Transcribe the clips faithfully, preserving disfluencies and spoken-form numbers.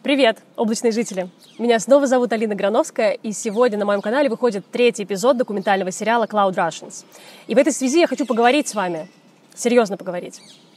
Привет, облачные жители! Меня снова зовут Алина Грановская, и сегодня на моем канале выходит третий эпизод документального сериала Cloud Russians. И в этой связи я хочу поговорить с вами, серьезно поговорить.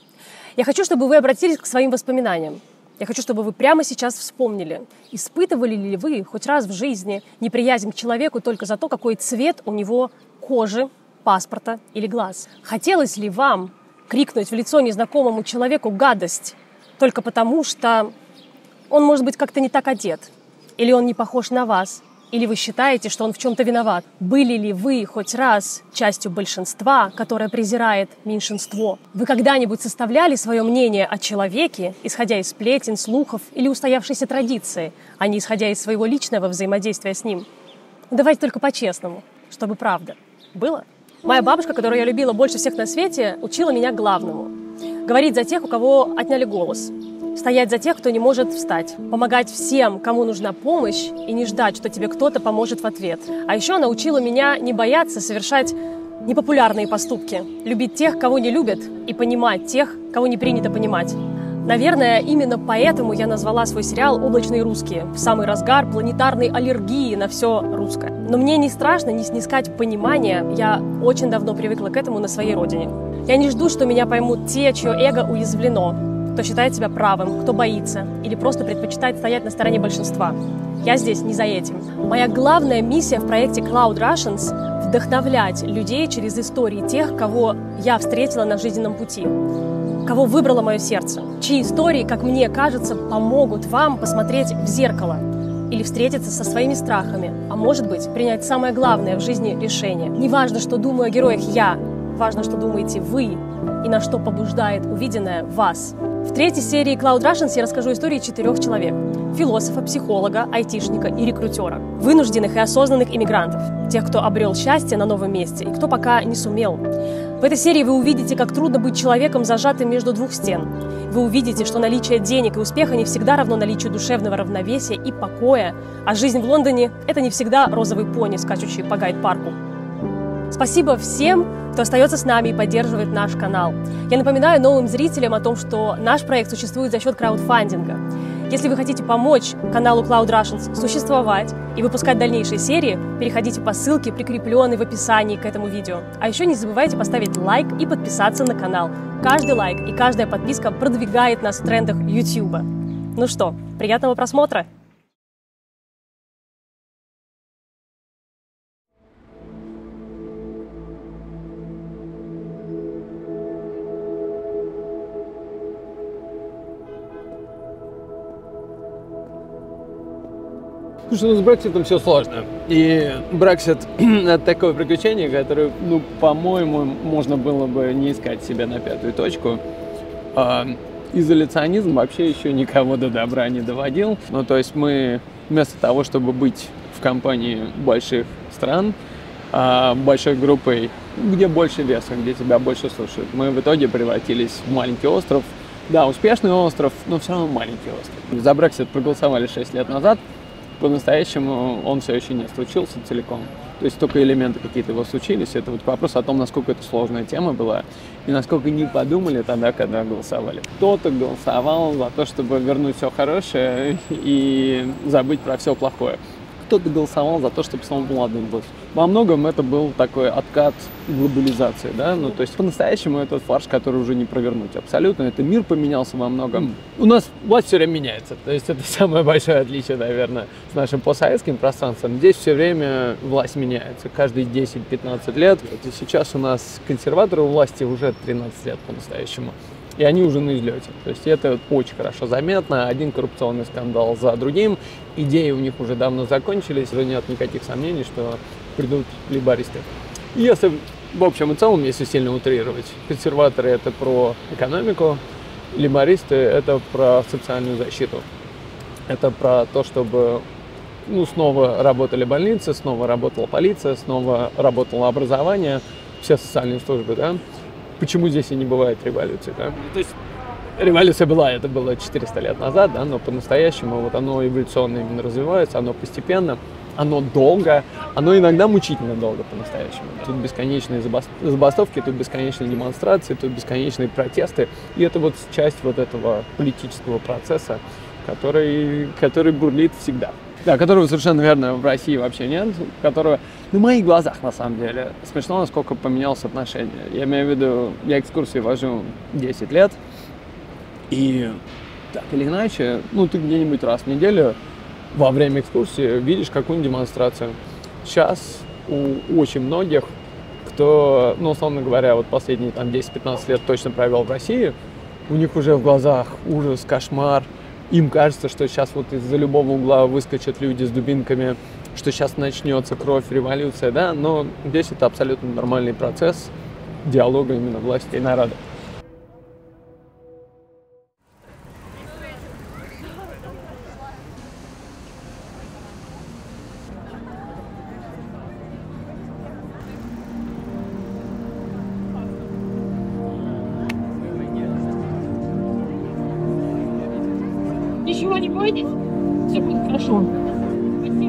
Я хочу, чтобы вы обратились к своим воспоминаниям. Я хочу, чтобы вы прямо сейчас вспомнили, испытывали ли вы хоть раз в жизни неприязнь к человеку только за то, какой цвет у него кожи, паспорта или глаз. Хотелось ли вам крикнуть в лицо незнакомому человеку гадость только потому, что он, может быть, как-то не так одет, или он не похож на вас, или вы считаете, что он в чем-то виноват? Были ли вы хоть раз частью большинства, которое презирает меньшинство? Вы когда-нибудь составляли свое мнение о человеке, исходя из сплетен, слухов или устоявшейся традиции, а не исходя из своего личного взаимодействия с ним? Давайте только по-честному, чтобы правда. Было? Моя бабушка, которую я любила больше всех на свете, учила меня главному. Говорить за тех, у кого отняли голос. Стоять за тех, кто не может встать. Помогать всем, кому нужна помощь, и не ждать, что тебе кто-то поможет в ответ. А еще она учила меня не бояться совершать непопулярные поступки. Любить тех, кого не любят, и понимать тех, кого не принято понимать. Наверное, именно поэтому я назвала свой сериал «Облачные русские» в самый разгар планетарной аллергии на все русское. Но мне не страшно не снискать понимания, я очень давно привыкла к этому на своей родине. Я не жду, что меня поймут те, чье эго уязвлено, кто считает себя правым, кто боится или просто предпочитает стоять на стороне большинства. Я здесь не за этим. Моя главная миссия в проекте Cloud Russians – вдохновлять людей через истории тех, кого я встретила на жизненном пути, кого выбрало мое сердце, чьи истории, как мне кажется, помогут вам посмотреть в зеркало или встретиться со своими страхами, а может быть, принять самое главное в жизни решение. Не важно, что думаю о героях я, важно, что думаете вы и на что побуждает увиденное вас. В третьей серии Cloud Russians я расскажу истории четырех человек – философа, психолога, айтишника и рекрутера, вынужденных и осознанных иммигрантов, тех, кто обрел счастье на новом месте и кто пока не сумел. В этой серии вы увидите, как трудно быть человеком, зажатым между двух стен. Вы увидите, что наличие денег и успеха не всегда равно наличию душевного равновесия и покоя, а жизнь в Лондоне – это не всегда розовый пони, скачущий по гайд-парку. Спасибо всем, кто остается с нами и поддерживает наш канал. Я напоминаю новым зрителям о том, что наш проект существует за счет краудфандинга. Если вы хотите помочь каналу Cloud Russians существовать и выпускать дальнейшие серии, переходите по ссылке, прикрепленной в описании к этому видео. А еще не забывайте поставить лайк и подписаться на канал. Каждый лайк и каждая подписка продвигает нас в трендах YouTube. Ну что, приятного просмотра! Слушай, ну с Брекситом все сложно. И Брексит – это такое приключение, которое, ну, по-моему, можно было бы не искать себя на пятую точку. А, изоляционизм вообще еще никого до добра не доводил. Ну, то есть мы вместо того, чтобы быть в компании больших стран, а, большой группой, где больше веса, где тебя больше слушают, мы в итоге превратились в маленький остров. Да, успешный остров, но все равно маленький остров. За Брексит проголосовали шесть лет назад. По-настоящему он все еще не случился целиком. То есть только элементы какие-то его случились. Это вот вопрос о том, насколько это сложная тема была и насколько не подумали тогда, когда голосовали. Кто-то голосовал за то, чтобы вернуть все хорошее и забыть про все плохое. Кто-то голосовал за то, чтобы снова был один был. Во многом это был такой откат глобализации, да, ну то есть по-настоящему этот фарш, который уже не провернуть абсолютно, это мир поменялся во многом. У нас власть все время меняется, то есть это самое большое отличие, наверное, с нашим постсоветским пространством. Здесь все время власть меняется, каждые десять-пятнадцать лет. И сейчас у нас консерваторы у власти уже тринадцать лет по-настоящему. И они уже на излете. То есть это очень хорошо заметно. Один коррупционный скандал за другим. Идеи у них уже давно закончились. Уже нет никаких сомнений, что придут лейбористы. Если, в общем и целом, если сильно утрировать, консерваторы – это про экономику, лейбористы – это про социальную защиту. Это про то, чтобы ну, снова работали больницы, снова работала полиция, снова работало образование, все социальные службы, да. Почему здесь и не бывает революции, да? То есть революция была, это было четыреста лет назад, да, но по-настоящему вот оно эволюционно именно развивается, оно постепенно, оно долго, оно иногда мучительно долго по-настоящему. Тут бесконечные забастовки, тут бесконечные демонстрации, тут бесконечные протесты, и это вот часть вот этого политического процесса, который, который бурлит всегда. Да, которого совершенно верно в России вообще нет, которого на моих глазах, на самом деле, смешно, насколько поменялось отношение. Я имею в виду, я экскурсии вожу десять лет, и так или иначе, ну, ты где-нибудь раз в неделю во время экскурсии видишь какую-нибудь демонстрацию. Сейчас у очень многих, кто, ну, условно говоря, вот последние там десять-пятнадцать лет точно провел в России, у них уже в глазах ужас, кошмар. Им кажется, что сейчас вот из-за любого угла выскочат люди с дубинками, что сейчас начнется кровь, революция, да, но здесь это абсолютно нормальный процесс диалога именно власти и народа. Ничего не бойтесь, все будет хорошо. Спасибо.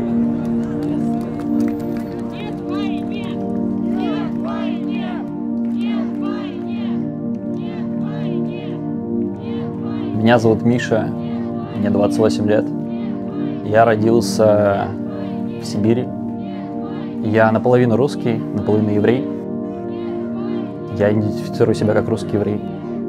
Нет войне! Нет войне! Нет войне! Нет войне! Нет войне! Меня зовут Миша, мне двадцать восемь лет. Я родился в Сибири. Я наполовину русский, наполовину еврей. Я идентифицирую себя как русский еврей.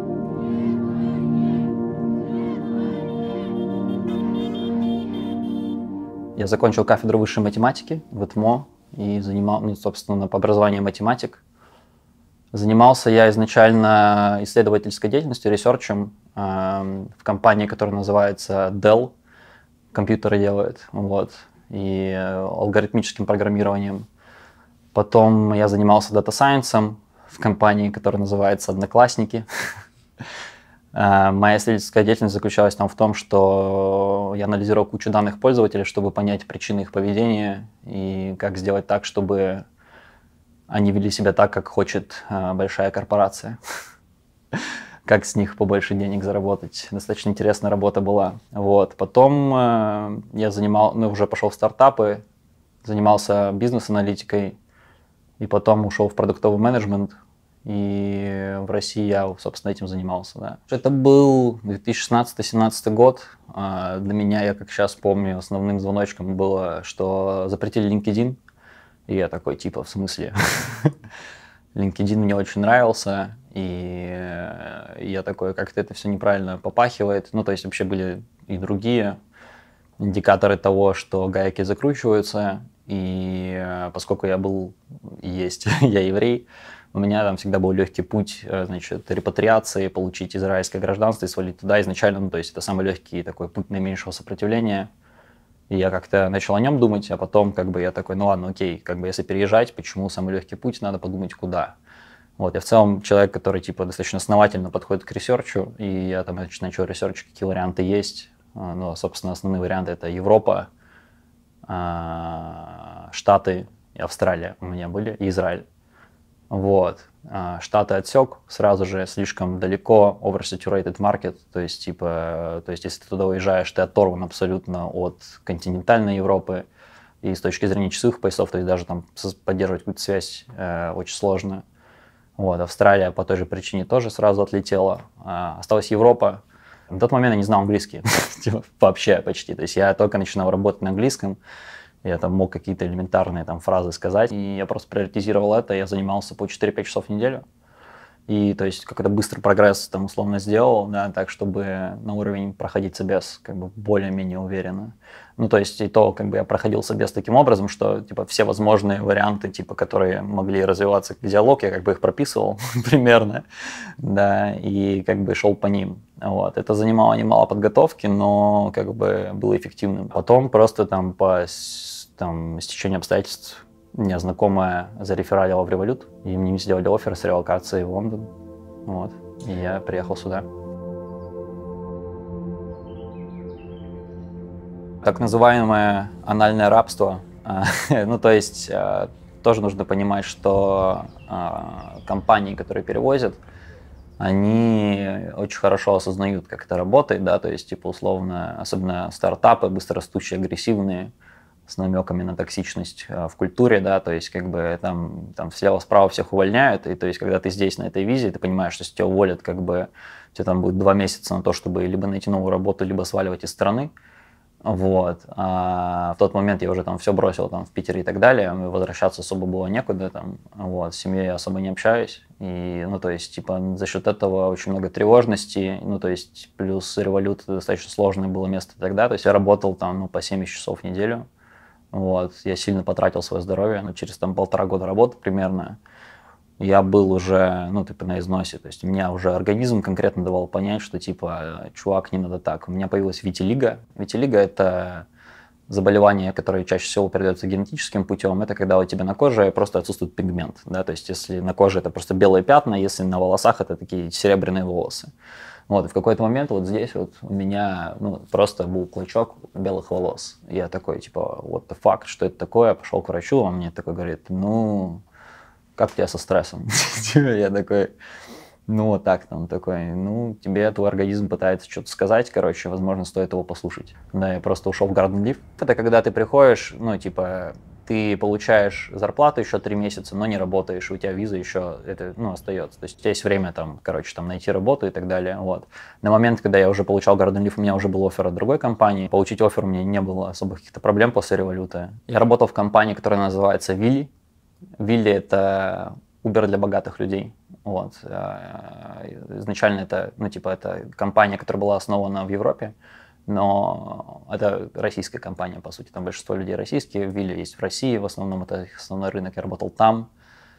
Я закончил кафедру высшей математики в ИТМО и занимал, ну, собственно, по образованию математик. Занимался я изначально исследовательской деятельностью, ресерчем э, в компании, которая называется Dell. Компьютеры делают, вот, и алгоритмическим программированием. Потом я занимался дата-сайенсом в компании, которая называется «Одноклассники». Моя исследовательская деятельность заключалась там в том, что я анализировал кучу данных пользователей, чтобы понять причины их поведения и как сделать так, чтобы они вели себя так, как хочет большая корпорация. Как с них побольше денег заработать. Достаточно интересная работа была. Вот. Потом я занимал, ну, уже пошел в стартапы, занимался бизнес-аналитикой и потом ушел в продуктовый менеджмент. И в России я, собственно, этим занимался. Да. Это был две тысячи шестнадцатый — две тысячи семнадцатый год. Для меня, я как сейчас помню, основным звоночком было, что запретили LinkedIn. И я такой, типа, в смысле? LinkedIn мне очень нравился. И я такой, как-то это все неправильно попахивает. Ну, то есть вообще были и другие индикаторы того, что гайки закручиваются. И поскольку я был и есть, я еврей, у меня там всегда был легкий путь, значит, репатриации, получить израильское гражданство и свалить туда изначально. Ну, то есть это самый легкий такой путь наименьшего сопротивления. И я как-то начал о нем думать, а потом как бы я такой, ну ладно, окей, как бы если переезжать, почему самый легкий путь, надо подумать куда. Вот, я в целом человек, который типа достаточно основательно подходит к ресерчу, и я там начал ресерч, какие варианты есть. Ну, собственно, основные варианты — это Европа, Штаты и Австралия у меня были, и Израиль. Вот. Штаты отсек сразу же, слишком далеко, oversaturated market, то есть, типа, то есть, если ты туда уезжаешь, ты оторван абсолютно от континентальной Европы, и с точки зрения часовых поясов, то есть даже там поддерживать какую-то связь э, очень сложно. Вот. Австралия по той же причине тоже сразу отлетела. А, осталась Европа. На тот момент я не знал английский, вообще почти, то есть я только начинал работать на английском. Я там мог какие-то элементарные там фразы сказать, и я просто приоритизировал это, я занимался по четыре-пять часов в неделю. И то есть какой-то быстрый прогресс там условно сделал, да, так, чтобы на уровень проходить собес как бы более-менее уверенно. Ну, то есть и то, как бы я проходил собес таким образом, что типа все возможные варианты, типа, которые могли развиваться как диалог, я как бы их прописывал примерно, да, и как бы шел по ним. Вот. Это занимало немало подготовки, но как бы было эффективным. Потом просто там по там, стечению обстоятельств меня знакомая зарефералила в Revolut, и мне сделали оффер с релокацией в Лондон. Вот. И я приехал сюда. Так называемое анальное рабство. Ну, то есть тоже нужно понимать, что компании, которые перевозят, они очень хорошо осознают, как это работает, да, то есть, типа, условно, особенно стартапы, быстрорастущие, агрессивные, с намеками на токсичность в культуре, да, то есть как бы там, там слева-справа всех увольняют, и то есть когда ты здесь на этой визе, ты понимаешь, что если тебя уволят, как бы тебе там будет два месяца на то, чтобы либо найти новую работу, либо сваливать из страны, вот, а в тот момент я уже там все бросил там в Питере и так далее, возвращаться особо было некуда, там, вот, с семьей я особо не общаюсь, и, ну, то есть, типа, за счет этого очень много тревожности, ну, то есть, плюс Revolut достаточно сложное было место тогда, то есть я работал там, ну, по семьдесят часов в неделю. Вот, я сильно потратил свое здоровье, но через там полтора года работы примерно я был уже, ну, типа, на износе, то есть у меня уже организм конкретно давал понять, что, типа, чувак, не надо так. У меня появилась витилиго. Витилиго – это заболевание, которое чаще всего передается генетическим путем. Это когда у тебя на коже просто отсутствует пигмент, да, то есть если на коже это просто белые пятна, если на волосах это такие серебряные волосы. Вот, и в какой-то момент вот здесь вот у меня, ну, просто был клочок белых волос. Я такой, типа, what the fuck, что это такое? Пошел к врачу, он мне такой говорит, ну, как у тебя со стрессом? Я такой, ну, вот так там, такой, ну, тебе твой организм пытается что-то сказать, короче, возможно, стоит его послушать. Да, я просто ушел в Garden Leaf. Это когда ты приходишь, ну, типа, ты получаешь зарплату еще три месяца, но не работаешь, и у тебя виза еще это, ну, остается. То есть у тебя есть время там, короче, там найти работу и так далее. Вот. На момент, когда я уже получал Garden Leaf, у меня уже был оффер от другой компании. Получить оффер у меня не было особых каких-то проблем после Revolut. Я работал в компании, которая называется Willy. Willy – это Uber для богатых людей. Вот. Изначально это, ну, типа, это компания, которая была основана в Европе. Но это российская компания, по сути, там большинство людей российские, Willy есть в России, в основном это их основной рынок, я работал там.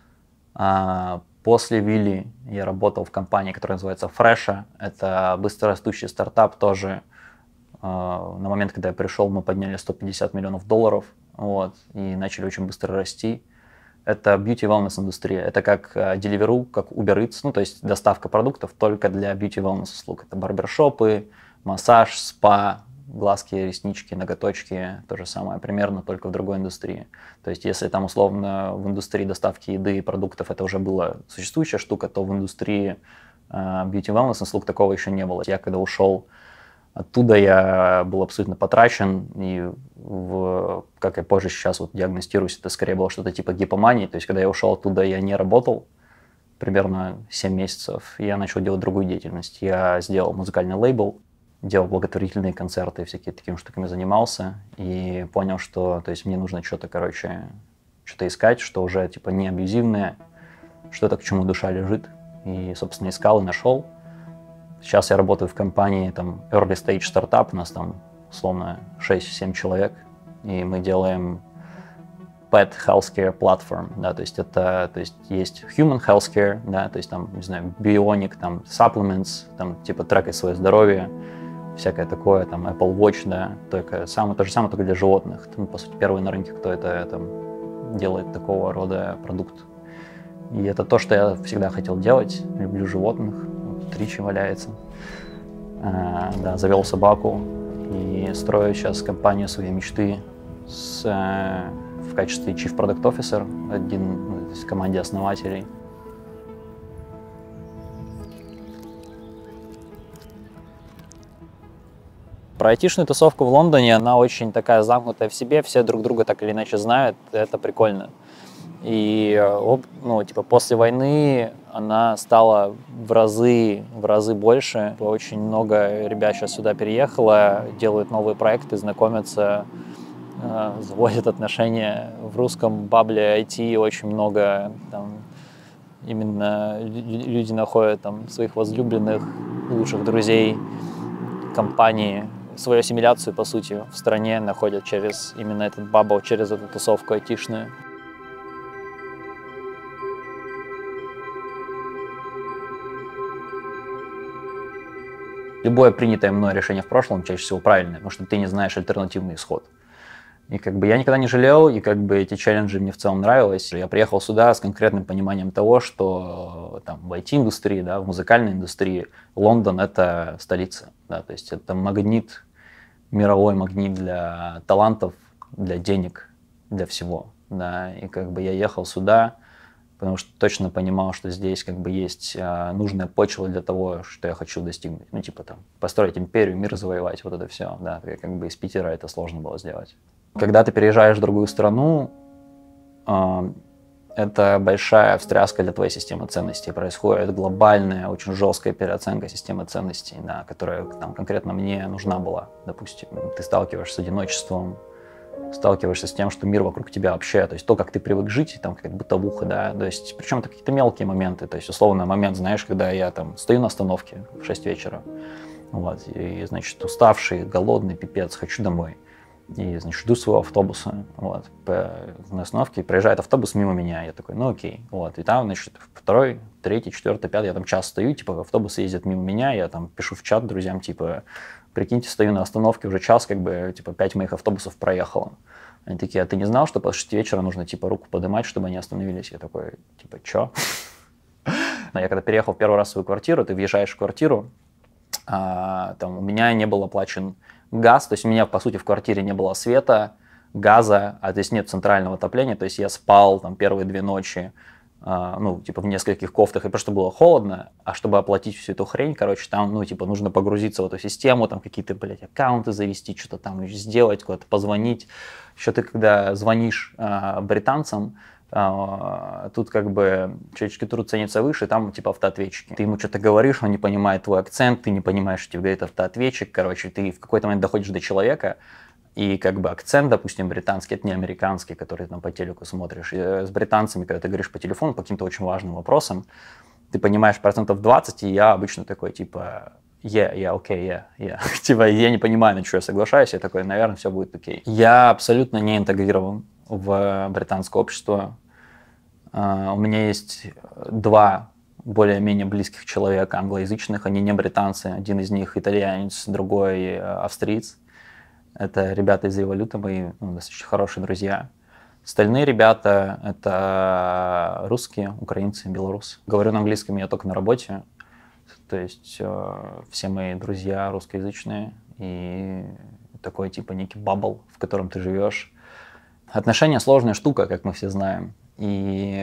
А после Willy я работал в компании, которая называется Fresha, это быстрорастущий стартап тоже. А на момент, когда я пришел, мы подняли сто пятьдесят миллионов долларов, вот, и начали очень быстро расти. Это beauty wellness индустрия, это как Deliveroo, как Uber Eats, ну, то есть доставка продуктов только для beauty wellness услуг. Это барбершопы, массаж, спа, глазки, реснички, ноготочки, то же самое, примерно только в другой индустрии. То есть если там условно в индустрии доставки еды и продуктов это уже была существующая штука, то в индустрии uh, beauty wellness услуг такого еще не было. Я когда ушел оттуда, я был абсолютно потрачен, и в, как я позже сейчас вот диагностируюсь, это скорее было что-то типа гипомании. То есть когда я ушел оттуда, я не работал примерно семь месяцев, и я начал делать другую деятельность. Я сделал музыкальный лейбл, делал благотворительные концерты, всякие такими штуками занимался, и понял, что, то есть, мне нужно что-то, короче, что-то искать, что уже, типа, не абьюзивное, что-то, к чему душа лежит, и, собственно, искал и нашел. Сейчас я работаю в компании, там, early stage стартап, у нас там, условно, шесть-семь человек, и мы делаем pet healthcare platform, да, то есть это, то есть есть human healthcare, да, то есть там, не знаю, bionic, там, supplements, там, типа, трекать свое здоровье, всякое такое, там, Apple Watch, да, только самое, то же самое, только для животных. Там, по сути, первый на рынке, кто это там, делает такого рода продукт. И это то, что я всегда хотел делать. Люблю животных. Вот, Ричи валяется. А, да, завел собаку и строю сейчас компанию своей мечты с, а, в качестве Chief Product Officer, один из команде основателей. Про айтишную тусовку в Лондоне, она очень такая замкнутая в себе, все друг друга так или иначе знают, это прикольно. И, ну, типа, после войны она стала в разы, в разы больше. Очень много ребят сейчас сюда переехало, делают новые проекты, знакомятся, заводят отношения. В русском бабле ай ти очень много, там, именно люди находят там своих возлюбленных, лучших друзей, компании. Свою ассимиляцию, по сути, в стране находят через именно этот бабл, через эту тусовку айтишную. Любое принятое мной решение в прошлом чаще всего правильное, потому что ты не знаешь альтернативный исход. И как бы я никогда не жалел, и как бы эти челленджи мне в целом нравились. Я приехал сюда с конкретным пониманием того, что там в ай ти-индустрии, да, в музыкальной индустрии Лондон — это столица, да, то есть это магнит, мировой магнит для талантов, для денег, для всего, да. И как бы я ехал сюда, потому что точно понимал, что здесь как бы есть а, нужная почва для того, что я хочу достигнуть. Ну, типа там, построить империю, мир завоевать, вот это все, да. Как бы из Питера это сложно было сделать. Когда ты переезжаешь в другую страну, это большая встряска для твоей системы ценностей. Происходит глобальная, очень жесткая переоценка системы ценностей, да, которая там, конкретно мне нужна была. Допустим, ты сталкиваешься с одиночеством, сталкиваешься с тем, что мир вокруг тебя вообще, то есть то, как ты привык жить, там какая-то бытовуха, да, то есть причем это какие-то мелкие моменты, то есть условно момент, знаешь, когда я там стою на остановке в шесть вечера, вот, и, значит, уставший, голодный, пипец, хочу домой. И, значит, жду своего автобуса, вот, по, на остановке, проезжает автобус мимо меня, я такой, ну окей, вот, и там, значит, второй, третий, четвертый, пятый, я там час стою, типа, автобус ездит мимо меня, я там пишу в чат друзьям, типа, прикиньте, стою на остановке уже час, как бы, типа, пять моих автобусов проехало. Они такие, а ты не знал, что после шести вечера нужно, типа, руку поднимать, чтобы они остановились? Я такой, типа, чё? Я когда переехал в первый раз в свою квартиру, ты въезжаешь в квартиру, а, там, у меня не был оплачен газ, то есть у меня, по сути, в квартире не было света, газа, а здесь нет центрального отопления, то есть я спал там первые две ночи, э, ну, типа в нескольких кофтах, и просто было холодно, а чтобы оплатить всю эту хрень, короче, там, ну, типа, нужно погрузиться в эту систему, там какие-то, блядь, аккаунты завести, что-то там сделать, куда-то позвонить. Еще ты, когда звонишь э, британцам, Uh, тут как бы человеческий труд ценится выше, там типа автоответчики. Ты ему что-то говоришь, он не понимает твой акцент, ты не понимаешь, что тебе говорит автоответчик. Короче, ты в какой-то момент доходишь до человека, и как бы акцент, допустим, британский, это не американский, который там по телеку смотришь. И с британцами, когда ты говоришь по телефону по каким-то очень важным вопросам, ты понимаешь процентов двадцать, и я обычно такой типа yeah, yeah, окей, okay, yeah, yeah. Типа я не понимаю, на что я соглашаюсь, я такой, наверное, все будет окей. Okay. Я абсолютно не интегрирован в британское общество. Uh, у меня есть два более-менее близких человека англоязычных, они не британцы, один из них итальянец, другой uh, австриец. Это ребята из Революта, мои ну, достаточно хорошие друзья. Остальные ребята — это русские, украинцы, белорусы. Говорю на английском я только на работе, то есть uh, все мои друзья русскоязычные, и такой типа некий бабл, в котором ты живешь. Отношения — сложная штука, как мы все знаем, и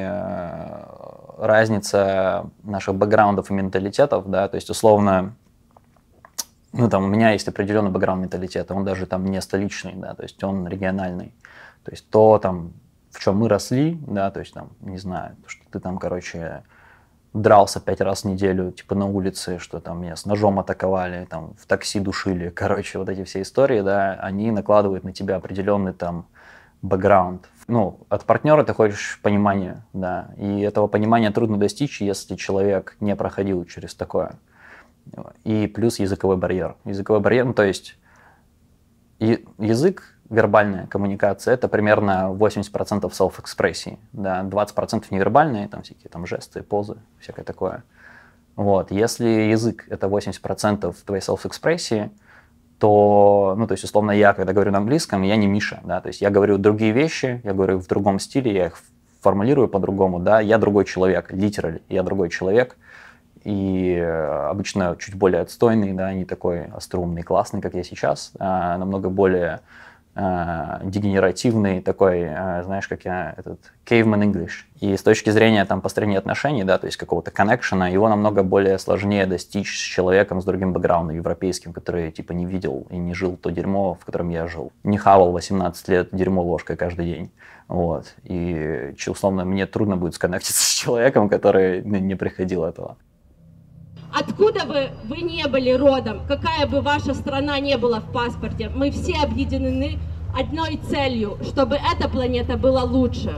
разница наших бэкграундов и менталитетов, да, то есть условно, ну там у меня есть определенный бэкграунд менталитета, он даже там не столичный, да, то есть он региональный, то есть то там, в чем мы росли, да, то есть там, не знаю, что ты там, короче, дрался пять раз в неделю, типа на улице, что там меня с ножом атаковали, там в такси душили, короче, вот эти все истории, да, они накладывают на тебя определенный там бэкграунд. Ну, от партнера ты хочешь понимания, да, и этого понимания трудно достичь, если человек не проходил через такое. И плюс языковой барьер. Языковой барьер, ну, то есть язык, вербальная коммуникация, это примерно восемьдесят процентов селф-экспрессии, да, двадцать процентов невербальные, там всякие там жесты, позы, всякое такое. Вот, если язык это восемьдесят процентов твоей селф-экспрессии, то, ну, то есть, условно, я, когда говорю на английском, я не Миша, да, то есть я говорю другие вещи, я говорю в другом стиле, я их формулирую по-другому, да, я другой человек, literally, я другой человек, и обычно чуть более отстойный, да, не такой остроумный, классный, как я сейчас, а намного более а, дегенеративный, такой, а, знаешь, как я, этот caveman English. И с точки зрения там построения отношений, да, то есть какого-то коннекшена, его намного более сложнее достичь с человеком с другим бэкграундом, европейским, который типа не видел и не жил то дерьмо, в котором я жил. Не хавал восемнадцать лет дерьмо ложкой каждый день. Вот. И, условно, мне трудно будет сконнектиться с человеком, который не приходил этого. Откуда бы вы не были родом, какая бы ваша страна не была в паспорте, мы все объединены одной целью, чтобы эта планета была лучше.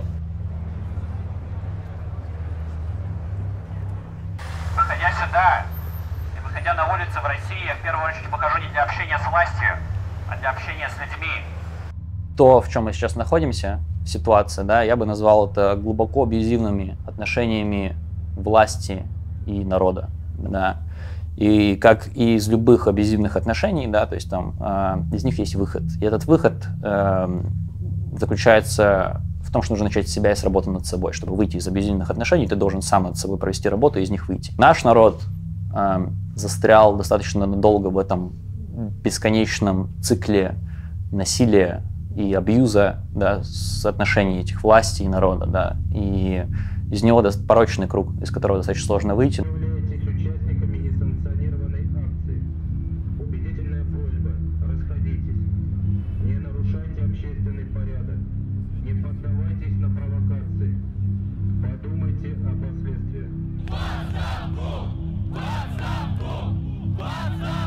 Выходя сюда и выходя на улицы в России, я в первую очередь выхожу не для общения с властью, а для общения с людьми. То, в чем мы сейчас находимся, ситуация, да, я бы назвал это глубоко абьюзивными отношениями власти и народа. Да. И как и из любых абьюзивных отношений, да, то есть там э, из них есть выход. И этот выход э, заключается в том, что нужно начать с себя и с работы над собой. Чтобы выйти из абьюзивных отношений, ты должен сам над собой провести работу и из них выйти. Наш народ э, застрял достаточно надолго в этом бесконечном цикле насилия и абьюза, да, с отношений этих власти и народа. Да. И из него порочный круг, из которого достаточно сложно выйти. Убедительная просьба: расходитесь, не нарушайте общественный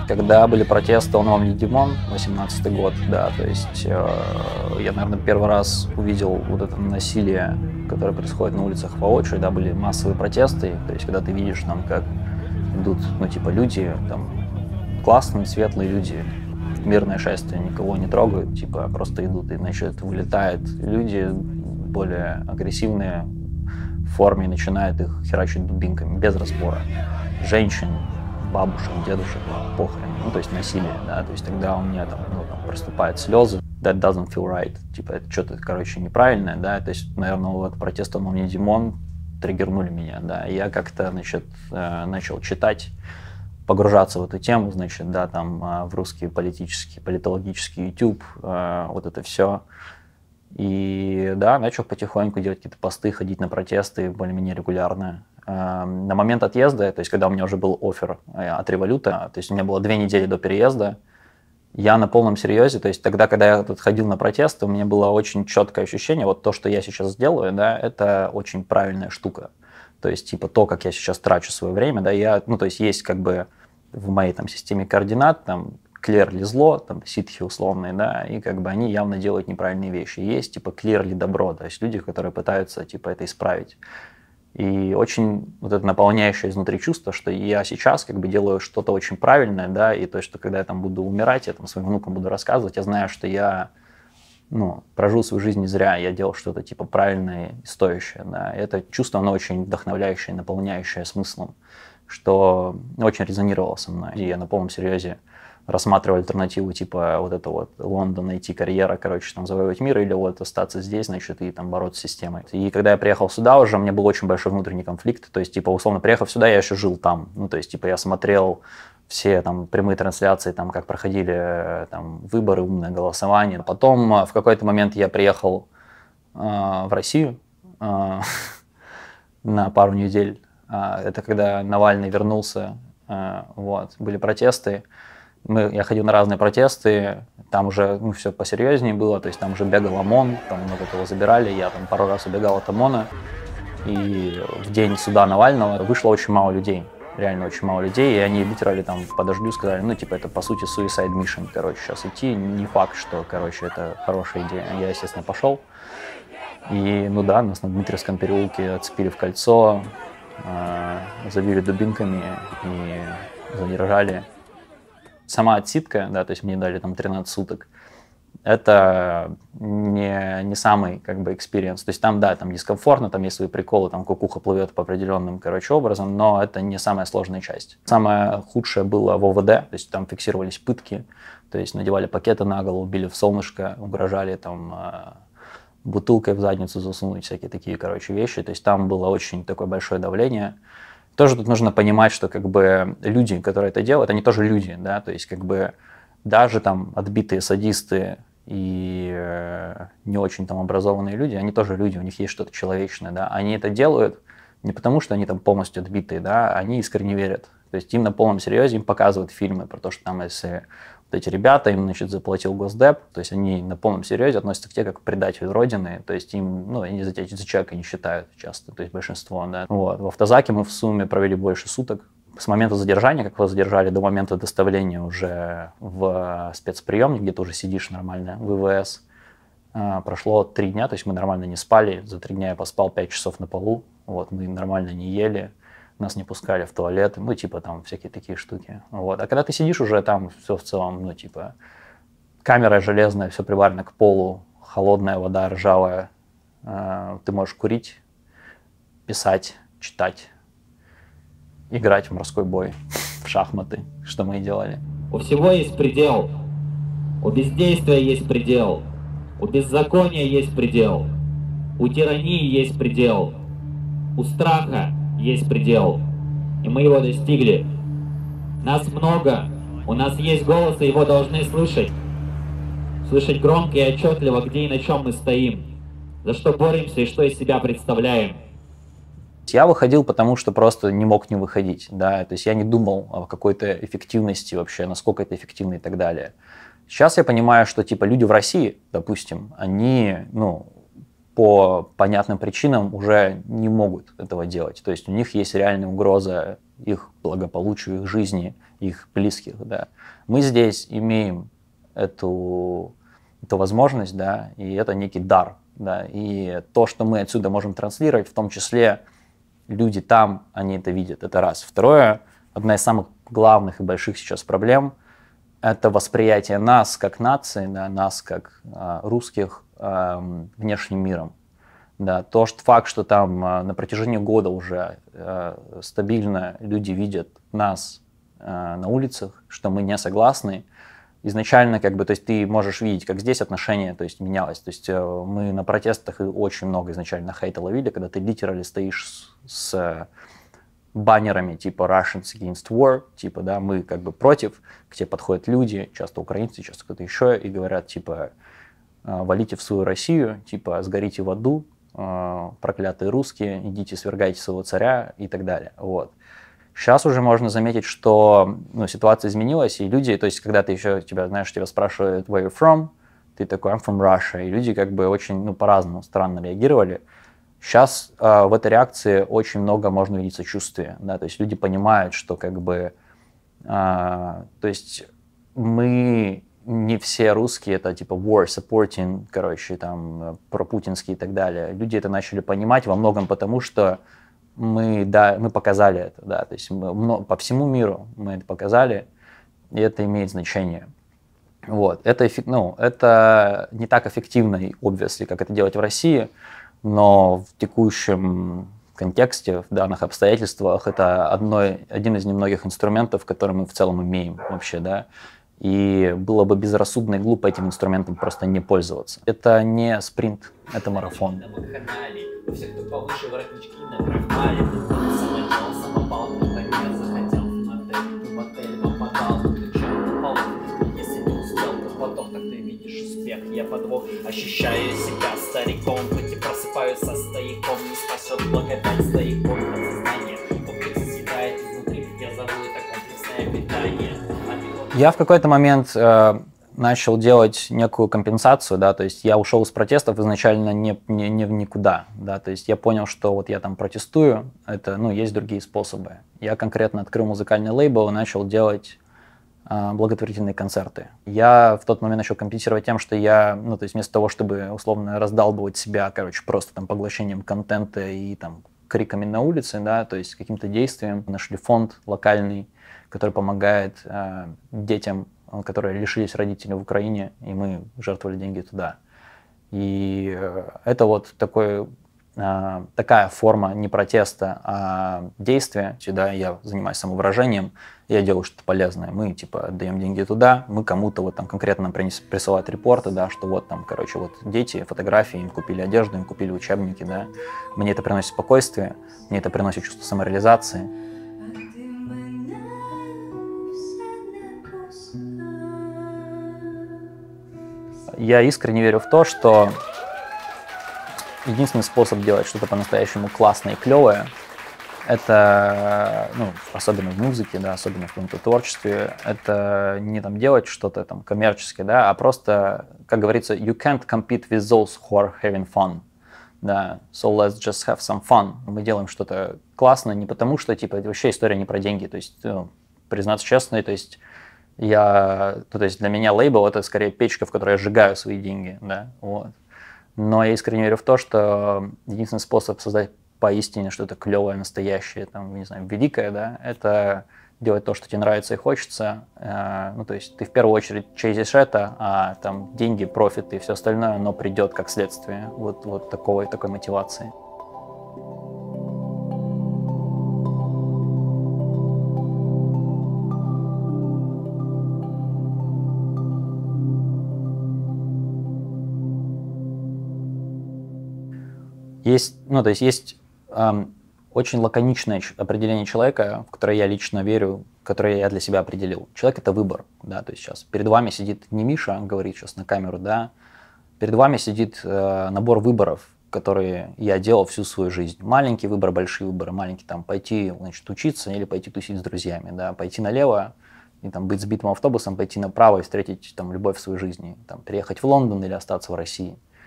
Когда были протесты «Он вам не Димон», восемнадцатый год, да, то есть э, я, наверное, первый раз увидел вот это насилие, которое происходит на улицах воочию, да, были массовые протесты, то есть когда ты видишь там, как идут, ну, типа, люди, там, классные, светлые люди, мирное шествие, никого не трогают, типа, просто идут, и, значит, вылетают люди более агрессивные в форме, начинают их херачить дубинками, без разбора. Женщин, бабушек, дедушек, похрен, ну, то есть насилие, да, то есть тогда у меня там, ну, там проступают слезы, that doesn't feel right, типа, это что-то, короче, неправильное, да, то есть, наверное, вот протест «Он вам не Димон» триггернули меня, да, и я как-то, значит, начал читать, погружаться в эту тему, значит, да, там, в русский политический, политологический YouTube, вот это все. И, да, начал потихоньку делать какие-то посты, ходить на протесты более-менее регулярно. На момент отъезда, то есть, когда у меня уже был оффер от Революта, то есть, у меня было две недели до переезда, я на полном серьезе, то есть, тогда, когда я тут ходил на протесты, у меня было очень четкое ощущение, вот то, что я сейчас делаю, да, это очень правильная штука. То есть, типа, то, как я сейчас трачу свое время, да, я, ну, то есть, есть как бы в моей там системе координат, там, clearly зло, там, ситхи условные, да, и как бы они явно делают неправильные вещи. Есть, типа, clearly добро, то есть люди, которые пытаются, типа, это исправить. И очень вот это наполняющее изнутри чувство, что я сейчас как бы делаю что-то очень правильное, да, и то, что когда я там буду умирать, я там своим внукам буду рассказывать, я знаю, что я, ну, прожил свою жизнь не зря, я делал что-то, типа, правильное и стоящее, да. И это чувство, оно очень вдохновляющее, наполняющее смыслом, что очень резонировало со мной. И я на полном серьезе рассматривал альтернативу, типа, вот это вот Лондон, найти карьера, короче, там, завоевать мир, или вот остаться здесь, значит, и там бороться с системой. И когда я приехал сюда уже, у меня был очень большой внутренний конфликт, то есть, типа, условно, приехав сюда, я еще жил там, ну, то есть, типа, я смотрел все там прямые трансляции, там, как проходили там выборы, умное голосование. Потом в какой-то момент я приехал э, в Россию э, на пару недель. Это когда Навальный вернулся, э, вот, были протесты. Мы, я ходил на разные протесты, там уже, ну, все посерьезнее было, то есть там уже бегал ОМОН, там много кого забирали, я там пару раз убегал от ОМОНа. И в день суда Навального вышло очень мало людей. Реально очень мало людей, и они литерально там по дождю сказали, ну, типа, это, по сути, suicide mission, короче, сейчас идти, не факт, что, короче, это хорошая идея. Я, естественно, пошел, и, ну да, нас на Дмитриевском переулке отцепили в кольцо, э, забили дубинками и задержали. Сама отсидка, да, то есть мне дали там тринадцать суток, это не, не самый, как бы, экспириенс. То есть там, да, там дискомфортно, там есть свои приколы, там кукуха плывет по определенным, короче, образом, но это не самая сложная часть. Самое худшее было в ОВД, то есть там фиксировались пытки, то есть надевали пакеты на голову, били в солнышко, угрожали там бутылкой в задницу засунуть, всякие такие, короче, вещи. То есть там было очень такое большое давление. Тоже тут нужно понимать, что, как бы, люди, которые это делают, они тоже люди, да, то есть, как бы, даже там отбитые садисты и э, не очень там образованные люди, они тоже люди, у них есть что-то человечное, да, они это делают не потому, что они там полностью отбитые, да, они искренне верят, то есть им на полном серьезе, им показывают фильмы про то, что там, если вот эти ребята, им, значит, заплатил Госдеп, то есть они на полном серьезе относятся к тебе как к предателю Родины, то есть им, ну, они за, тебя, за человека не считают часто, то есть большинство, да. Вот. В автозаке мы в сумме провели больше суток. С момента задержания, как вас задержали, до момента доставления уже в спецприемник, где ты уже сидишь нормально, в ВВС, прошло три дня, то есть мы нормально не спали, за три дня я поспал пять часов на полу, вот, мы нормально не ели, нас не пускали в туалет, ну, типа, там, всякие такие штуки, вот. А когда ты сидишь уже там, все в целом, ну, типа, камера железная, все приварено к полу, холодная вода, ржавая, ты можешь курить, писать, читать, играть в морской бой, в шахматы, что мы и делали. У всего есть предел. У бездействия есть предел. У беззакония есть предел. У тирании есть предел. У страха есть предел. И мы его достигли. Нас много. У нас есть голос, и его должны слышать. Слышать громко и отчетливо, где и на чем мы стоим. За что боремся и что из себя представляем. Я выходил, потому что просто не мог не выходить, да, то есть я не думал о какой-то эффективности вообще, насколько это эффективно и так далее. Сейчас я понимаю, что, типа, люди в России, допустим, они, ну, по понятным причинам уже не могут этого делать. То есть у них есть реальная угроза их благополучию, их жизни, их близких. Да. Мы здесь имеем эту, эту возможность, да, и это некий дар. Да, и то, что мы отсюда можем транслировать, в том числе люди там, они это видят, это раз. Второе, одна из самых главных и больших сейчас проблем – это восприятие нас как нации, да, нас как э, русских э, внешним миром. Да, то, что факт, что там э, на протяжении года уже э, стабильно люди видят нас э, на улицах, что мы не согласны. Изначально, как бы, то есть ты можешь видеть, как здесь отношение, то есть менялось. То есть э, мы на протестах очень много изначально хейта ловили, когда ты литерально стоишь с, с баннерами типа Russians against war, типа, да, мы как бы против, к тебе подходят люди, часто украинцы, часто кто-то еще, и говорят, типа, валите в свою Россию, типа, сгорите в аду, проклятые русские, идите свергайте своего царя и так далее. Вот. Сейчас уже можно заметить, что ну, ситуация изменилась, и люди, то есть когда ты еще, тебя, знаешь, тебя спрашивают where you from, ты такой I'm from Russia, и люди как бы очень ну, по-разному странно реагировали. Сейчас э, в этой реакции очень много можно видеть сочувствия, да, то есть люди понимают, что как бы, э, то есть мы не все русские, это типа war supporting, короче, там, пропутинские и так далее. Люди это начали понимать во многом потому, что мы, да, мы показали это, да, то есть мы, по всему миру мы это показали, и это имеет значение. Вот. Это, ну, это не так эффективно, obviously, как это делать в России, но в текущем контексте, в данных обстоятельствах, это одной, один из немногих инструментов, которые мы в целом имеем вообще, да, и было бы безрассудно и глупо этим инструментом просто не пользоваться. Это не спринт, это марафон. Все, кто повыше воротнички накрахмали, самое дело, самопал, кто-то не захотел в отель, в отель попадал, ты чё, упал, если не успел, то потом, так ты видишь успех, я подвох, ощущаю себя стариком, хоть и просыпаюсь со стояком, не спасет благодать стояком, подсознание, комплекс съедает изнутри, я зову это комплексное питание. Я в какой-то момент э, начал делать некую компенсацию, да, то есть я ушел из протестов изначально не, не, не в никуда, да, то есть я понял, что вот я там протестую, это, ну, есть другие способы. Я конкретно открыл музыкальный лейбл и начал делать э, благотворительные концерты. Я в тот момент начал компенсировать тем, что я, ну, то есть вместо того, чтобы условно раздалбывать себя, короче, просто там поглощением контента и там криками на улице, да, то есть каким-то действием, нашли фонд локальный, который помогает э, детям, которые лишились родителей в Украине, и мы жертвовали деньги туда. И э, это вот такой, э, такая форма не протеста, а действия. Сюда я занимаюсь самовыражением, я делаю что-то полезное. Мы типа отдаем деньги туда, мы кому-то вот там конкретно нам принес, присылают репорты, да, что вот там, короче, вот дети, фотографии, им купили одежду, им купили учебники, да. Мне это приносит спокойствие, мне это приносит чувство самореализации. Я искренне верю в то, что единственный способ делать что-то по-настоящему классное и клевое, это, ну, особенно в музыке, да, особенно в каком-то творчестве, это не там делать что-то там коммерческое, да, а просто, как говорится, you can't compete with those who are having fun. Да, so let's just have some fun. Мы делаем что-то классное не потому, что, типа, это вообще история не про деньги, то есть, ну, признаться честно, то есть, я, ну, то есть для меня лейбл это скорее печка, в которой я сжигаю свои деньги, да, вот. Но я искренне верю в то, что единственный способ создать поистине что-то клевое, настоящее, там, не знаю, великое, да, это делать то, что тебе нравится и хочется. Э, ну, то есть ты в первую очередь чейзишь это, а там деньги, профит и все остальное, оно придет как следствие вот, вот такой, такой мотивации. Есть, ну, то есть есть эм, очень лаконичное определение человека, в которое я лично верю, которое я для себя определил. Человек — это выбор, да, то есть сейчас перед вами сидит не Миша, говорит сейчас на камеру, да, перед вами сидит э, набор выборов, которые я делал всю свою жизнь. Маленький выбор, большие выборы. Маленький там пойти, значит, учиться или пойти тусить с друзьями, да, пойти налево и там быть сбитым автобусом, пойти направо и встретить там любовь в своей жизни, там переехать в Лондон или остаться в России.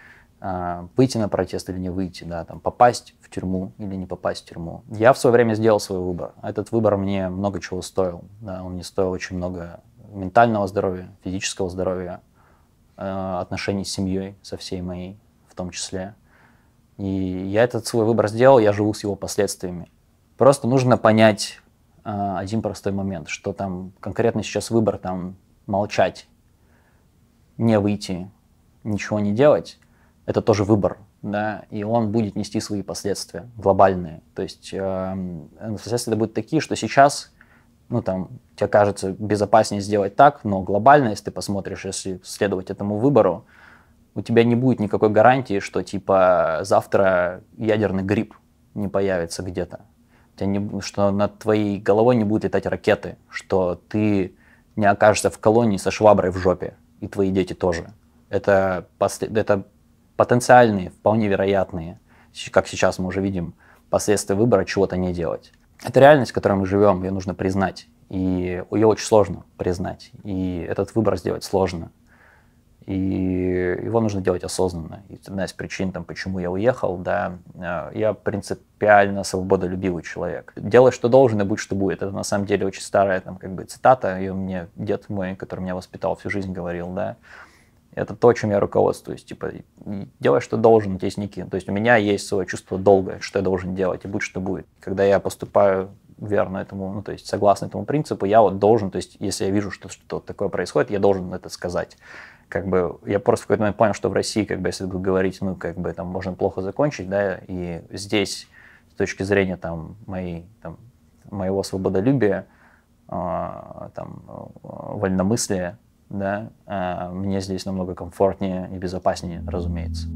выйти на протест или не выйти, да, там, попасть в тюрьму или не попасть в тюрьму. Я в свое время сделал свой выбор. Этот выбор мне много чего стоил. Да, он мне стоил очень много ментального здоровья, физического здоровья, отношений с семьей, со всей моей в том числе. И я этот свой выбор сделал, я живу с его последствиями. Просто нужно понять э, один простой момент, что там конкретно сейчас выбор там молчать, не выйти, ничего не делать, это тоже выбор, да, и он будет нести свои последствия глобальные. То есть э, последствия будут такие, что сейчас, ну там, тебе кажется безопаснее сделать так, но глобально, если ты посмотришь, если следовать этому выбору, у тебя не будет никакой гарантии, что типа завтра ядерный гриб не появится где-то, не, что над твоей головой не будут летать ракеты, что ты не окажешься в колонии со шваброй в жопе, и твои дети тоже. Это, это потенциальные, вполне вероятные, как сейчас мы уже видим, последствия выбора чего-то не делать. Это реальность, в которой мы живем, ее нужно признать, и ее очень сложно признать, и этот выбор сделать сложно. И его нужно делать осознанно. И одна из причин, там, почему я уехал, да, я принципиально свободолюбивый человек. Делай, что должен, и будь, что будет. Это на самом деле очень старая там, как бы, цитата, ее мне дед мой, который меня воспитал, всю жизнь говорил, да. Это то, чем я руководствуюсь. Типа, делай, что должен, есть некие. То есть у меня есть свое чувство долга, что я должен делать, и будь, что будет. Когда я поступаю верно этому, ну, то есть согласно этому принципу, я вот должен, то есть если я вижу, что что-то такое происходит, я должен это сказать. Как бы, я просто в какой-то момент понял, что в России, как бы, если говорить, ну, как бы, там, можно плохо закончить, да, и здесь, с точки зрения, там, моей, там, моего свободолюбия, э, там, вольномыслия, да, э, мне здесь намного комфортнее и безопаснее, разумеется.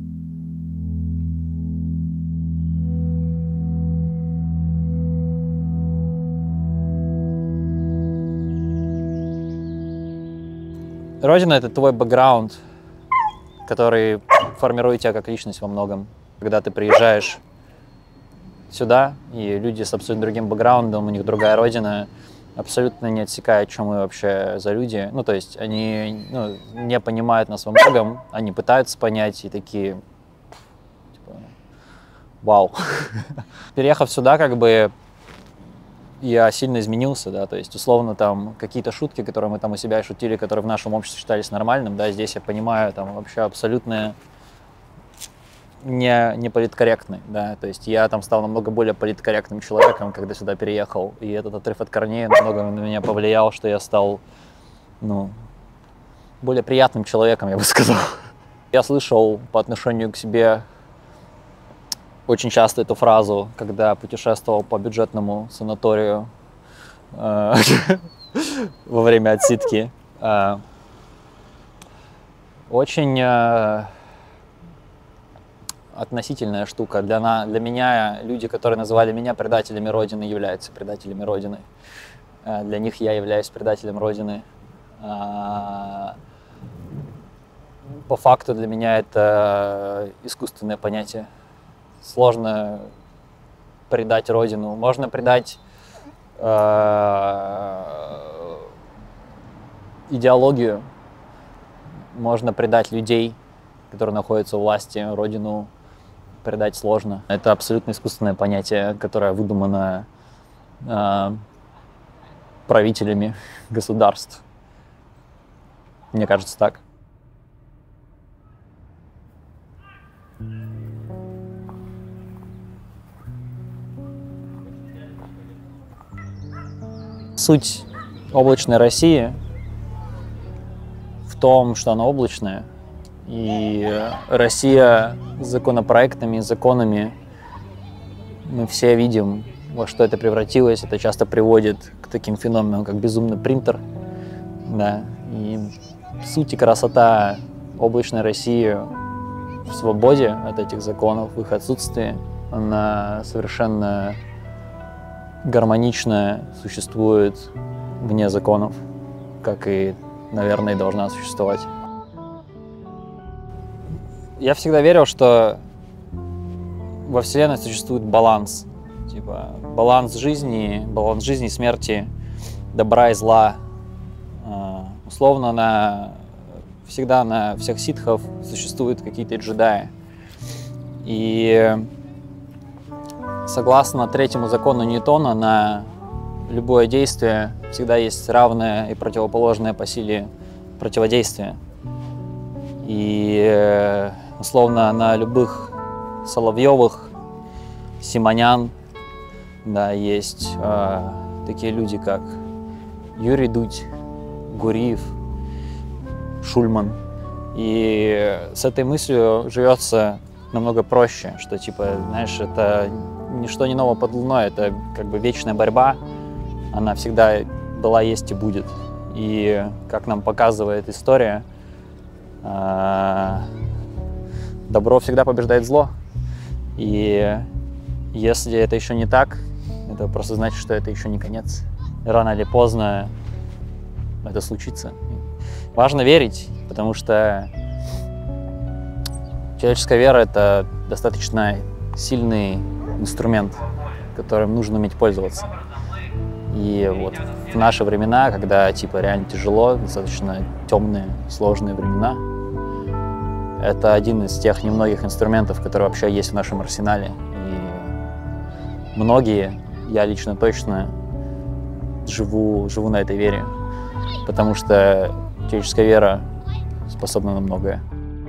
Родина — это твой бэкграунд, который формирует тебя как личность во многом. Когда ты приезжаешь сюда, и люди с абсолютно другим бэкграундом, у них другая родина, абсолютно не отсекают, что мы вообще за люди. Ну, то есть они, ну, не понимают нас во многом, они пытаются понять и такие, типа, вау. Переехав сюда, как бы, я сильно изменился, да, то есть, условно, там, какие-то шутки, которые мы там у себя шутили, которые в нашем обществе считались нормальным, да, здесь я понимаю, там, вообще абсолютно не, не политкорректный, да, то есть я там стал намного более политкорректным человеком, когда сюда переехал, и этот отрыв от корней намного на меня повлиял, что я стал, ну, более приятным человеком, я бы сказал. Я слышал по отношению к себе очень часто эту фразу, когда путешествовал по бюджетному санаторию э, во время отсидки. Э, очень э, относительная штука. Для, на, для меня люди, которые называли меня предателями Родины, являются предателями Родины. Э, для них я являюсь предателем Родины. Э, по факту для меня это искусственное понятие. Сложно предать Родину. Можно предать э, идеологию, можно предать людей, которые находятся у власти. Родину предать сложно. Это абсолютно искусственное понятие, которое выдумано э, правителями государств. Мне кажется, так. Суть облачной России в том, что она облачная, и Россия с законопроектами, законами, мы все видим, во что это превратилось. Это часто приводит к таким феноменам, как безумный принтер. Да. И суть и красота облачной России в свободе от этих законов, в их отсутствии, она совершенно гармонично существует вне законов, как и, наверное, и должна существовать. Я всегда верил, что во Вселенной существует баланс. Типа баланс жизни, баланс жизни и смерти, добра и зла. Условно, на всегда на всех ситхов существуют какие-то джедаи. И согласно третьему закону Ньютона, на любое действие всегда есть равное и противоположное по силе противодействие. И условно на любых Соловьевых, Симонян, да, есть э, такие люди, как Юрий Дудь, Гуриев, Шульман. И с этой мыслью живется намного проще, что, типа, знаешь, это ничто не ново под луной, это как бы вечная борьба, она всегда была, есть и будет. И, как нам показывает история, э, добро всегда побеждает зло. И если это еще не так, это просто значит, что это еще не конец. Рано или поздно это случится. Важно верить, потому что человеческая вера — это достаточно сильный инструмент, которым нужно уметь пользоваться. И вот в наши времена, когда типа реально тяжело, достаточно темные, сложные времена, это один из тех немногих инструментов, которые вообще есть в нашем арсенале. И многие, я лично точно, живу, живу на этой вере, потому что человеческая вера способна на многое.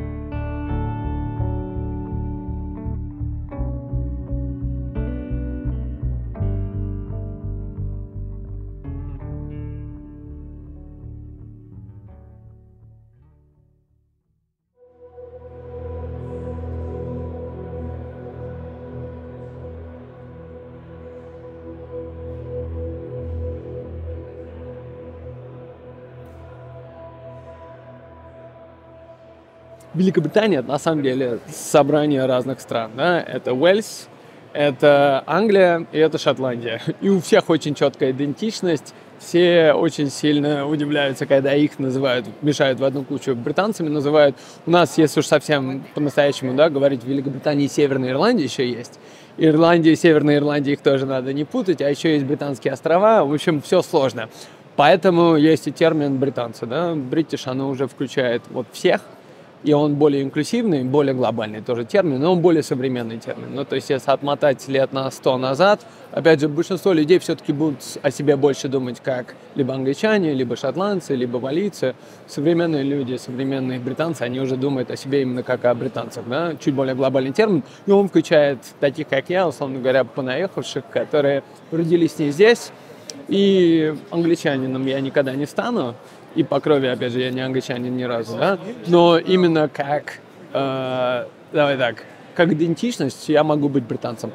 Великобритания, на самом деле, собрание разных стран. Да? Это Уэльс, это Англия и это Шотландия. И у всех очень четкая идентичность. Все очень сильно удивляются, когда их называют, мешают в одну кучу. Британцами называют. У нас, если уж совсем по-настоящему, да, говорить, в Великобритании и Северная Ирландия еще есть. Ирландия и Северная Ирландия, их тоже надо не путать. А еще есть Британские острова. В общем, все сложно. Поэтому есть и термин британцы. Да? Бритиш, оно уже включает вот всех. И он более инклюзивный, более глобальный тоже термин, но он более современный термин. Ну, то есть, если отмотать лет на сто назад, опять же, большинство людей все-таки будут о себе больше думать как либо англичане, либо шотландцы, либо валийцы. Современные люди, современные британцы, они уже думают о себе именно как о британцах, да, чуть более глобальный термин. И он включает таких, как я, условно говоря, понаехавших, которые родились не здесь. И англичанином я никогда не стану. И по крови, опять же, я не англичанин ни разу, да? Но именно как, э, давай так, как идентичность я могу быть британцем.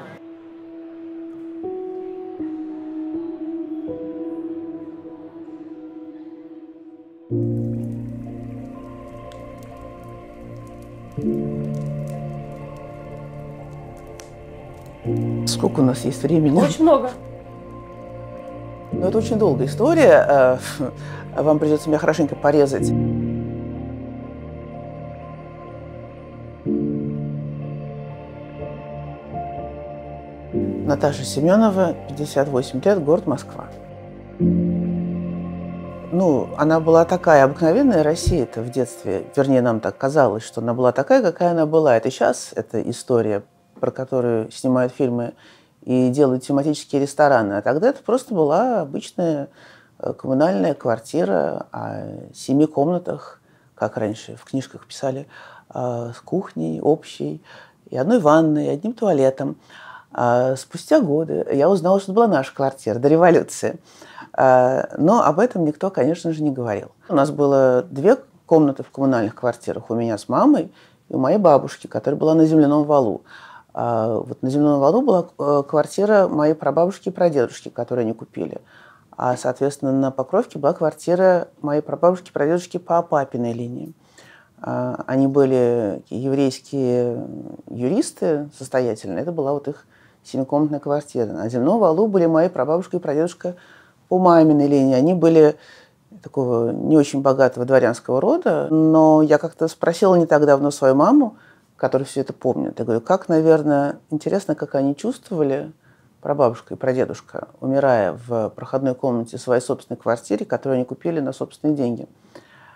Сколько у нас есть времени? Очень много. Но это очень долгая история. Вам придется меня хорошенько порезать. Наташа Семенова, пятьдесят восемь лет, город Москва. Ну, она была такая обыкновенная Россия-то в детстве. Вернее, нам так казалось, что она была такая, какая она была. Это сейчас эта история, про которую снимают фильмы и делают тематические рестораны. А тогда это просто была обычная коммунальная квартира о семи комнатах, как раньше в книжках писали, с кухней общей, и одной ванной, и одним туалетом. А спустя годы я узнала, что это была наша квартира до революции. Но об этом никто, конечно же, не говорил. У нас было две комнаты в коммунальных квартирах. У меня с мамой и у моей бабушки, которая была на земляном валу. Вот на земляном валу была квартира моей прабабушки и прадедушки, которые они купили. А, соответственно, на Покровке была квартира моей прабабушки и прадедушки по папиной линии. Они были еврейские юристы состоятельные. Это была вот их семикомнатная квартира. На земном валу были мои прабабушка и прадедушка по маминой линии. Они были такого не очень богатого дворянского рода. Но я как-то спросила не так давно свою маму, которая все это помнит. Я говорю, как, наверное, интересно, как они чувствовали, прабабушка и прадедушка, умирая в проходной комнате своей собственной квартире, которую они купили на собственные деньги.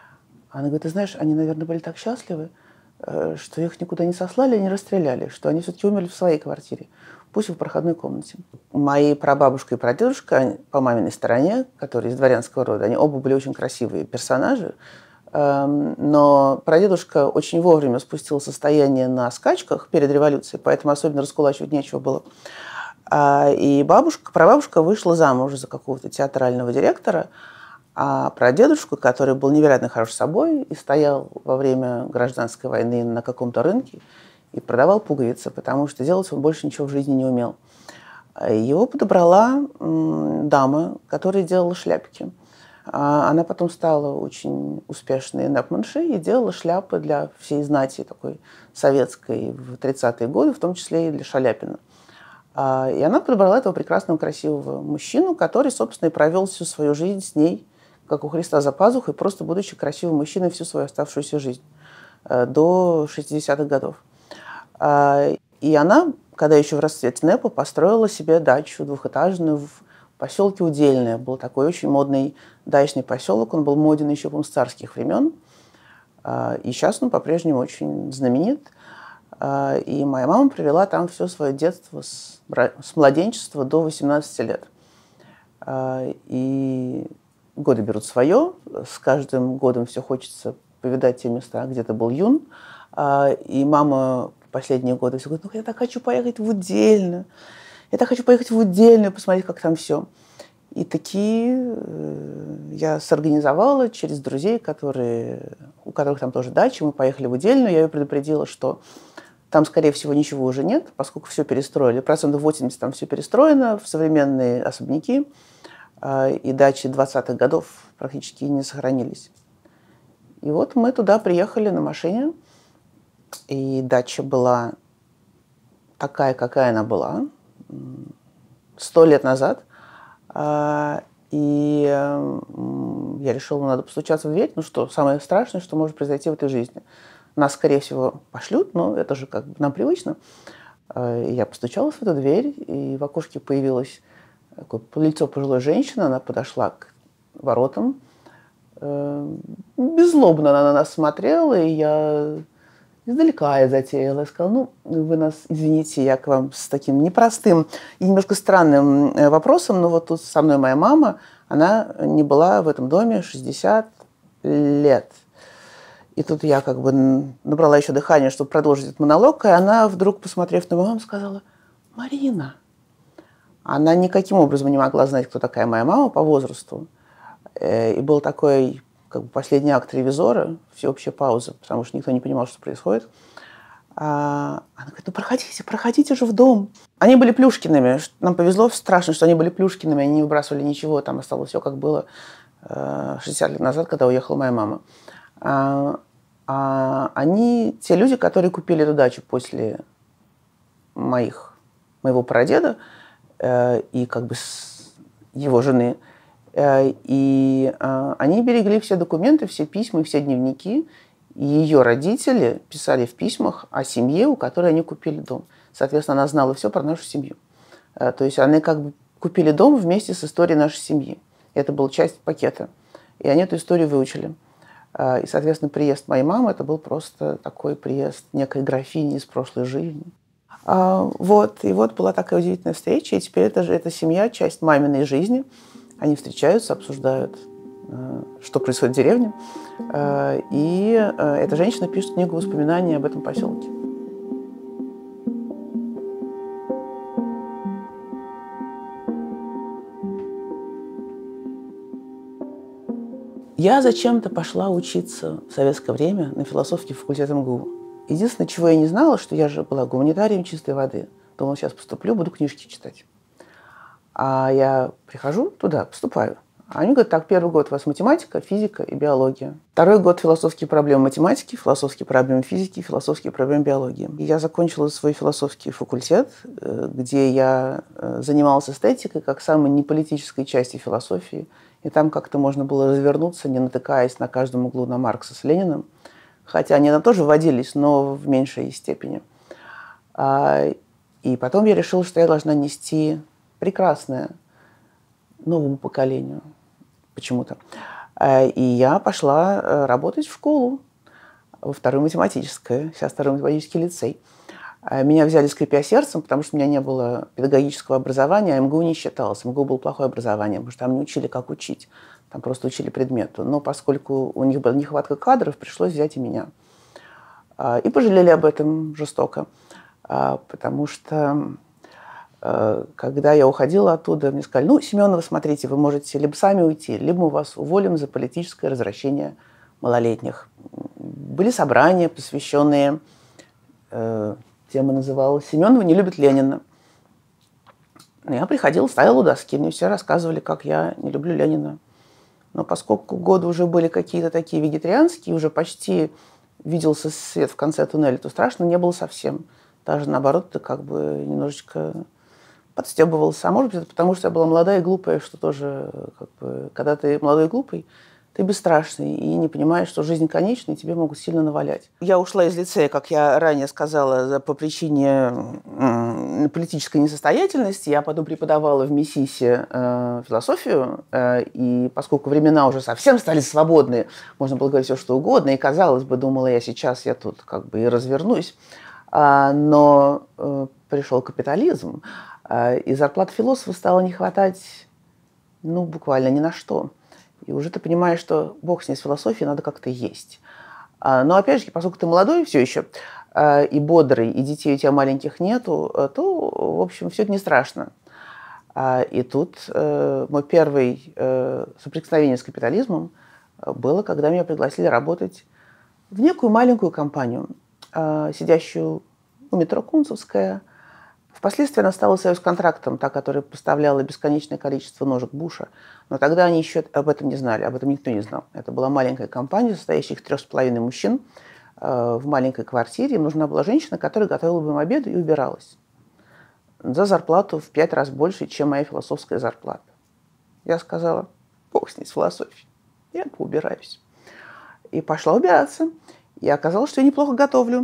Она говорит, ты знаешь, они, наверное, были так счастливы, что их никуда не сослали, не расстреляли, что они все-таки умерли в своей квартире, пусть и в проходной комнате. Мои прабабушка и прадедушка по маминой стороне, которые из дворянского рода, они оба были очень красивые персонажи, но прадедушка очень вовремя спустил состояние на скачках перед революцией, поэтому особенно раскулачивать нечего было. И бабушка, прабабушка вышла замуж за какого-то театрального директора, а прадедушка, который был невероятно хорош собой и стоял во время гражданской войны на каком-то рынке и продавал пуговицы, потому что делать он больше ничего в жизни не умел. Его подобрала дама, которая делала шляпки. Она потом стала очень успешной нэпманшей и делала шляпы для всей знати такой советской в тридцатые годы, в том числе и для Шаляпина. И она подобрала этого прекрасного, красивого мужчину, который, собственно, и провел всю свою жизнь с ней, как у Христа за пазухой, просто будучи красивым мужчиной всю свою оставшуюся жизнь до шестидесятых годов. И она, когда еще в расцвете НЭПа, построила себе дачу двухэтажную в поселке Удельное. Был такой очень модный дачный поселок. Он был моден еще, по-моему, с царских времен. И сейчас он по-прежнему очень знаменит. И моя мама провела там все свое детство с, с младенчества до восемнадцати лет. И годы берут свое. С каждым годом все хочется повидать те места, где ты был юн. И мама последние годы все говорит, ну, я так хочу поехать в Удельное. Я так хочу поехать в Удельную, посмотреть, как там все. И такие я сорганизовала через друзей, которые, у которых там тоже дача. Мы поехали в Удельную. Я ее предупредила, что там, скорее всего, ничего уже нет, поскольку все перестроили. Процентов восемьдесят там все перестроено в современные особняки. И дачи двадцатых годов практически не сохранились. И вот мы туда приехали на машине. И дача была такая, какая она была. Сто лет назад. И я решила, надо постучаться в дверь. Ну что, самое страшное, что может произойти в этой жизни. Нас, скорее всего, пошлют, но это же как бы нам привычно. И я постучалась в эту дверь, и в окошке появилось такое лицо пожилой женщины. Она подошла к воротам. Беззлобно она на нас смотрела, и я издалека я затеяла. Я сказала, ну, вы нас, извините, я к вам с таким непростым и немножко странным вопросом, но вот тут со мной моя мама, она не была в этом доме шестьдесят лет. И тут я как бы набрала еще дыхание, чтобы продолжить этот монолог, и она, вдруг, посмотрев на мою маму, сказала, Марина. Она никаким образом не могла знать, кто такая моя мама по возрасту. И был такой как бы последний акт ревизора, всеобщая пауза, потому что никто не понимал, что происходит. Она говорит, ну проходите, проходите же в дом. Они были Плюшкиными. Нам повезло страшно, что они были Плюшкиными, они не выбрасывали ничего, там осталось все, как было шестьдесят лет назад, когда уехала моя мама. А они те люди, которые купили эту дачу после моих, моего прадеда и как бы его жены. И они берегли все документы, все письма, все дневники. И ее родители писали в письмах о семье, у которой они купили дом. Соответственно, она знала все про нашу семью. То есть они как бы купили дом вместе с историей нашей семьи. Это была часть пакета. И они эту историю выучили. И, соответственно, приезд моей мамы, это был просто такой приезд некой графини из прошлой жизни. Вот. И вот была такая удивительная встреча. И теперь это же эта семья, часть маминой жизни. Они встречаются, обсуждают, что происходит в деревне. И эта женщина пишет книгу воспоминаний об этом поселке. Я зачем-то пошла учиться в советское время на философский факультет эм гэ у. Единственное, чего я не знала, что я же была гуманитарием чистой воды. Думала, сейчас поступлю, буду книжки читать. А я прихожу туда, поступаю. А они говорят, так, первый год у вас математика, физика и биология. Второй год философские проблемы математики, философские проблемы физики, философские проблемы биологии. И я закончила свой философский факультет, где я занималась эстетикой как самой неполитической части философии. И там как-то можно было развернуться, не натыкаясь на каждом углу на Маркса с Лениным. Хотя они там тоже вводились, но в меньшей степени. И потом я решила, что я должна нести прекрасное новому поколению почему-то. И я пошла работать в школу, во второе математическое, сейчас второй математический лицей. Меня взяли, скрипя сердцем, потому что у меня не было педагогического образования, а МГУ не считалось. МГУ было плохое образование, потому что там не учили, как учить. Там просто учили предмету. Но поскольку у них была нехватка кадров, пришлось взять и меня. И пожалели об этом жестоко. Потому что, когда я уходила оттуда, мне сказали: ну, Семенова, смотрите, вы можете либо сами уйти, либо мы вас уволим за политическое развращение малолетних. Были собрания, посвященные... Тема называлась «Семенова не любит Ленина». Я приходила, стояла у доски, мне все рассказывали, как я не люблю Ленина. Но поскольку годы уже были какие-то такие вегетарианские, уже почти виделся свет в конце туннеля, то страшно не было совсем. Даже наоборот, ты как бы немножечко подстебывался. А может быть, это потому, что я была молодая и глупая, что тоже, как бы, когда ты молодой и глупый, ты бесстрашный и не понимаешь, что жизнь конечна, и тебе могут сильно навалять. Я ушла из лицея, как я ранее сказала, по причине политической несостоятельности. Я потом преподавала в МИСИСе э, философию, э, и поскольку времена уже совсем стали свободные, можно было говорить все, что угодно, и, казалось бы, думала я, сейчас я тут как бы и развернусь. А, но э, пришел капитализм, э, и зарплаты философа стало не хватать, ну, буквально ни на что. И уже ты понимаешь, что бог с ней с философией, надо как-то есть. Но опять же, поскольку ты молодой все еще, и бодрый, и детей у тебя маленьких нету, то, в общем, все это не страшно. И тут мой первый соприкосновение с капитализмом было, когда меня пригласили работать в некую маленькую компанию, сидящую у метро Кунцевская. Впоследствии она стала союзконтрактом, та, которая поставляла бесконечное количество ножек Буша. Но тогда они еще об этом не знали, об этом никто не знал. Это была маленькая компания, состоящая из трех с половиной мужчин э, в маленькой квартире. Им нужна была женщина, которая готовила бы им обед и убиралась. За зарплату в пять раз больше, чем моя философская зарплата. Я сказала: бог с ней, с философией, я поубираюсь. И пошла убираться. И оказалось, что я неплохо готовлю.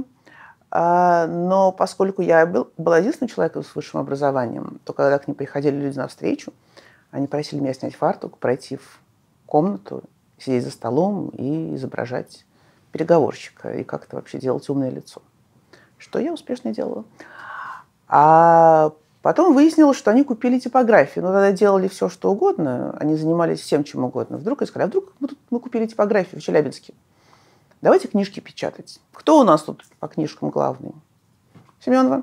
Но поскольку я был, была единственным человеком с высшим образованием, то когда к ним приходили люди на встречу, они просили меня снять фартук, пройти в комнату, сидеть за столом и изображать переговорщика, и как-то вообще делать умное лицо. Что я успешно делала. А потом выяснилось, что они купили типографию. Но тогда делали все, что угодно, они занимались всем, чем угодно. Вдруг я сказала: а вдруг мы, тут, мы купили типографию в Челябинске? Давайте книжки печатать. Кто у нас тут по книжкам главный? Семенова.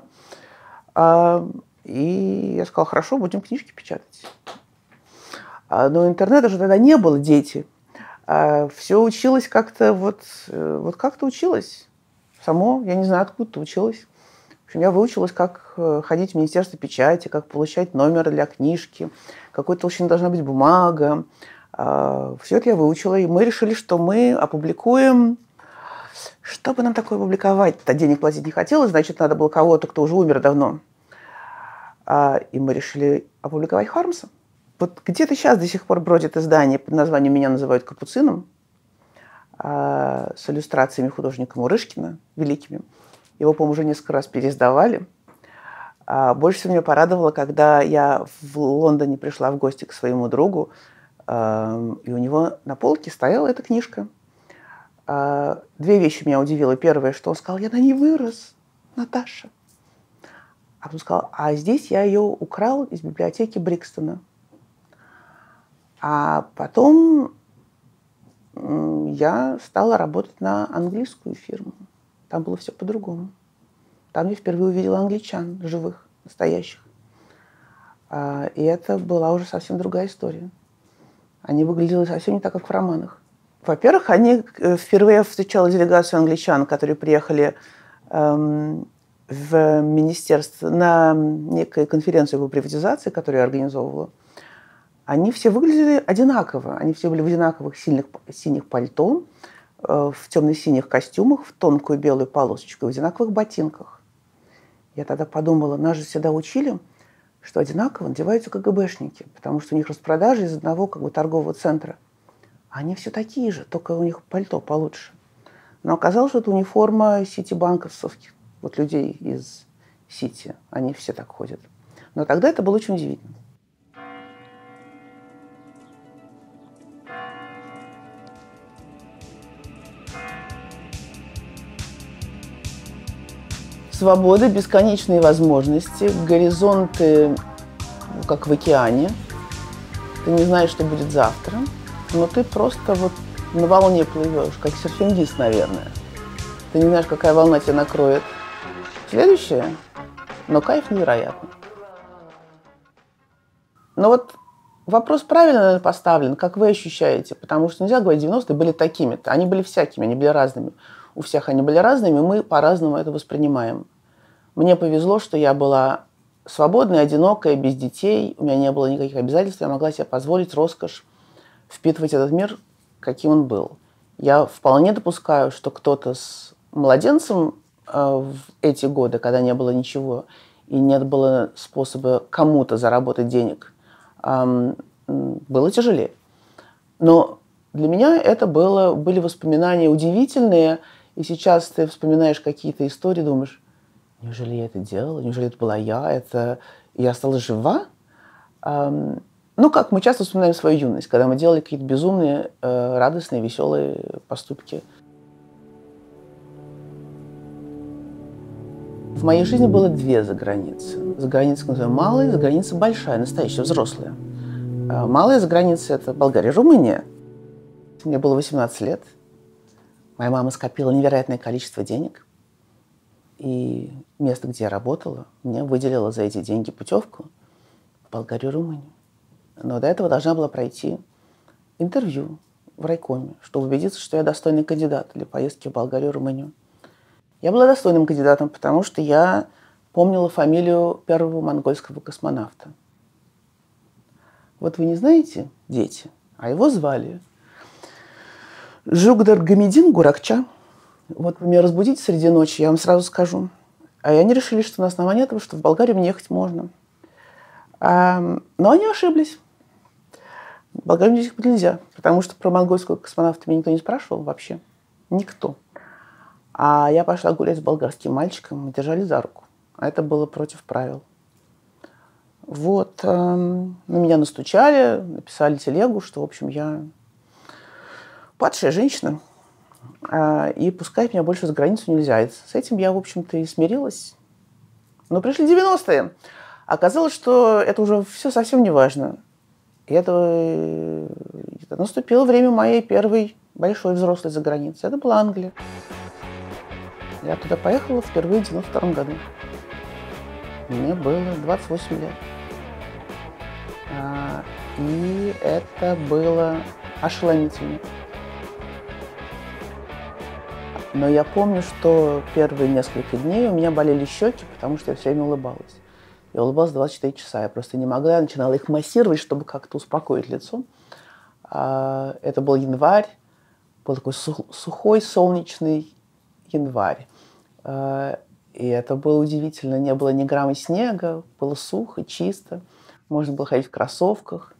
А, и я сказала: хорошо, будем книжки печатать. А, но интернета же тогда не было, дети. А, все училось как-то, вот, вот как-то училось. Само, я не знаю, откуда-то училась. В общем, я выучилась, как ходить в Министерство печати, как получать номер для книжки, какой толщины должна быть бумага. А, все это я выучила, и мы решили, что мы опубликуем... Что бы нам такое публиковать-то? Денег платить не хотелось, значит, надо было кого-то, кто уже умер давно. А, и мы решили опубликовать Хармса. Вот где-то сейчас до сих пор бродит издание под названием «Меня называют Капуцином», а, с иллюстрациями художника Мурышкина, великими. Его, по-моему, уже несколько раз переиздавали. А, больше всего меня порадовало, когда я в Лондоне пришла в гости к своему другу, а, и у него на полке стояла эта книжка. Две вещи меня удивило. Первое, что он сказал: я на ней вырос, Наташа. А потом сказал: а здесь я ее украл из библиотеки Брикстона. А потом я стала работать на английскую фирму. Там было все по-другому. Там я впервые увидела англичан, живых, настоящих. И это была уже совсем другая история. Они выглядели совсем не так, как в романах. Во-первых, они впервые встречала делегацию англичан, которые приехали эм, в министерство на некую конференцию по приватизации, которую я организовывала. Они все выглядели одинаково. Они все были в одинаковых сильных, синих пальто, э, в темно-синих костюмах, в тонкую белую полосочку, в одинаковых ботинках. Я тогда подумала: нас же всегда учили, что одинаково надеваются КГБшники, потому что у них распродажи из одного как бы торгового центра. Они все такие же, только у них пальто получше. Но оказалось, что это униформа ситибанковских вот людей из Сити. Они все так ходят. Но тогда это было очень удивительно. свобода, бесконечные возможности, горизонты, как в океане. Ты не знаешь, что будет завтра, но ты просто вот на волне плывешь, как серфингист, наверное. Ты не знаешь, какая волна тебя накроет. Следующее, но кайф невероятный. Но вот вопрос правильно, наверное, поставлен, как вы ощущаете, потому что нельзя говорить, девяностые были такими-то, они были всякими, они были разными. У всех они были разными, мы по-разному это воспринимаем. Мне повезло, что я была свободная, одинокая, без детей, у меня не было никаких обязательств, я могла себе позволить роскошь впитывать этот мир, каким он был. Я вполне допускаю, что кто-то с младенцем э, в эти годы, когда не было ничего, и нет было способа кому-то заработать денег, э, было тяжелее. Но для меня это было, были воспоминания удивительные, и сейчас ты вспоминаешь какие-то истории, думаешь, неужели я это делала, неужели это была я, это я осталась жива? Эм, ну, как мы часто вспоминаем свою юность, когда мы делали какие-то безумные, э, радостные, веселые поступки. В моей жизни было две заграницы. Заграница, называем, малая, заграница большая, настоящая, взрослая. Э, малая заграница – это Болгария, Румыния. Мне было восемнадцать лет. Моя мама скопила невероятное количество денег. И место, где я работала, мне выделило за эти деньги путевку в Болгарию и Румынию. Но до этого должна была пройти интервью в райкоме, чтобы убедиться, что я достойный кандидат для поездки в Болгарию и Румынию. Я была достойным кандидатом, потому что я помнила фамилию первого монгольского космонавта. Вот вы не знаете, дети, а его звали Жугдар Гамедин Гуракча. Вот вы меня разбудите среди ночи, я вам сразу скажу. А они решили, что на основании этого, что в Болгарию мне ехать можно. А, но они ошиблись. В Болгарию мне ехать нельзя, потому что про монгольского космонавта меня никто не спрашивал вообще. Никто. А я пошла гулять с болгарским мальчиком, мы держали за руку. А это было против правил. Вот. Э, на меня настучали, написали телегу, что, в общем, я падшая женщина. И пускать меня больше за границу нельзя. И с этим я, в общем-то, и смирилась. Но пришли девяностые. Оказалось, что это уже все совсем не важно. И это, это наступило время моей первой большой взрослой заграницы. Это была Англия. Я туда поехала впервые в девяносто втором году. Мне было двадцать восемь лет. И это было ошеломительно. Но я помню, что первые несколько дней у меня болели щеки, потому что я все время улыбалась. Я улыбалась двадцать четыре часа. Я просто не могла. Я начинала их массировать, чтобы как-то успокоить лицо. Это был январь. Был такой сухой, солнечный январь. И это было удивительно. Не было ни грамма снега. Было сухо, чисто. Можно было ходить в кроссовках.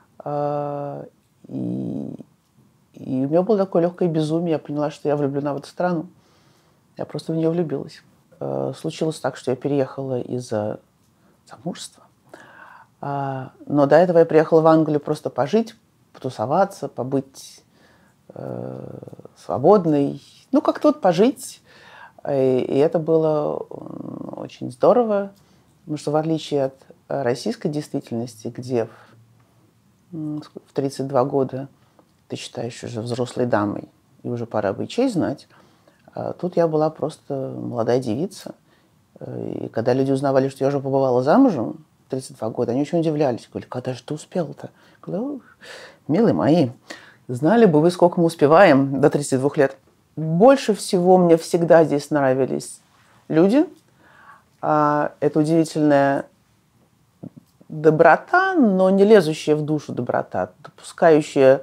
И... И у меня было такое легкое безумие. Я поняла, что я влюблена в эту страну. Я просто в нее влюбилась. Случилось так, что я переехала из-за замужества. Но до этого я приехала в Англию просто пожить, потусоваться, побыть свободной. Ну, как-то вот пожить. И это было очень здорово. Потому что в отличие от российской действительности, где в тридцать два года ты считаешь уже взрослой дамой, и уже пора бы и честь знать. А тут я была просто молодая девица. И когда люди узнавали, что я уже побывала замужем в тридцать два года, они очень удивлялись. Говорили, когда же ты успела-то? Говорю, милые мои, знали бы вы, сколько мы успеваем до тридцати двух лет. Больше всего мне всегда здесь нравились люди. Это удивительная доброта, но не лезущая в душу доброта, допускающая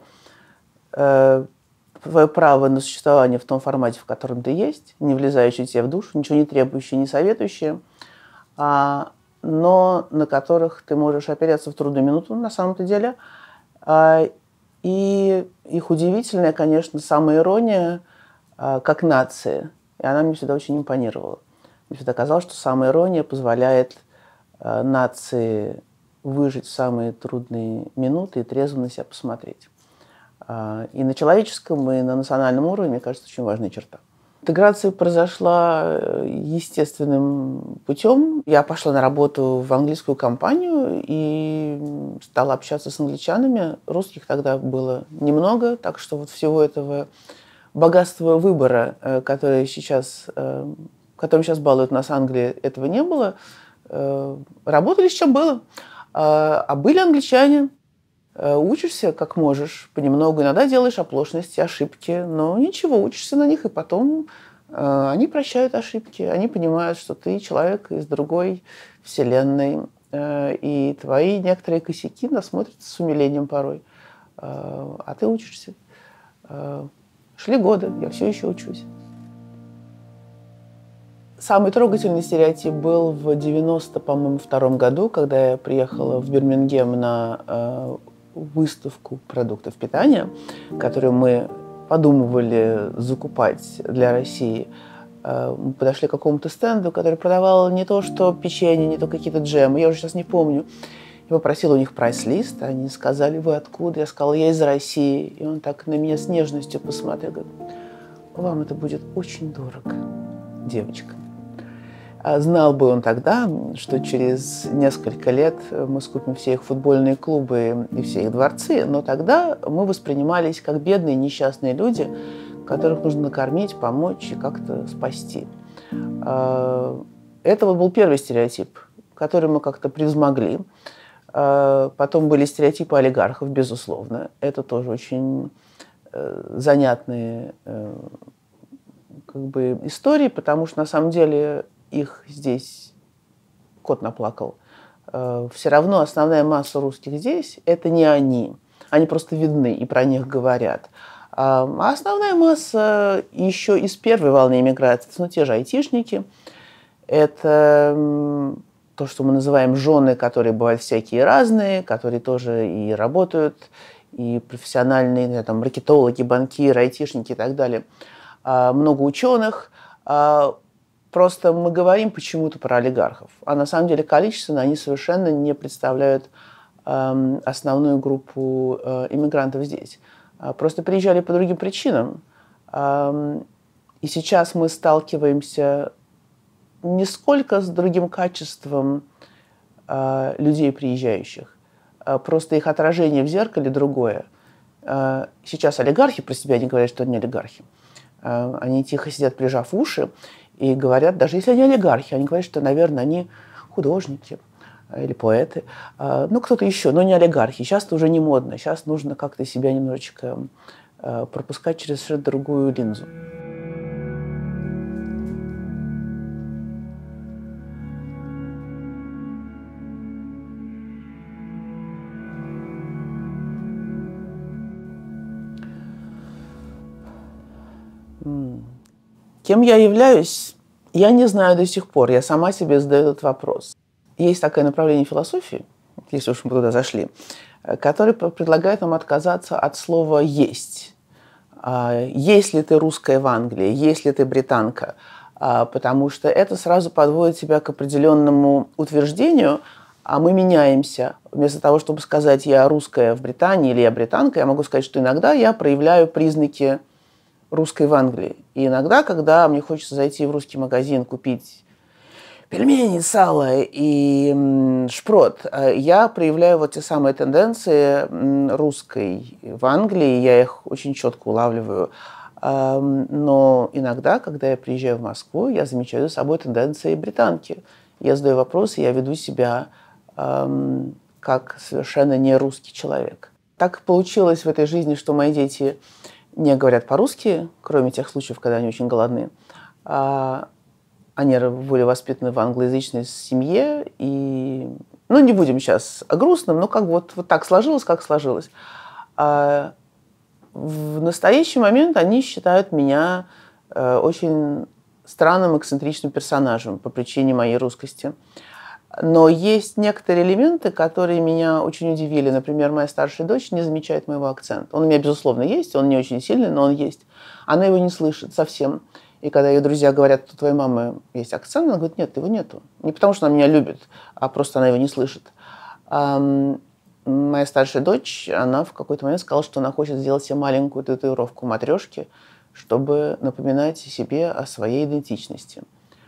твое право на существование в том формате, в котором ты есть, не влезающее тебе в душу, ничего не требующее, не советующее, а, но на которых ты можешь опереться в трудную минуту на самом-то деле. А, и их удивительная, конечно, самоирония а, как нация. И она мне всегда очень импонировала. Мне всегда казалось, что самоирония позволяет а, нации выжить в самые трудные минуты и трезво на себя посмотреть. И на человеческом, и на национальном уровне, мне кажется, очень важная черта. Интеграция произошла естественным путем. Я пошла на работу в английскую компанию и стала общаться с англичанами. Русских тогда было немного, так что вот всего этого богатства выбора, которое сейчас, которым сейчас балует нас Англия, этого не было. Работали с чем было. А были англичане. Учишься как можешь, понемногу. Иногда делаешь оплошности, ошибки, но ничего, учишься на них, и потом э, они прощают ошибки. Они понимают, что ты человек из другой вселенной, э, и твои некоторые косяки насмотрятся с умилением порой. Э, а ты учишься. Э, шли годы, я все еще учусь. Самый трогательный стереотип был в девяносто, по-моему, втором году, когда я приехала в Бирмингем на э, выставку продуктов питания, которую мы подумывали закупать для России. Мы подошли к какому-то стенду, который продавал не то что печенье, не то какие-то джемы, я уже сейчас не помню. Я попросила у них прайс-лист, они сказали: вы откуда? Я сказала: я из России. И он так на меня с нежностью посмотрел, говорит: вам это будет очень дорого, девочка. Знал бы он тогда, что через несколько лет мы скупим все их футбольные клубы и все их дворцы, но тогда мы воспринимались как бедные несчастные люди, которых нужно накормить, помочь и как-то спасти. Это вот был первый стереотип, который мы как-то превзмогли. Потом были стереотипы олигархов, безусловно. Это тоже очень занятные как бы истории, потому что на самом деле их здесь кот наплакал. Все равно основная масса русских здесь – это не они. Они просто видны и про них говорят. А основная масса еще из первой волны иммиграции, ну, те же айтишники, это то, что мы называем жены, которые бывают всякие разные, которые тоже и работают, и профессиональные там, маркетологи, банкиры, айтишники и так далее. Много ученых. Просто мы говорим почему-то про олигархов, а на самом деле количественно они совершенно не представляют э, основную группу э, иммигрантов здесь. Просто приезжали по другим причинам. Э, и сейчас мы сталкиваемся не сколько с другим качеством э, людей, приезжающих, э, просто их отражение в зеркале другое. Э, сейчас олигархи про себя не говорят, что они олигархи. Э, они тихо сидят, прижав уши, и говорят, даже если они олигархи, они говорят, что, наверное, они художники или поэты, ну, кто-то еще, но не олигархи. Сейчас это уже не модно. Сейчас нужно как-то себя немножечко пропускать через совершенно другую линзу. Кем я являюсь, я не знаю до сих пор. Я сама себе задаю этот вопрос. Есть такое направление философии, если уж мы туда зашли, которое предлагает нам отказаться от слова «есть». Если ты русская в Англии, если ты британка, потому что это сразу подводит тебя к определенному утверждению, а мы меняемся. Вместо того, чтобы сказать «я русская в Британии» или «я британка», я могу сказать, что иногда я проявляю признаки русской в Англии. И иногда, когда мне хочется зайти в русский магазин, купить пельмени, сало и шпрот, я проявляю вот те самые тенденции русской в Англии, я их очень четко улавливаю. Но иногда, когда я приезжаю в Москву, я замечаю за собой тенденции британки. Я задаю вопросы, я веду себя как совершенно не русский человек. Так получилось в этой жизни, что мои дети не говорят по-русски, кроме тех случаев, когда они очень голодны. Они были воспитаны в англоязычной семье. И... Ну, не будем сейчас о грустном, но как вот, вот так сложилось, как сложилось. А в настоящий момент они считают меня очень странным, эксцентричным персонажем по причине моей русскости. Но есть некоторые элементы, которые меня очень удивили. Например, моя старшая дочь не замечает моего акцента. Он у меня, безусловно, есть, он не очень сильный, но он есть. Она его не слышит совсем. И когда ее друзья говорят, что у твоей мамы есть акцент, она говорит, нет, его нету. Не потому, что она меня любит, а просто она его не слышит. А моя старшая дочь, она в какой-то момент сказала, что она хочет сделать себе маленькую татуировку матрешки, чтобы напоминать себе о своей идентичности.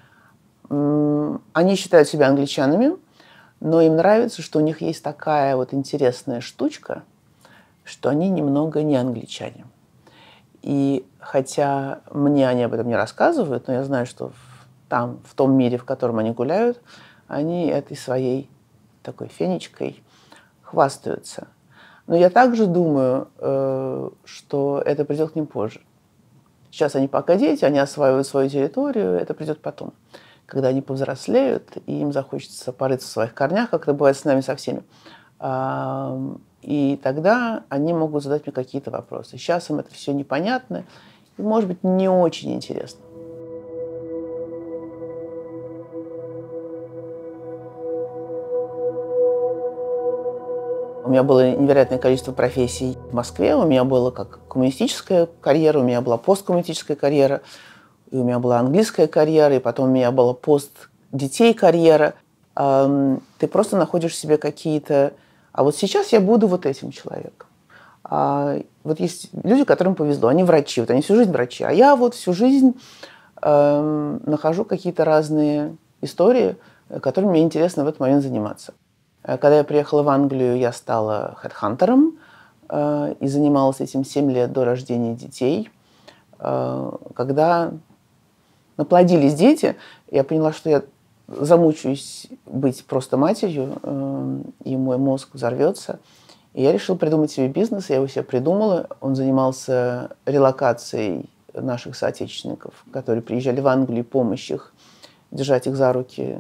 Они считают себя англичанами, но им нравится, что у них есть такая вот интересная штучка, что они немного не англичане. И хотя мне они об этом не рассказывают, но я знаю, что в, там, в том мире, в котором они гуляют, они этой своей такой фенечкой хвастаются. Но я также думаю, э, что это придет к ним позже. Сейчас они пока дети, они осваивают свою территорию, это придет потом. Когда они повзрослеют, и им захочется порыться в своих корнях, как это бывает с нами со всеми. И тогда они могут задать мне какие-то вопросы. Сейчас им это все непонятно и, может быть, не очень интересно. У меня было невероятное количество профессий в Москве. У меня была как коммунистическая карьера, у меня была посткоммунистическая карьера, и у меня была английская карьера, и потом у меня была пост-детей карьера. Ты просто находишь в себе какие-то... А вот сейчас я буду вот этим человеком. А вот есть люди, которым повезло, они врачи, вот они всю жизнь врачи, а я вот всю жизнь э, нахожу какие-то разные истории, которыми мне интересно в этот момент заниматься. Когда я приехала в Англию, я стала хедхантером э, и занималась этим семь лет до рождения детей. Э, когда наплодились дети, я поняла, что я замучаюсь быть просто матерью, э, и мой мозг взорвется. И я решила придумать себе бизнес, я его себе придумала. Он занимался релокацией наших соотечественников, которые приезжали в Англию, помощь их, держать их за руки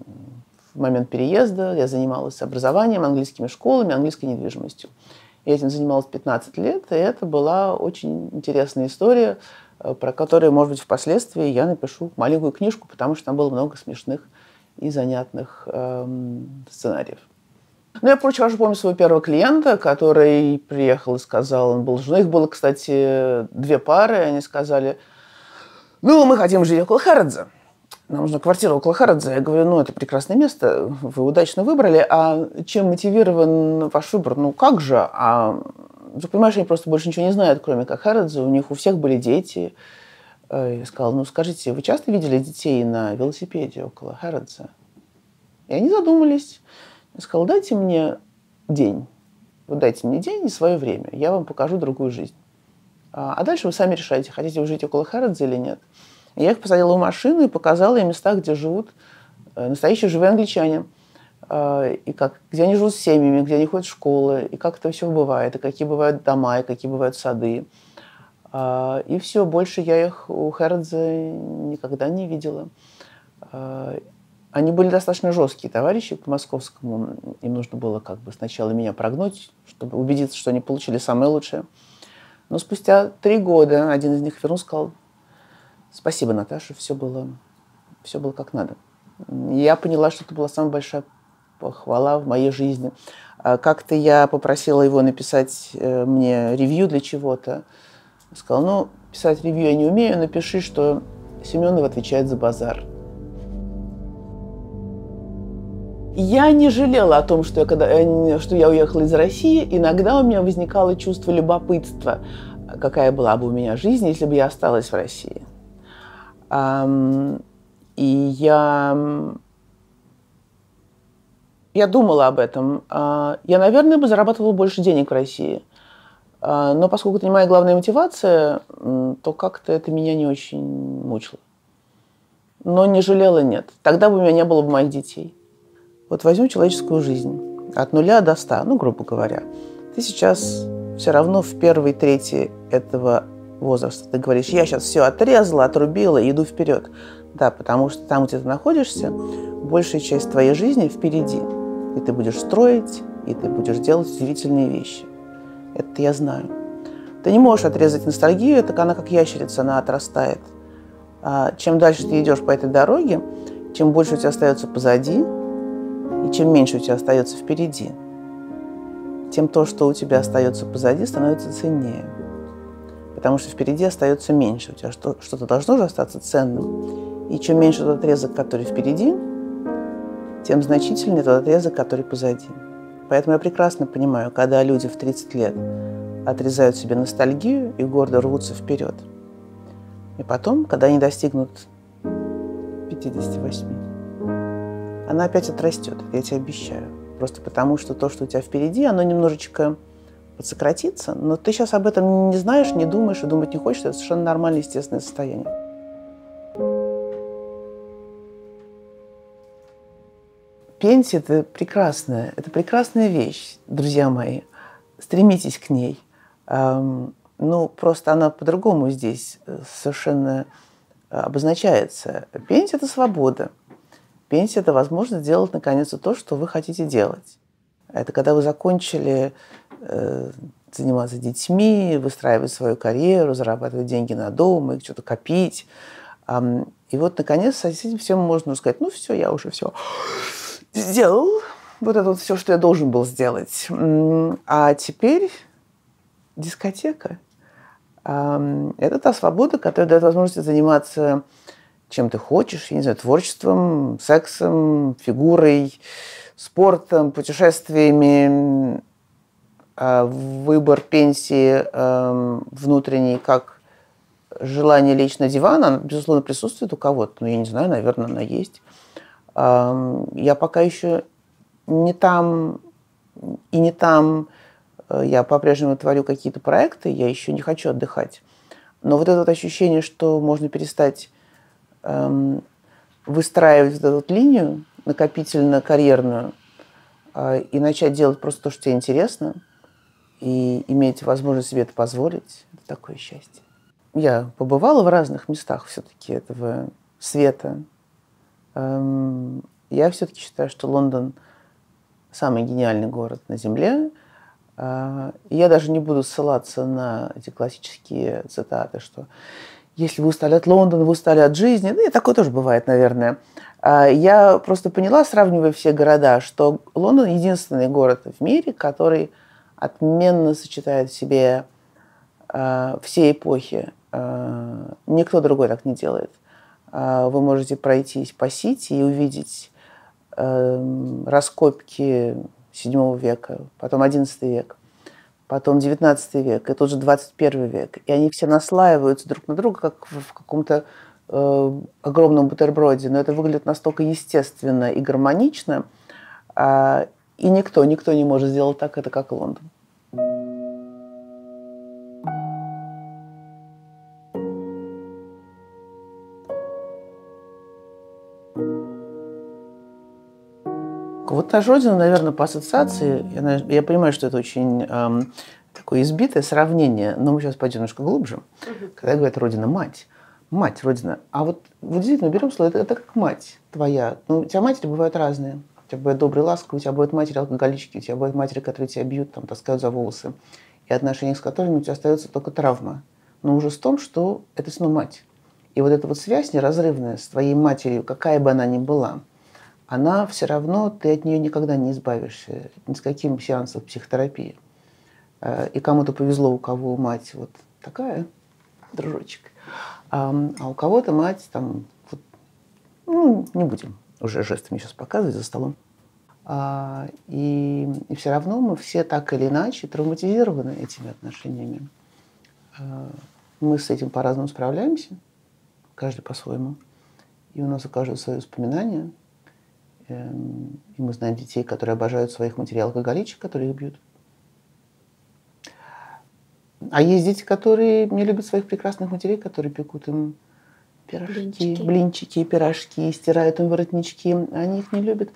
в момент переезда. Я занималась образованием, английскими школами, английской недвижимостью. Я этим занималась пятнадцать лет, и это была очень интересная история, про которую, может быть, впоследствии я напишу маленькую книжку, потому что там было много смешных и занятных эм, сценариев. Ну, я, впрочем, хорошо помню своего первого клиента, который приехал и сказал, он был женой. Их было, кстати, две пары, и они сказали, ну, мы хотим жить около Хэрротса. Нам нужна квартира около Хэрротса. Я говорю, ну, это прекрасное место, вы удачно выбрали, а чем мотивирован ваш выбор? Ну, как же? А ты понимаешь, они просто больше ничего не знают, кроме как Хэрротса. У них у всех были дети. Я сказала, ну, скажите, вы часто видели детей на велосипеде около Хэрротса? И они задумались. Я сказала, дайте мне день. Вот дайте мне день и свое время. Я вам покажу другую жизнь. А дальше вы сами решаете, хотите вы жить около Хэрротса или нет. И я их посадила в машину и показала им места, где живут настоящие живые англичане. И как, где они живут с семьями, где они ходят в школы, и как это все бывает, и какие бывают дома, и какие бывают сады. И все, больше я их у Хэрротса никогда не видела. Они были достаточно жесткие товарищи по московскому. Им нужно было как бы сначала меня прогнуть, чтобы убедиться, что они получили самое лучшее. Но спустя три года один из них вернулся и сказал, спасибо, Наташа, все было, все было как надо. И я поняла, что это была самая большая похвала в моей жизни. Как-то я попросила его написать мне ревью для чего-то. Сказал, ну, писать ревью я не умею, напиши, что Семенов отвечает за базар. Я не жалела о том, что я, когда, что я уехала из России. Иногда у меня возникало чувство любопытства, какая была бы у меня жизнь, если бы я осталась в России. И я, я думала об этом. Я, наверное, бы зарабатывала больше денег в России. Но поскольку это не моя главная мотивация, то как-то это меня не очень мучило. Но не жалела, нет. Тогда бы у меня не было бы моих детей. Вот возьмем человеческую жизнь от нуля до ста, ну, грубо говоря. Ты сейчас все равно в первой трети этого возраста. Ты говоришь, я сейчас все отрезала, отрубила и иду вперед. Да, потому что там, где ты находишься, большая часть твоей жизни впереди. И ты будешь строить, и ты будешь делать удивительные вещи. Это я знаю. Ты не можешь отрезать ностальгию, так она как ящерица, она отрастает. А чем дальше ты идешь по этой дороге, чем больше у тебя остается позади, и чем меньше у тебя остается впереди, тем то, что у тебя остается позади, становится ценнее. Потому что впереди остается меньше. У тебя что-то должно же остаться ценным. И чем меньше тот отрезок, который впереди, тем значительнее тот отрезок, который позади. Поэтому я прекрасно понимаю, когда люди в тридцать лет отрезают себе ностальгию и гордо рвутся вперед. И потом, когда они достигнут пятидесяти восьми, она опять отрастет, я тебе обещаю. Просто потому, что то, что у тебя впереди, оно немножечко подсократится, но ты сейчас об этом не знаешь, не думаешь и думать не хочешь, это совершенно нормальное, естественное состояние. Пенсия – это прекрасная, это прекрасная вещь, друзья мои. Стремитесь к ней. Эм, ну, просто она по-другому здесь совершенно обозначается. Пенсия – это свобода. Пенсия – это возможность сделать, наконец, то, что вы хотите делать. Это когда вы закончили э, заниматься детьми, выстраивать свою карьеру, зарабатывать деньги на дом, и что-то копить. Эм, и вот, наконец, с этим всем можно сказать, ну, все, я уже все сделал. Вот это вот все, что я должен был сделать. А теперь дискотека. Эм, это та свобода, которая дает возможность заниматься чем ты хочешь, я не знаю, творчеством, сексом, фигурой, спортом, путешествиями, э, выбор пенсии э, внутренний, как желание лечь на диван, она, безусловно, присутствует у кого-то, но я не знаю, наверное, она есть. Э, я пока еще не там и не там, я по-прежнему творю какие-то проекты, я еще не хочу отдыхать. Но вот это вот ощущение, что можно перестать выстраивать вот эту вот линию накопительно-карьерную э, и начать делать просто то, что тебе интересно, и иметь возможность себе это позволить, это такое счастье. Я побывала в разных местах все-таки этого света. Эм, я все-таки считаю, что Лондон самый гениальный город на Земле. Э, и я даже не буду ссылаться на эти классические цитаты, что если вы устали от Лондона, вы устали от жизни. Ну, и такое тоже бывает, наверное. Я просто поняла, сравнивая все города, что Лондон – единственный город в мире, который отменно сочетает в себе все эпохи. Никто другой так не делает. Вы можете пройтись по Сити и увидеть раскопки седьмого века, потом одиннадцатый век, потом девятнадцатый век, и тот же двадцать первый век. И они все наслаиваются друг на друга, как в каком-то э, огромном бутерброде. Но это выглядит настолько естественно и гармонично. Э, и никто, никто не может сделать так это, как Лондон. Вот та же родина, наверное, по ассоциации, я, я понимаю, что это очень эм, такое избитое сравнение, но мы сейчас пойдем немножко глубже. Uh-huh. Когда говорят родина-мать, мать, родина. А вот, вот действительно, берем слово, это, это как мать твоя. Ну, у тебя матери бывают разные. У тебя бывают добрые, ласковые, у тебя бывают матери-алкоголички, у тебя бывают матери, которые тебя бьют, там, таскают за волосы. И отношения с которыми у тебя остается только травма. Но ужас в том, что это снова мать. И вот эта вот связь неразрывная с твоей матерью, какая бы она ни была, она все равно, ты от нее никогда не избавишься, ни с каким сеансом психотерапии. И кому-то повезло, у кого мать вот такая, дружочек, а у кого-то мать там, вот, ну, не будем уже жестами сейчас показывать за столом. И, и все равно мы все так или иначе травматизированы этими отношениями. Мы с этим по-разному справляемся, каждый по-своему. И у нас у каждого свои воспоминания. И мы знаем детей, которые обожают своих матерей-алкоголичек, которые их бьют. А есть дети, которые не любят своих прекрасных матерей, которые пекут им пирожки, блинчики, блинчики пирожки, стирают им воротнички. Они их не любят.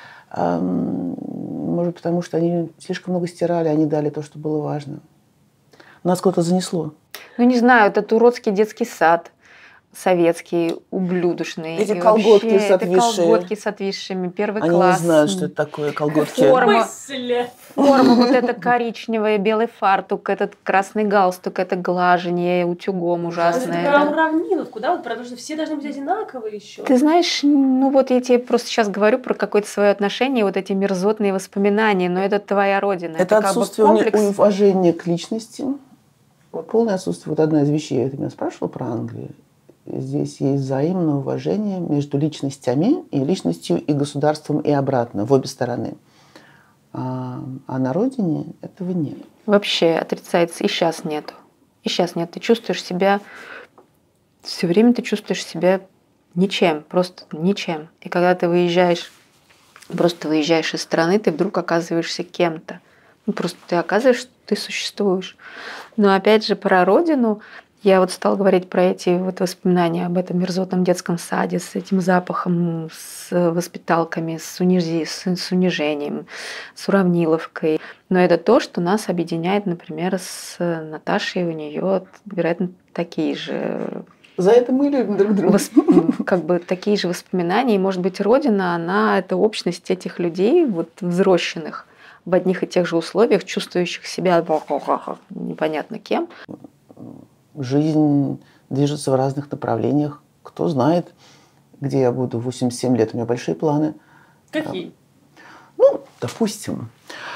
Может, потому что они слишком много стирали, они дали то, что было важно. Нас куда-то занесло. Ну, не знаю, этот уродский детский сад. Советский, ублюдочный. Эти колготки вообще, с отвисшими. колготки с отвисшими, первый Они класс. Они не знают, что это такое колготки. Форма, форма вот эта коричневая, белый фартук, этот красный галстук, это глажение утюгом ужасное. Это про равнину, куда вот, потому что все должны быть одинаковые еще. Ты знаешь, ну вот я тебе просто сейчас говорю про какое-то свое отношение, вот эти мерзотные воспоминания, но это твоя родина. Это, это отсутствие как бы комплекс... уважения к личности. Вот полное отсутствие. Вот одна из вещей, ты меня спрашивала про Англию. Здесь есть взаимное уважение между личностями и личностью и государством и обратно, в обе стороны. А, а на родине этого нет. Вообще отрицается, и сейчас нету. И сейчас нет. Ты чувствуешь себя все время ты чувствуешь себя ничем, просто ничем. И когда ты выезжаешь, просто выезжаешь из страны, ты вдруг оказываешься кем-то. Ну, просто ты оказываешься, ты существуешь. Но опять же про родину, я вот стала говорить про эти вот воспоминания об этом мерзотном детском саде, с этим запахом, с воспиталками, с, унизи, с, с унижением, с уравниловкой. Но это то, что нас объединяет, например, с Наташей. У нее, вероятно, такие же... За это мы любим друг друга. Восп... Как бы такие же воспоминания. И, может быть, Родина, она — это общность этих людей, вот взросшенных в одних и тех же условиях, чувствующих себя непонятно кем. Жизнь движется в разных направлениях. Кто знает, где я буду в восемьдесят семь лет. У меня большие планы. Какие? Ну, допустим.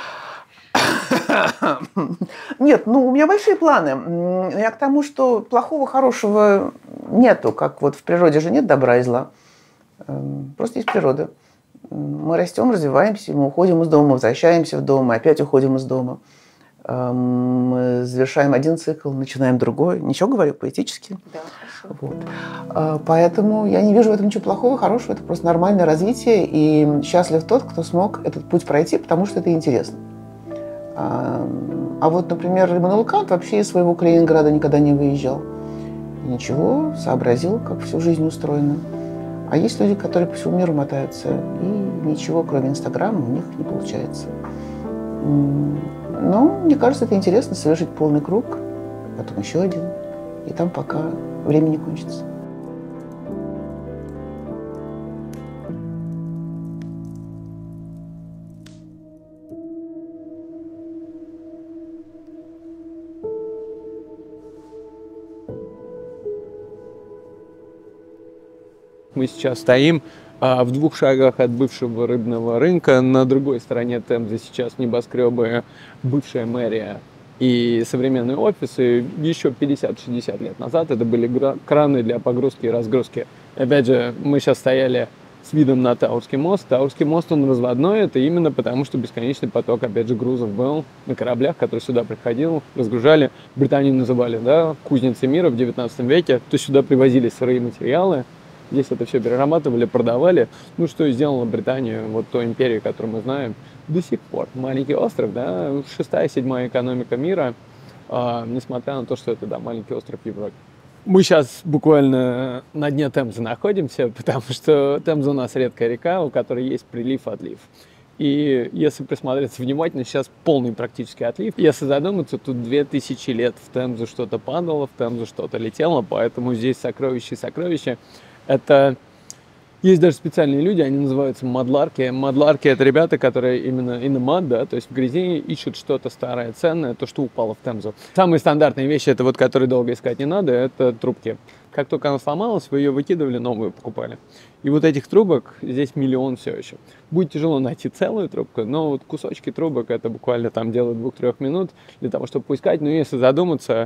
Нет, ну, у меня большие планы. Я к тому, что плохого, хорошего нету. Как вот в природе же нет добра и зла. Просто есть природа. Мы растем, развиваемся, мы уходим из дома, возвращаемся в дом, мы опять уходим из дома. Мы завершаем один цикл, начинаем другой. Ничего говорю, поэтически. Да, хорошо. Вот. Поэтому я не вижу в этом ничего плохого, хорошего. Это просто нормальное развитие. И счастлив тот, кто смог этот путь пройти, потому что это интересно. А вот, например, Иммануил Кант вообще из своего Калининграда никогда не выезжал. Ничего, сообразил, как всю жизнь устроена. А есть люди, которые по всему миру мотаются, и ничего, кроме Инстаграма, у них не получается. Но мне кажется, это интересно — совершить полный круг, потом еще один, и там пока время не кончится. Мы сейчас стоим а, в двух шагах от бывшего рыбного рынка. На другой стороне Темзы сейчас небоскребы, бывшая мэрия и современные офисы. Еще пятьдесят-шестьдесят лет назад это были краны для погрузки и разгрузки. Опять же, мы сейчас стояли с видом на Таурский мост. Таурский мост, он разводной, это именно потому, что бесконечный поток, опять же, грузов был на кораблях, который сюда приходил, разгружали. Британию называли, да, кузницей мира в девятнадцатом веке. То есть сюда привозили сырые материалы. Здесь это все перерабатывали, продавали. Ну, что и сделала Британия, вот той империи, которую мы знаем до сих пор. Маленький остров, да, шестая, седьмая экономика мира, э, несмотря на то, что это, да, маленький остров в Европе. Мы сейчас буквально на дне Темзы находимся, потому что Темза у нас редкая река, у которой есть прилив-отлив. И если присмотреться внимательно, сейчас полный практически отлив. Если задуматься, тут две тысячи лет в Темзу что-то падало, в Темзу что-то летело, поэтому здесь сокровища и сокровища. Это есть даже специальные люди, они называются мадларки. Мадларки — это ребята, которые именно in the mud, да, то есть в грязи ищут что-то старое, ценное, то, что упало в Темзу. Самые стандартные вещи, это вот, которые долго искать не надо, это трубки. Как только она сломалась, вы ее выкидывали, новую покупали. И вот этих трубок здесь миллион все еще. Будет тяжело найти целую трубку, но вот кусочки трубок — это буквально там дело двух-трех минут для того, чтобы поискать. Но если задуматься,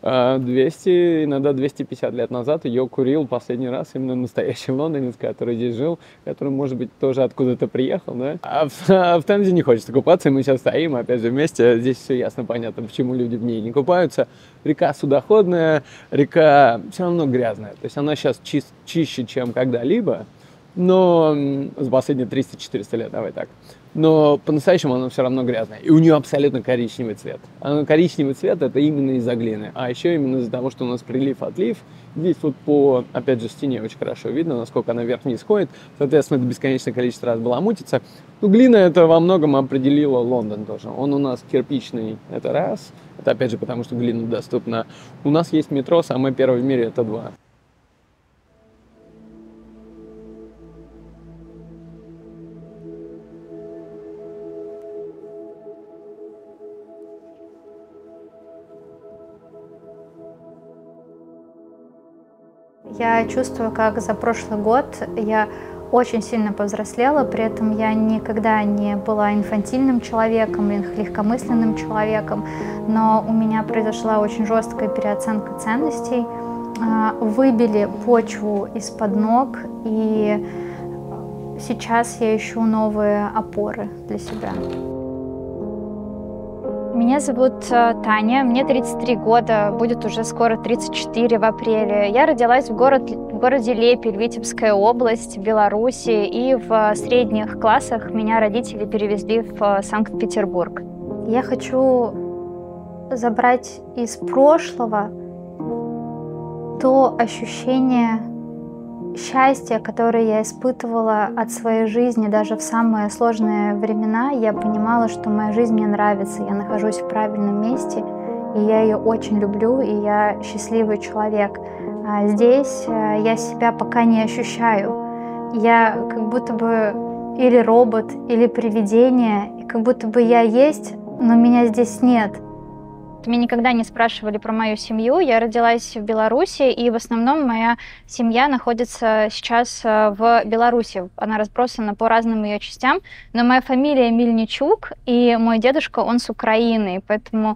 двести, иногда двести пятьдесят лет назад ее курил последний раз именно настоящий лондонец, который здесь жил, который, может быть, тоже откуда-то приехал, да? А в, а в Темзе не хочется купаться, и мы сейчас стоим, опять же, вместе. Здесь все ясно, понятно, почему люди в ней не купаются. Река судоходная, река все равно грязная. То есть она сейчас чист, чище, чем когда-либо, но за последние триста-четыреста лет, давай так. Но по-настоящему она все равно грязная. И у нее абсолютно коричневый цвет. А коричневый цвет — это именно из-за глины. А еще именно из-за того, что у нас прилив-отлив. Здесь вот по, опять же, стене очень хорошо видно, насколько она вверх-вниз ходит. Соответственно, это бесконечное количество раз баламутится. Ну, глина — это во многом определила Лондон тоже. Он у нас кирпичный, это раз. Это, опять же, потому что глина доступна. У нас есть метро, самое первое в мире — это два. Я чувствую, как за прошлый год я очень сильно повзрослела, при этом я никогда не была инфантильным человеком, легкомысленным человеком, но у меня произошла очень жесткая переоценка ценностей, выбили почву из-под ног, и сейчас я ищу новые опоры для себя. Меня зовут Таня, мне тридцать три года, будет уже скоро тридцать четыре в апреле. Я родилась в, город, в городе Лепель, Витебская область, в Беларуси, и в средних классах меня родители перевезли в Санкт-Петербург. Я хочу забрать из прошлого то ощущение счастья, которое я испытывала от своей жизни даже в самые сложные времена. Я понимала, что моя жизнь мне нравится, я нахожусь в правильном месте, и я ее очень люблю, и я счастливый человек. А здесь я себя пока не ощущаю. Я как будто бы или робот, или привидение, и как будто бы я есть, но меня здесь нет. Меня никогда не спрашивали про мою семью. Я родилась в Беларуси, и в основном моя семья находится сейчас в Беларуси. Она разбросана по разным ее частям, но моя фамилия Мельничук, и мой дедушка, он с Украины, поэтому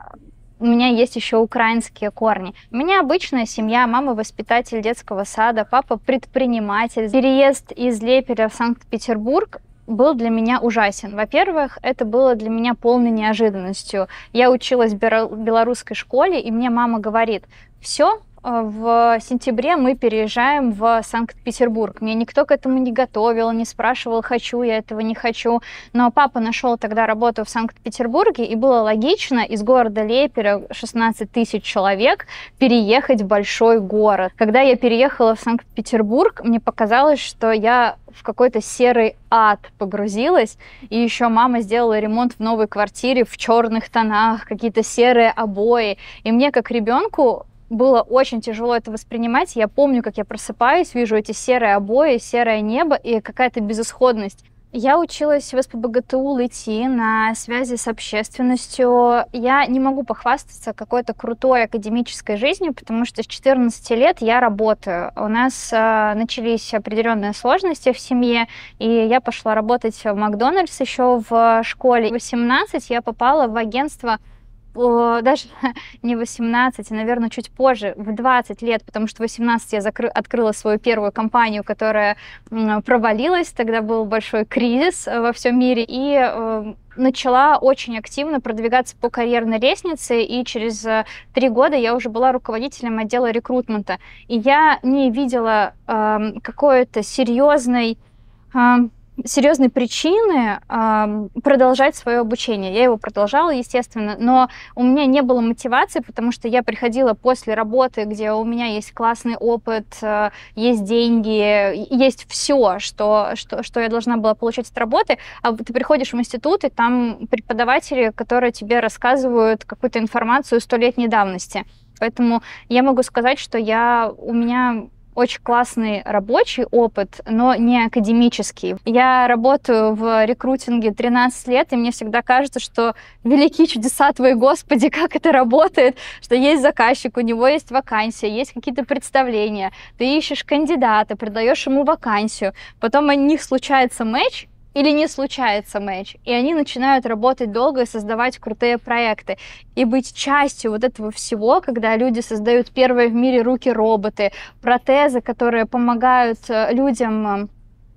у меня есть еще украинские корни. У меня обычная семья, мама воспитатель детского сада, папа предприниматель. Переезд из Лепеля в Санкт-Петербург был для меня ужасен. Во-первых, это было для меня полной неожиданностью. Я училась в белорусской школе, и мне мама говорит: все, в сентябре мы переезжаем в Санкт-Петербург. Меня никто к этому не готовил, не спрашивал, хочу я этого, не хочу. Но папа нашел тогда работу в Санкт-Петербурге, и было логично из города Лепеля, шестнадцать тысяч человек, переехать в большой город. Когда я переехала в Санкт-Петербург, мне показалось, что я в какой-то серый ад погрузилась, и еще мама сделала ремонт в новой квартире в черных тонах, какие-то серые обои, и мне как ребенку было очень тяжело это воспринимать. Я помню, как я просыпаюсь, вижу эти серые обои, серое небо и какая-то безысходность. Я училась в эс пэ бэ гэ тэ у ЛИТИ на связи с общественностью. Я не могу похвастаться какой-то крутой академической жизнью, потому что с четырнадцати лет я работаю. У нас э, начались определенные сложности в семье, и я пошла работать в Макдональдс еще в школе. В восемнадцать я попала в агентство, даже не восемнадцать, а, наверное, чуть позже, в двадцать лет, потому что в восемнадцать я закры... открыла свою первую компанию, которая провалилась, тогда был большой кризис во всем мире, и э, начала очень активно продвигаться по карьерной лестнице, и через три года я уже была руководителем отдела рекрутмента, и я не видела э, какой-то серьезной... Э, серьезной причины э, продолжать свое обучение. Я его продолжала, естественно, но у меня не было мотивации, потому что я приходила после работы, где у меня есть классный опыт, э, есть деньги, есть все, что, что, что я должна была получать от работы, а ты приходишь в институт, и там преподаватели, которые тебе рассказывают какую-то информацию столетней давности. Поэтому я могу сказать, что я, у меня... очень классный рабочий опыт, но не академический. Я работаю в рекрутинге тринадцать лет, и мне всегда кажется, что великие чудеса Твои, Господи, как это работает, что есть заказчик, у него есть вакансия, есть какие-то представления, ты ищешь кандидата, продаешь ему вакансию, потом у них случается матч, или не случается матч, и они начинают работать долго и создавать крутые проекты. И быть частью вот этого всего, когда люди создают первые в мире руки-роботы, протезы, которые помогают людям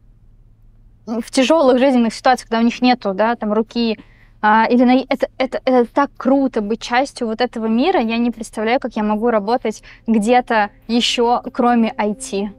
в тяжелых жизненных ситуациях, когда у них нету, да, там, руки, а, или на... это, это, это так круто быть частью вот этого мира. Я не представляю, как я могу работать где-то еще, кроме ай ти.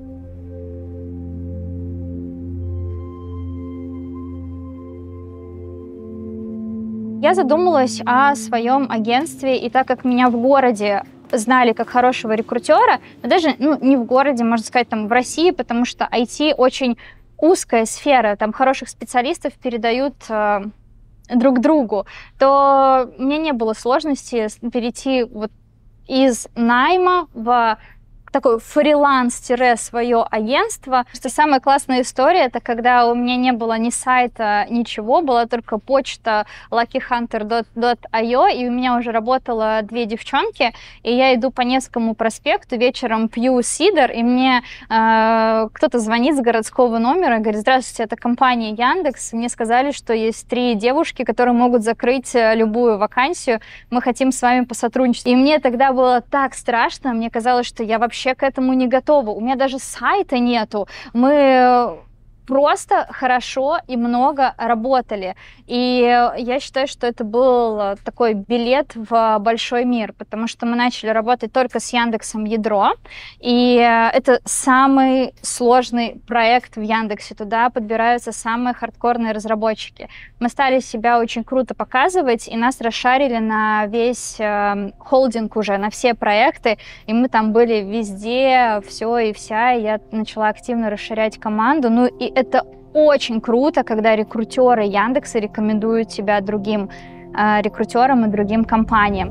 Я задумалась о своем агентстве, и так как меня в городе знали как хорошего рекрутера, но даже ну, не в городе, можно сказать, там в России, потому что ай ти очень узкая сфера, там хороших специалистов передают э, друг другу, то мне не было сложности перейти вот из найма в такой фриланс-свое агентство. Что самая классная история, это когда у меня не было ни сайта, ничего, была только почта лаки хантер точка ай о, и у меня уже работало две девчонки, и я иду по Невскому проспекту, вечером пью сидр, и мне э, кто-то звонит с городского номера, говорит: здравствуйте, это компания Яндекс, мне сказали, что есть три девушки, которые могут закрыть любую вакансию, мы хотим с вами посотрудничать. И мне тогда было так страшно, мне казалось, что я вообще к этому не готова. У меня даже сайта нету. Мы просто хорошо и много работали. И я считаю, что это был такой билет в большой мир, потому что мы начали работать только с Яндексом Ядро, и это самый сложный проект в Яндексе. Туда подбираются самые хардкорные разработчики. Мы стали себя очень круто показывать, и нас расшарили на весь э, холдинг уже, на все проекты, и мы там были везде, все и вся, и я начала активно расширять команду. Ну и это очень круто, когда рекрутеры Яндекса рекомендуют тебя другим э, рекрутерам и другим компаниям.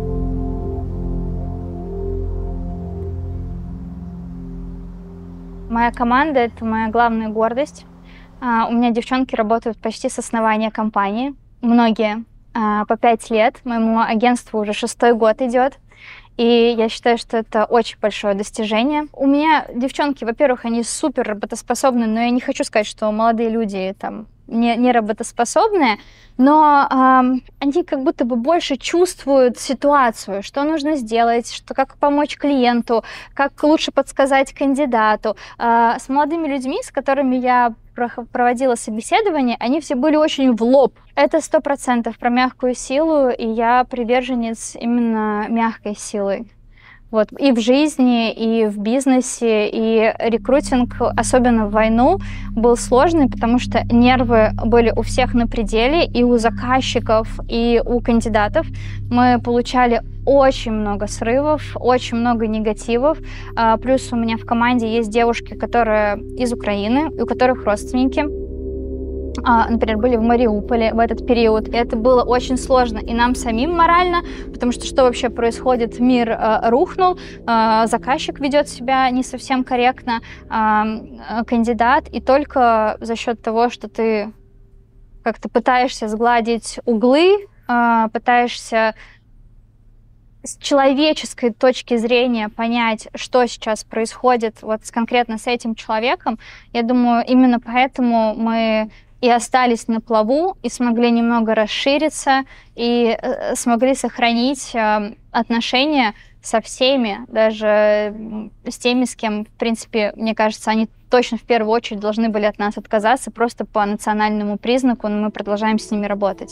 Моя команда — это моя главная гордость. Uh, у меня девчонки работают почти с основания компании, многие, uh, по пять лет. Моему агентству уже шестой год идет. И я считаю, что это очень большое достижение. У меня девчонки, во-первых, они супер работоспособны, но я не хочу сказать, что молодые люди там не, не работоспособные, но эм, они как будто бы больше чувствуют ситуацию, что нужно сделать, что, как помочь клиенту, как лучше подсказать кандидату. Э, с молодыми людьми, с которыми я проводила собеседование, они все были очень в лоб. Это сто процентов про мягкую силу, и я приверженец именно мягкой силы. Вот. И в жизни, и в бизнесе, и рекрутинг, особенно в войну, был сложный, потому что нервы были у всех на пределе, и у заказчиков, и у кандидатов. Мы получали очень много срывов, очень много негативов. Плюс у меня в команде есть девушки, которые из Украины, у которых родственники, например, были в Мариуполе в этот период. И это было очень сложно и нам самим морально, потому что что вообще происходит? Мир э, рухнул, э, заказчик ведет себя не совсем корректно, э, кандидат, и только за счет того, что ты как-то пытаешься сгладить углы, э, пытаешься с человеческой точки зрения понять, что сейчас происходит вот конкретно с этим человеком, я думаю, именно поэтому мы и остались на плаву, и смогли немного расшириться, и э, смогли сохранить э, отношения со всеми, даже с теми, с кем, в принципе, мне кажется, они точно в первую очередь должны были от нас отказаться просто по национальному признаку, но мы продолжаем с ними работать.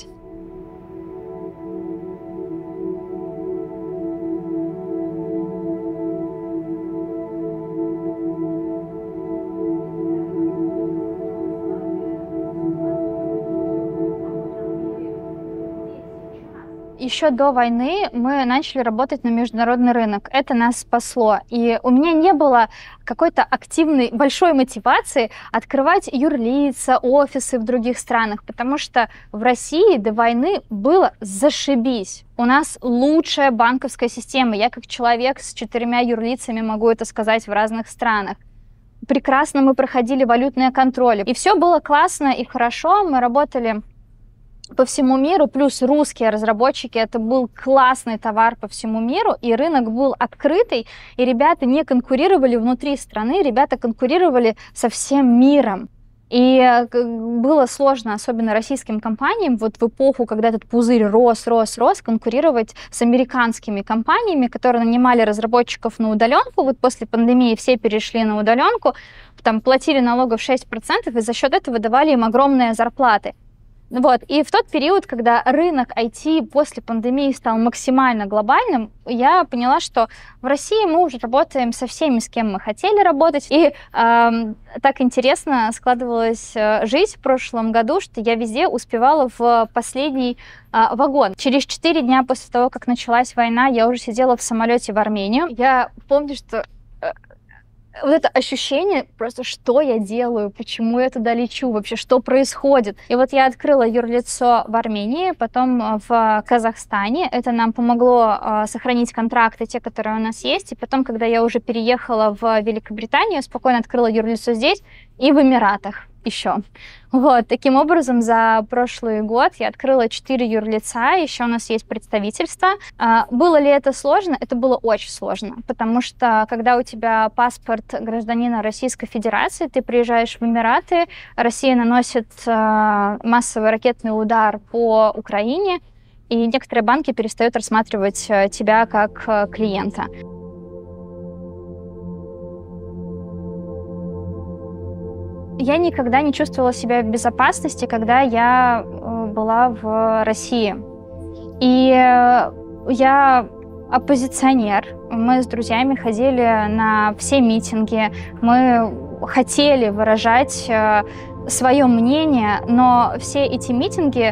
Еще до войны мы начали работать на международный рынок. Это нас спасло. И у меня не было какой-то активной, большой мотивации открывать юрлица, офисы в других странах, потому что в России до войны было зашибись. У нас лучшая банковская система. Я как человек с четырьмя юрлицами могу это сказать в разных странах. Прекрасно мы проходили валютные контроли. И все было классно и хорошо. Мы работали по всему миру, плюс русские разработчики, это был классный товар по всему миру, и рынок был открытый, и ребята не конкурировали внутри страны, ребята конкурировали со всем миром. И было сложно, особенно российским компаниям, вот в эпоху, когда этот пузырь рос, рос, рос, конкурировать с американскими компаниями, которые нанимали разработчиков на удаленку. Вот после пандемии все перешли на удаленку, там платили налогов шесть процентов, и за счет этого давали им огромные зарплаты. Вот. И в тот период, когда рынок ай ти после пандемии стал максимально глобальным, я поняла, что в России мы уже работаем со всеми, с кем мы хотели работать. И э, так интересно складывалась жизнь в прошлом году, что я везде успевала в последний э, вагон. Через четыре дня после того, как началась война, я уже сидела в самолете в Армению. Я помню, что вот это ощущение просто, что я делаю, почему я туда лечу, вообще, что происходит. И вот я открыла юрлицо в Армении, потом в Казахстане. Это нам помогло э, сохранить контракты, те, которые у нас есть. И потом, когда я уже переехала в Великобританию, спокойно открыла юрлицо здесь и в Эмиратах еще. Вот, таким образом, за прошлый год я открыла четыре юрлица, еще у нас есть представительство. А, было ли это сложно? Это было очень сложно, потому что, когда у тебя паспорт гражданина Российской Федерации, ты приезжаешь в Эмираты, Россия наносит а, массовый ракетный удар по Украине, и некоторые банки перестают рассматривать тебя как клиента. — Я никогда не чувствовала себя в безопасности, когда я была в России. И я оппозиционер. Мы с друзьями ходили на все митинги. Мы хотели выражать свое мнение, но все эти митинги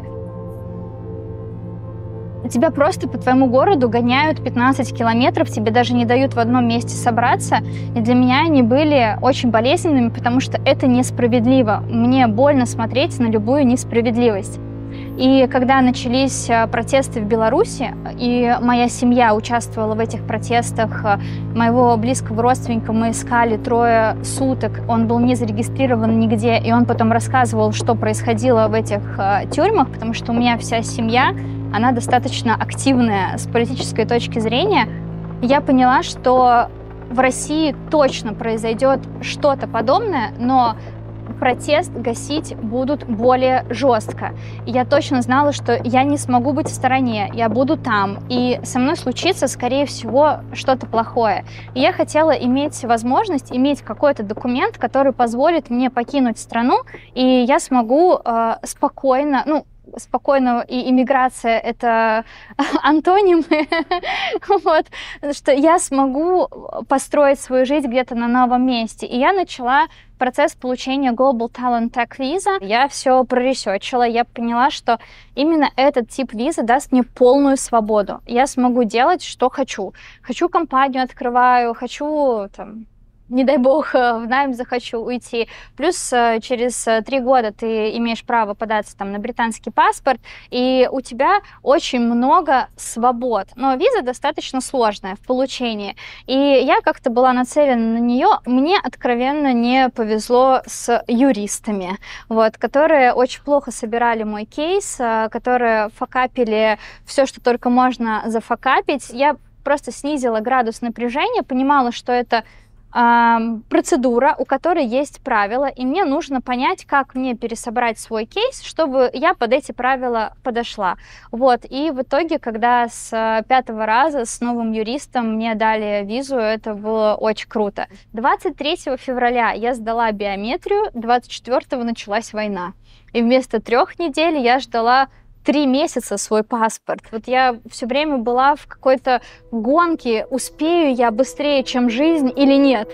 тебя просто по твоему городу гоняют пятнадцать километров, тебе даже не дают в одном месте собраться. И для меня они были очень болезненными, потому что это несправедливо. Мне больно смотреть на любую несправедливость. И когда начались протесты в Беларуси, и моя семья участвовала в этих протестах, моего близкого родственника мы искали трое суток, он был не зарегистрирован нигде, и он потом рассказывал, что происходило в этих тюрьмах, потому что у меня вся семья, она достаточно активная с политической точки зрения. Я поняла, что в России точно произойдет что-то подобное, но протест гасить будут более жестко. И я точно знала, что я не смогу быть в стороне, я буду там, и со мной случится, скорее всего, что-то плохое. И я хотела иметь возможность, иметь какой-то документ, который позволит мне покинуть страну, и я смогу э, спокойно, ну, спокойно, и иммиграция — это антонимы, вот, что я смогу построить свою жизнь где-то на новом месте. И я начала процесс получения Global Talent Tech Visa. Я все проресерчила, я поняла, что именно этот тип визы даст мне полную свободу. Я смогу делать, что хочу. Хочу компанию открываю, хочу там, не дай бог, в найм захочу уйти. Плюс через три года ты имеешь право податься там на британский паспорт, и у тебя очень много свобод. Но виза достаточно сложная в получении. И я как-то была нацелена на нее. Мне откровенно не повезло с юристами, вот, которые очень плохо собирали мой кейс, которые факапили все, что только можно зафакапить. Я просто снизила градус напряжения, понимала, что это процедура, у которой есть правила, и мне нужно понять, как мне пересобрать свой кейс, чтобы я под эти правила подошла. Вот, и в итоге, когда с пятого раза с новым юристом мне дали визу, это было очень круто. двадцать третьего февраля я сдала биометрию, двадцать четвёртого началась война. И вместо трех недель я ждала три месяца свой паспорт. Вот я все время была в какой-то гонке, успею я быстрее, чем жизнь, или нет.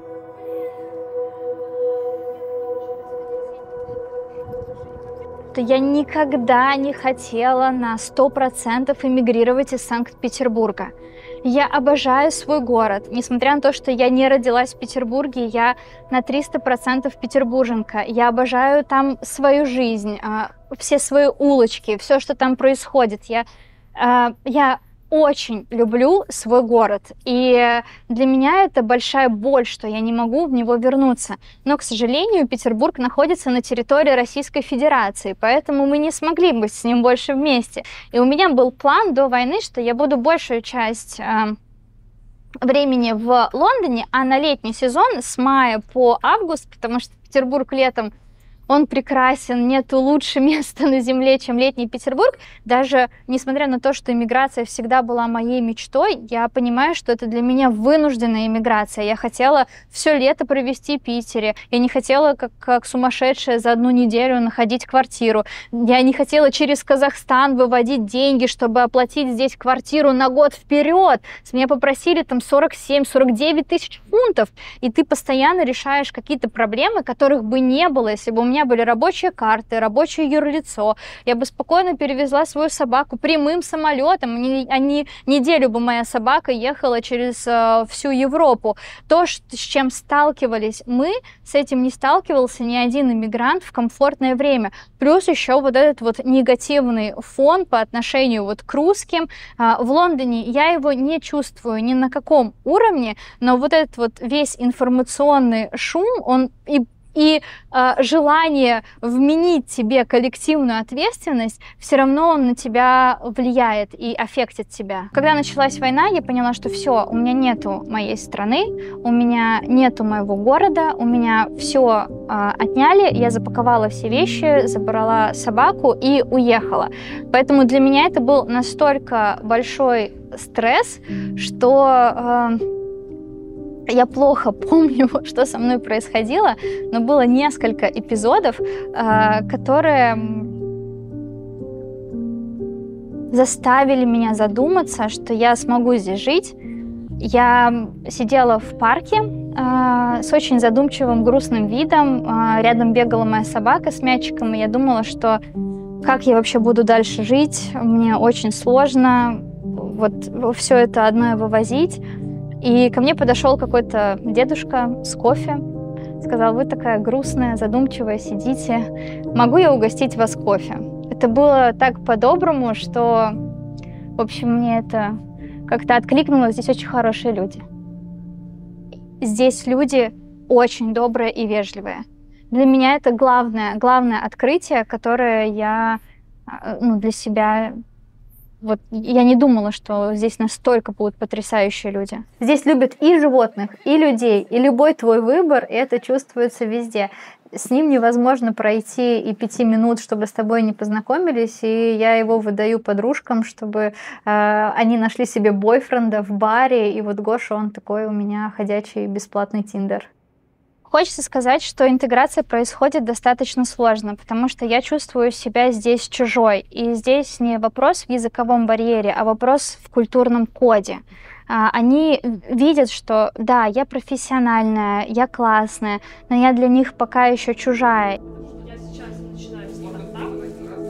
Я никогда не хотела на сто процентов эмигрировать из Санкт-Петербурга. Я обожаю свой город. Несмотря на то, что я не родилась в Петербурге, я на триста процентов петербурженка. Я обожаю там свою жизнь, все свои улочки, все, что там происходит. Я, я очень люблю свой город. И для меня это большая боль, что я не могу в него вернуться. Но, к сожалению, Петербург находится на территории Российской Федерации, поэтому мы не смогли быть с ним больше вместе. И у меня был план до войны, что я буду большую часть э, времени в Лондоне, а на летний сезон с мая по август, потому что Петербург летом, он прекрасен, нету лучше места на земле, чем летний Петербург. Даже несмотря на то, что иммиграция всегда была моей мечтой, я понимаю, что это для меня вынужденная иммиграция. Я хотела все лето провести в Питере. Я не хотела, как, как сумасшедшая, за одну неделю находить квартиру. Я не хотела через Казахстан выводить деньги, чтобы оплатить здесь квартиру на год вперед. С меня попросили там сорок семь — сорок девять тысяч фунтов. И ты постоянно решаешь какие-то проблемы, которых бы не было, если бы у меня У меня были рабочие карты, рабочее юрлицо. Я бы спокойно перевезла свою собаку прямым самолетом. А не неделю бы моя собака ехала через э, всю Европу. То, с чем сталкивались мы, с этим не сталкивался ни один иммигрант в комфортное время. Плюс еще вот этот вот негативный фон по отношению вот к русским. Э, в Лондоне я его не чувствую ни на каком уровне, но вот этот вот весь информационный шум, он и И э, желание вменить себе коллективную ответственность, все равно он на тебя влияет и аффектит тебя. Когда началась война, я поняла, что все, у меня нету моей страны, у меня нету моего города, у меня все э, отняли, я запаковала все вещи, забрала собаку и уехала. Поэтому для меня это был настолько большой стресс, что... Э, Я плохо помню, что со мной происходило, но было несколько эпизодов, которые заставили меня задуматься, что я смогу здесь жить. Я сидела в парке с очень задумчивым, грустным видом. Рядом бегала моя собака с мячиком, и я думала, что как я вообще буду дальше жить, мне очень сложно вот все это одно вывозить. И ко мне подошел какой-то дедушка с кофе, сказал: вы такая грустная, задумчивая, сидите, могу я угостить вас кофе? Это было так по-доброму, что, в общем, мне это как-то откликнулось. Здесь очень хорошие люди. Здесь люди очень добрые и вежливые. Для меня это главное, главное открытие, которое я ну, для себя... Вот я не думала, что здесь настолько будут потрясающие люди. Здесь любят и животных, и людей, и любой твой выбор, и это чувствуется везде. С ним невозможно пройти и пяти минут, чтобы с тобой не познакомились, и я его выдаю подружкам, чтобы э, они нашли себе бойфренда в баре, и вот Гоша, он такой у меня ходячий бесплатный тиндер. Хочется сказать, что интеграция происходит достаточно сложно, потому что я чувствую себя здесь чужой. И здесь не вопрос в языковом барьере, а вопрос в культурном коде. Они видят, что да, я профессиональная, я классная, но я для них пока еще чужая. Я сейчас начинаю стартап.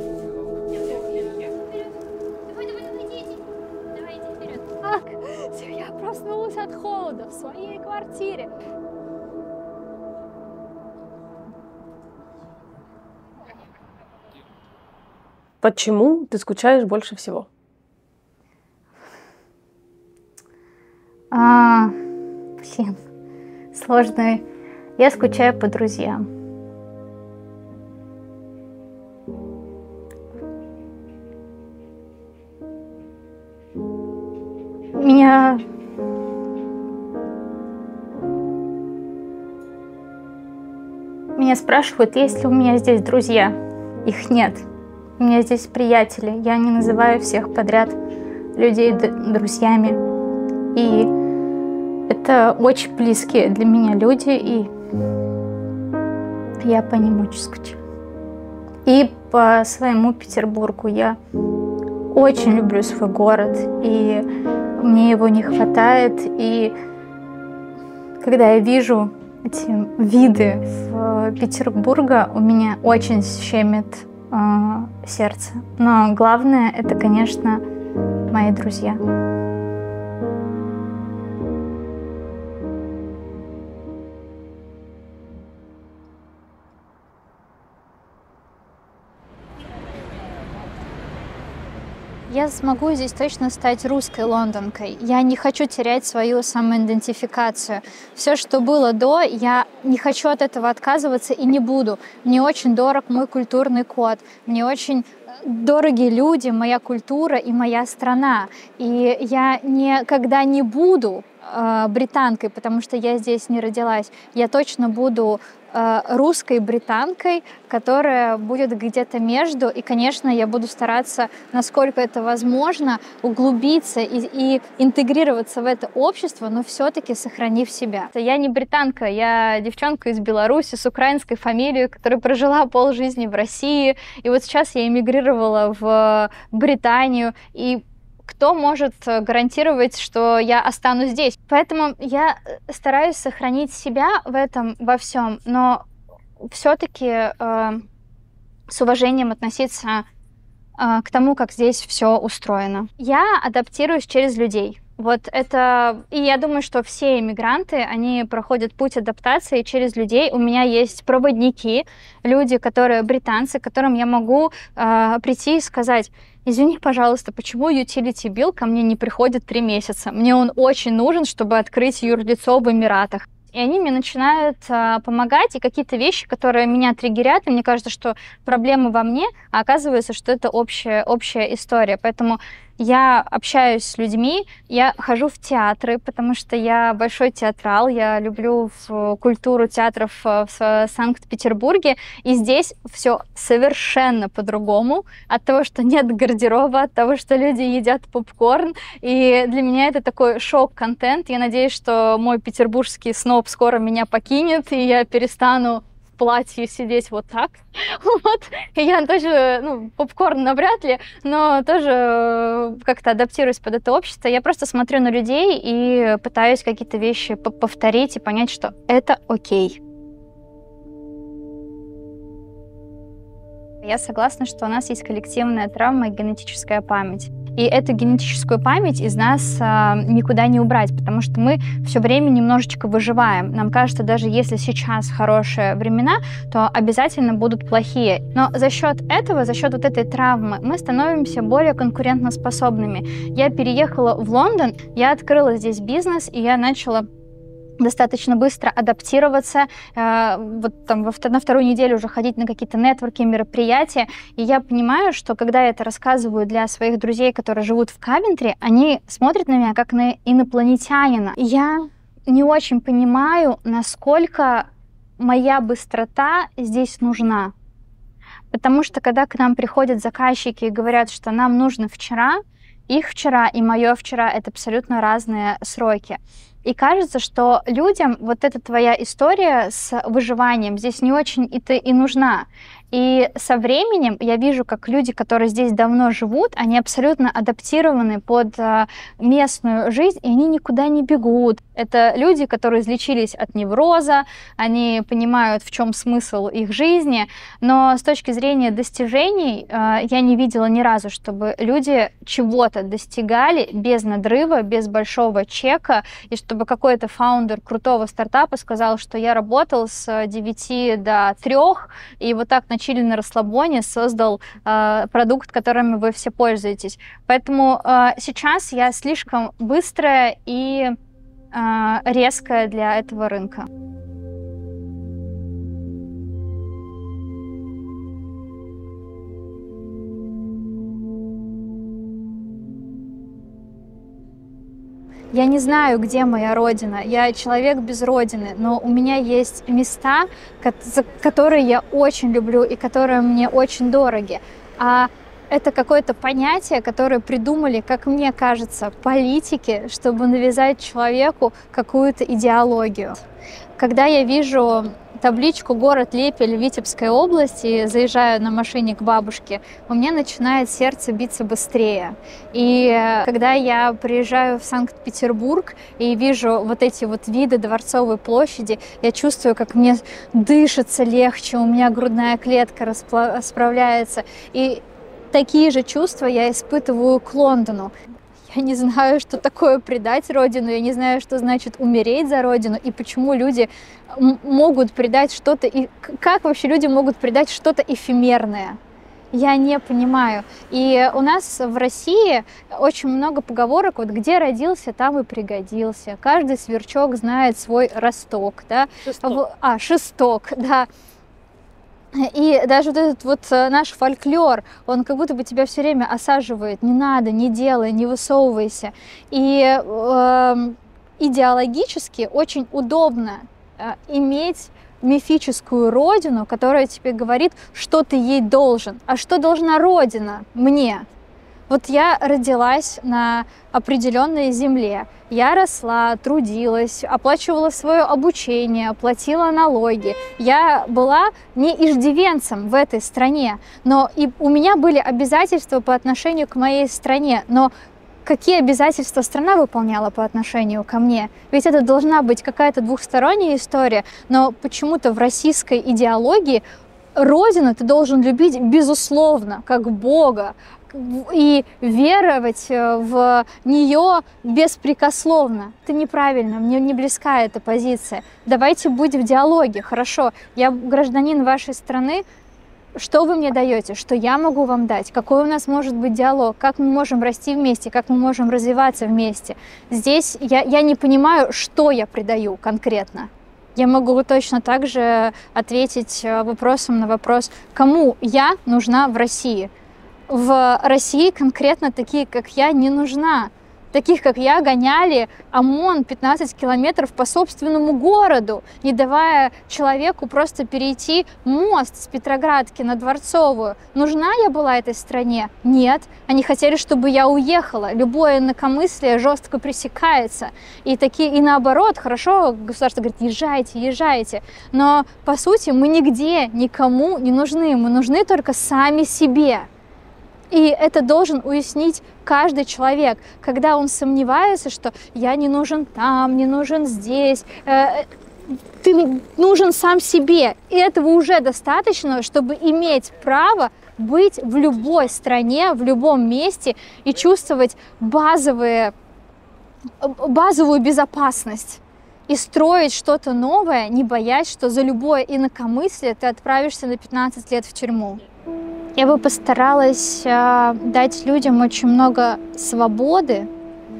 Давайте вперед. Так, я проснулась от холода в своей квартире. Почему ты скучаешь больше всего? А, блин, сложно. Я скучаю по друзьям. Меня... Меня спрашивают, есть ли у меня здесь друзья. Их нет. У меня здесь приятели. Я не называю всех подряд людей друзьями. И это очень близкие для меня люди, и я по ним очень скучаю. И по своему Петербургу. Я очень люблю свой город, и мне его не хватает. И когда я вижу эти виды в Петербурга, у меня очень щемит э, сердце. Но главное, это, конечно, мои друзья. Я смогу здесь точно стать русской лондонкой. Я не хочу терять свою самоидентификацию. Все, что было до, я не хочу от этого отказываться и не буду. Мне очень дорог мой культурный код. Мне очень дороги люди, моя культура и моя страна. И я никогда не буду э, британкой, потому что я здесь не родилась. Я точно буду э, русской британкой, которая будет где-то между. И, конечно, я буду стараться, насколько это возможно, углубиться и, и интегрироваться в это общество, но все-таки сохранив себя. Я не британка, я девчонка из Беларуси с украинской фамилией, которая прожила полжизни в России. И вот сейчас я эмигрировала в Британию. И кто может гарантировать, что я останусь здесь? Поэтому я стараюсь сохранить себя в этом, во всем, но все-таки э, с уважением относиться э, к тому, как здесь все устроено. Я адаптируюсь через людей. Вот это... И я думаю, что все иммигранты, они проходят путь адаптации через людей. У меня есть проводники, люди, которые британцы, к которым я могу э, прийти и сказать: извини, пожалуйста, почему utility bill ко мне не приходит три месяца? Мне он очень нужен, чтобы открыть юрлицо в Эмиратах. И они мне начинают а, помогать, и какие-то вещи, которые меня триггерят, и мне кажется, что проблема во мне, а оказывается, что это общая, общая история. Поэтому Я общаюсь с людьми, я хожу в театры, потому что я большой театрал, я люблю культуру театров в Санкт-Петербурге, и здесь все совершенно по-другому, от того, что нет гардероба, от того, что люди едят попкорн, и для меня это такой шок-контент. Я надеюсь, что мой петербургский сноб скоро меня покинет, и я перестану в платье сидеть вот так. Вот. И я тоже, ну, попкорн навряд ли, но тоже как-то адаптируюсь под это общество. Я просто смотрю на людей и пытаюсь какие-то вещи повторить и понять, что это окей. Я согласна, что у нас есть коллективная травма и генетическая память. И эту генетическую память из нас а, никуда не убрать, потому что мы все время немножечко выживаем. Нам кажется, даже если сейчас хорошие времена, то обязательно будут плохие. Но за счет этого, за счет вот этой травмы, мы становимся более конкурентоспособными. Я переехала в Лондон, я открыла здесь бизнес, и я начала достаточно быстро адаптироваться, э, вот там во, на вторую неделю уже ходить на какие-то нетворки, мероприятия, и я понимаю, что когда я это рассказываю для своих друзей, которые живут в Кавентри, они смотрят на меня как на инопланетянина. Я не очень понимаю, насколько моя быстрота здесь нужна. Потому что когда к нам приходят заказчики и говорят, что нам нужно вчера, их вчера и мое вчера — это абсолютно разные сроки. И кажется, что людям вот эта твоя история с выживанием здесь не очень и, и нужна. И со временем я вижу, как люди, которые здесь давно живут, они абсолютно адаптированы под местную жизнь, и они никуда не бегут. Это люди, которые излечились от невроза, они понимают, в чем смысл их жизни, но с точки зрения достижений я не видела ни разу, чтобы люди чего-то достигали без надрыва, без большого чека, и чтобы какой-то фаундер крутого стартапа сказал, что я работал с девяти до трёх, и вот так на чили на расслабоне создал э, продукт, которым вы все пользуетесь. Поэтому э, сейчас я слишком быстрая и э, резкая для этого рынка. Я не знаю, где моя родина. Я человек без родины, но у меня есть места, которые я очень люблю и которые мне очень дороги. А это какое-то понятие, которое придумали, как мне кажется, политики, чтобы навязать человеку какую-то идеологию. Когда я вижу табличку «Город Лепель, Витебская область» и заезжаю на машине к бабушке, у меня начинает сердце биться быстрее. И когда я приезжаю в Санкт-Петербург и вижу вот эти вот виды Дворцовой площади, я чувствую, как мне дышится легче, у меня грудная клетка расправляется. И такие же чувства я испытываю к Лондону. Я не знаю, что такое предать родину, я не знаю, что значит умереть за родину, и почему люди могут предать что-то, и как вообще люди могут предать что-то эфемерное. Я не понимаю. И у нас в России очень много поговорок, вот где родился, там и пригодился. Каждый сверчок знает свой росток, да? Шесток. А, шесток, да. И даже вот этот вот наш фольклор, он как будто бы тебя все время осаживает. Не надо, не делай, не высовывайся. И э, идеологически очень удобно э, иметь мифическую родину, которая тебе говорит, что ты ей должен. А что должна родина мне? Вот я родилась на определенной земле, я росла, трудилась, оплачивала свое обучение, платила налоги. Я была не иждивенцем в этой стране, но и у меня были обязательства по отношению к моей стране. Но какие обязательства страна выполняла по отношению ко мне? Ведь это должна быть какая-то двухсторонняя история, но почему-то в российской идеологии родину ты должен любить безусловно, как Бога, и веровать в нее беспрекословно. Это неправильно, мне не близка эта позиция. Давайте будем в диалоге, хорошо, я гражданин вашей страны, что вы мне даете, что я могу вам дать, какой у нас может быть диалог, как мы можем расти вместе, как мы можем развиваться вместе. Здесь я, я не понимаю, что я предаю конкретно. Я могу точно так же ответить вопросом на вопрос, кому я нужна в России. в России конкретно такие, как я, не нужна. Таких, как я, гоняли ОМОН пятнадцать километров по собственному городу, не давая человеку просто перейти мост с Петроградки на Дворцовую. Нужна я была этой стране? Нет. Они хотели, чтобы я уехала. Любое инакомыслие жестко пресекается. И, такие, и наоборот, хорошо, государство говорит, езжайте, езжайте. Но, по сути, мы нигде никому не нужны. Мы нужны только сами себе. И это должен уяснить каждый человек, когда он сомневается, что я не нужен там, не нужен здесь. Э, ты нужен сам себе. И этого уже достаточно, чтобы иметь право быть в любой стране, в любом месте и чувствовать базовые, базовую безопасность. И строить что-то новое, не боясь, что за любое инакомыслие ты отправишься на пятнадцать лет в тюрьму. Я бы постаралась э, дать людям очень много свободы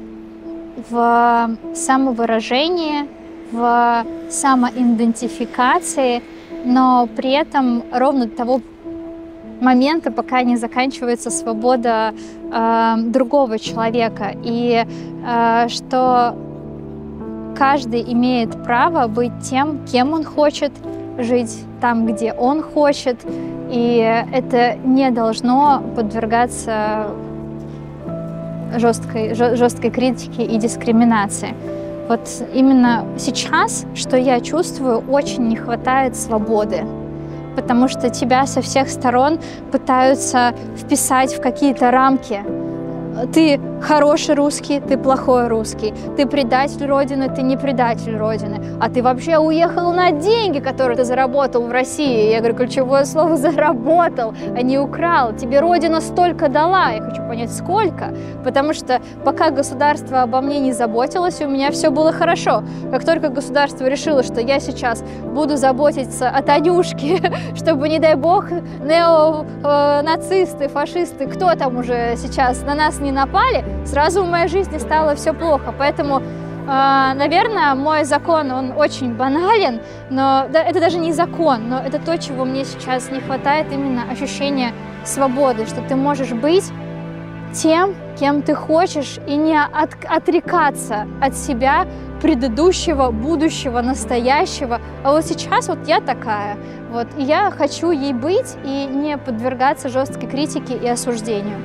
в самовыражении, в самоидентификации, но при этом ровно до того момента, пока не заканчивается свобода э, другого человека. И э, что каждый имеет право быть тем, кем он хочет, жить там, где он хочет, и это не должно подвергаться жесткой, жесткой критике и дискриминации. Вот именно сейчас, что я чувствую, очень не хватает свободы, потому что тебя со всех сторон пытаются вписать в какие-то рамки. Ты хороший русский, ты плохой русский, ты предатель Родины, ты не предатель Родины, а ты вообще уехал на деньги, которые ты заработал в России. Я говорю, ключевое слово «заработал», а не «украл». Тебе Родина столько дала, я хочу понять, сколько, потому что пока государство обо мне не заботилось, у меня все было хорошо. Как только государство решило, что я сейчас буду заботиться о Танюшке, чтобы, не дай бог, неонацисты, фашисты, кто там уже сейчас на нас не напали, сразу в моей жизни стало все плохо. Поэтому, э, наверное, мой закон, он очень банален, но да, это даже не закон, но это то, чего мне сейчас не хватает, именно ощущение свободы, что ты можешь быть тем, кем ты хочешь, и не от, отрекаться от себя, предыдущего, будущего, настоящего. А вот сейчас вот я такая, вот, и я хочу ей быть и не подвергаться жесткой критике и осуждению.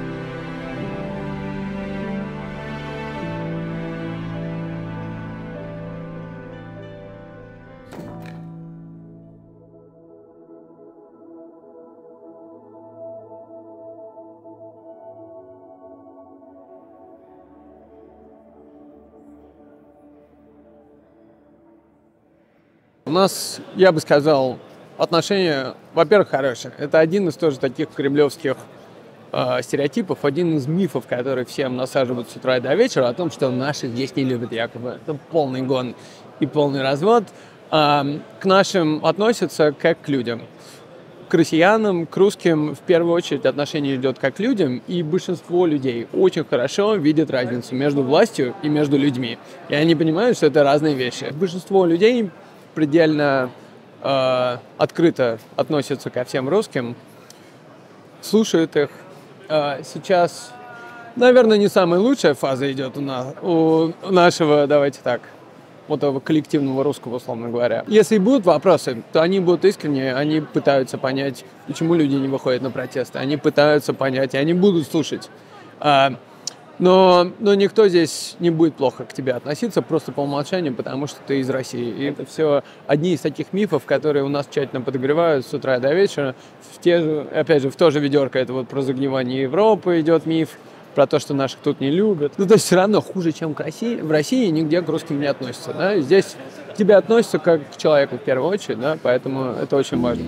У нас, я бы сказал, отношения, во-первых, хорошие. Это один из тоже таких кремлевских э, стереотипов, один из мифов, которые всем насаживают с утра и до вечера, о том, что наши здесь не любят якобы. Это полный гон и полный развод. Э, к нашим относятся как к людям. К россиянам, к русским в первую очередь отношение идет как к людям, и большинство людей очень хорошо видят разницу между властью и между людьми. И они понимают, что это разные вещи. Большинство людей предельно э, открыто относятся ко всем русским, слушают их. Э, сейчас, наверное, не самая лучшая фаза идет у, нас, у нашего, давайте так, вот этого коллективного русского, условно говоря. Если будут вопросы, то они будут искренние, они пытаются понять, почему люди не выходят на протесты, они пытаются понять, и они будут слушать. Э, Но, но никто здесь не будет плохо к тебе относиться просто по умолчанию, потому что ты из России. И это все одни из таких мифов, которые у нас тщательно подогревают с утра до вечера. В те же, опять же, в то же ведерко это вот про загнивание Европы идет миф, про то, что наших тут не любят. Ну, то есть все равно хуже, чем к России. В России нигде к русским не относятся. Да? Здесь к тебе относятся как к человеку в первую очередь, да? Поэтому это очень важно.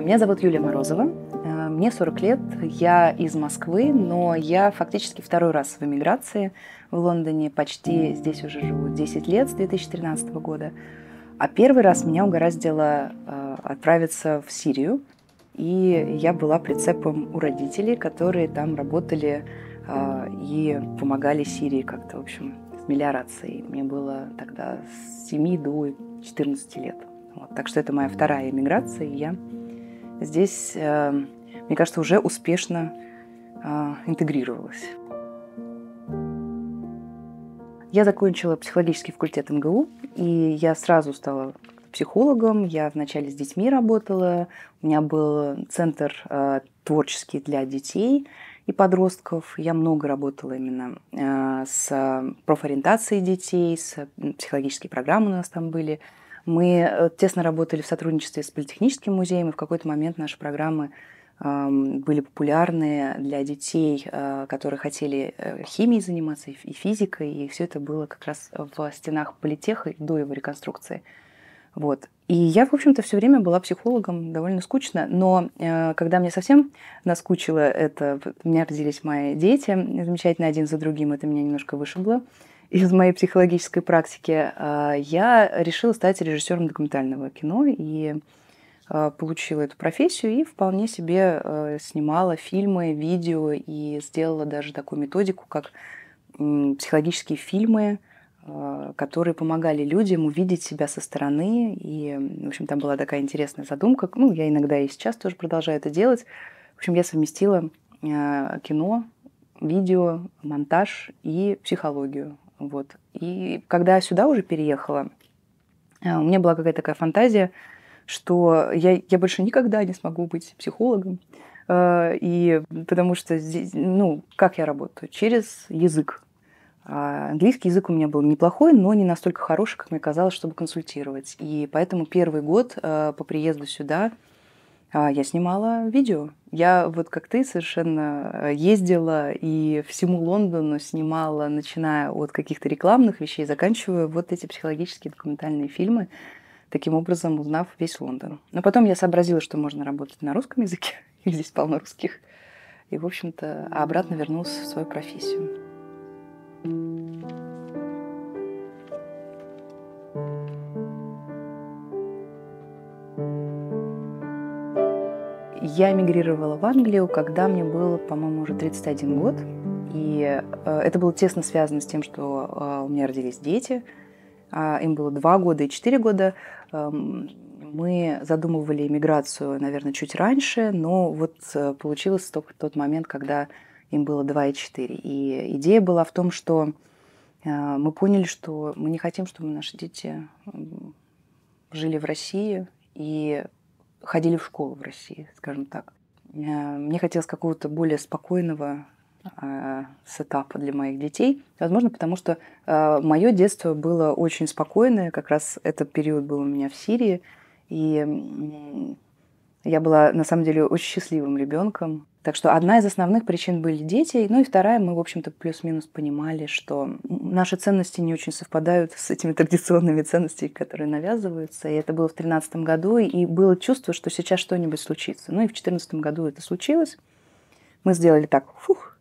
Меня зовут Юлия Морозова, мне сорок лет, я из Москвы, но я фактически второй раз в эмиграции в Лондоне, почти здесь уже живу десять лет, с две тысячи тринадцатого года. А первый раз меня угораздило отправиться в Сирию, и я была прицепом у родителей, которые там работали и помогали Сирии как-то, в общем, с мелиорацией. Мне было тогда с семи до четырнадцати лет. Вот. Так что это моя вторая эмиграция, и я здесь, мне кажется, уже успешно интегрировалась. Я закончила психологический факультет эм гэ у, и я сразу стала психологом. Я вначале с детьми работала, у меня был центр творческий для детей и подростков. Я много работала именно с профориентацией детей, с психологические программы у нас там были. Мы тесно работали в сотрудничестве с Политехническим музеем, и в какой-то момент наши программы были популярны для детей, которые хотели химией заниматься и физикой, и все это было как раз в стенах политеха до его реконструкции. Вот. И я, в общем-то, все время была психологом, довольно скучно, но когда мне совсем наскучило это, у меня родились мои дети, замечательно, один за другим, это меня немножко вышибло из моей психологической практики, я решила стать режиссером документального кино и получила эту профессию и вполне себе снимала фильмы, видео и сделала даже такую методику, как психологические фильмы, которые помогали людям увидеть себя со стороны. И, в общем, там была такая интересная задумка. Ну, я иногда и сейчас тоже продолжаю это делать. В общем, я совместила кино, видео, монтаж и психологию. Вот. И когда я сюда уже переехала, у меня была какая-то такая фантазия, что я, я больше никогда не смогу быть психологом. И потому что здесь, ну, как я работаю? Через язык. Английский язык у меня был неплохой, но не настолько хороший, как мне казалось, чтобы консультировать. И поэтому первый год по приезду сюда я снимала видео. Я вот как ты совершенно ездила и всему Лондону снимала, начиная от каких-то рекламных вещей, заканчивая вот эти психологические документальные фильмы, таким образом узнав весь Лондон. Но потом я сообразила, что можно работать на русском языке, и здесь полно русских. И, в общем-то, обратно вернулась в свою профессию. Я эмигрировала в Англию, когда мне было, по-моему, уже тридцать один год. И это было тесно связано с тем, что у меня родились дети. Им было два года и четыре года. Мы задумывали эмиграцию, наверное, чуть раньше, но вот получилось только тот момент, когда им было два и четыре. И идея была в том, что мы поняли, что мы не хотим, чтобы наши дети жили в России и ходили в школу в России, скажем так. Мне хотелось какого-то более спокойного э, сетапа для моих детей. Возможно, потому что э, мое детство было очень спокойное. Как раз этот период был у меня в Сирии. И э, я была, на самом деле, очень счастливым ребенком. Так что одна из основных причин были дети. Ну и вторая, мы, в общем-то, плюс-минус понимали, что наши ценности не очень совпадают с этими традиционными ценностями, которые навязываются. И это было в две тысячи тринадцатом году, и было чувство, что сейчас что-нибудь случится. Ну и в две тысячи четырнадцатом году это случилось. Мы сделали так, фух.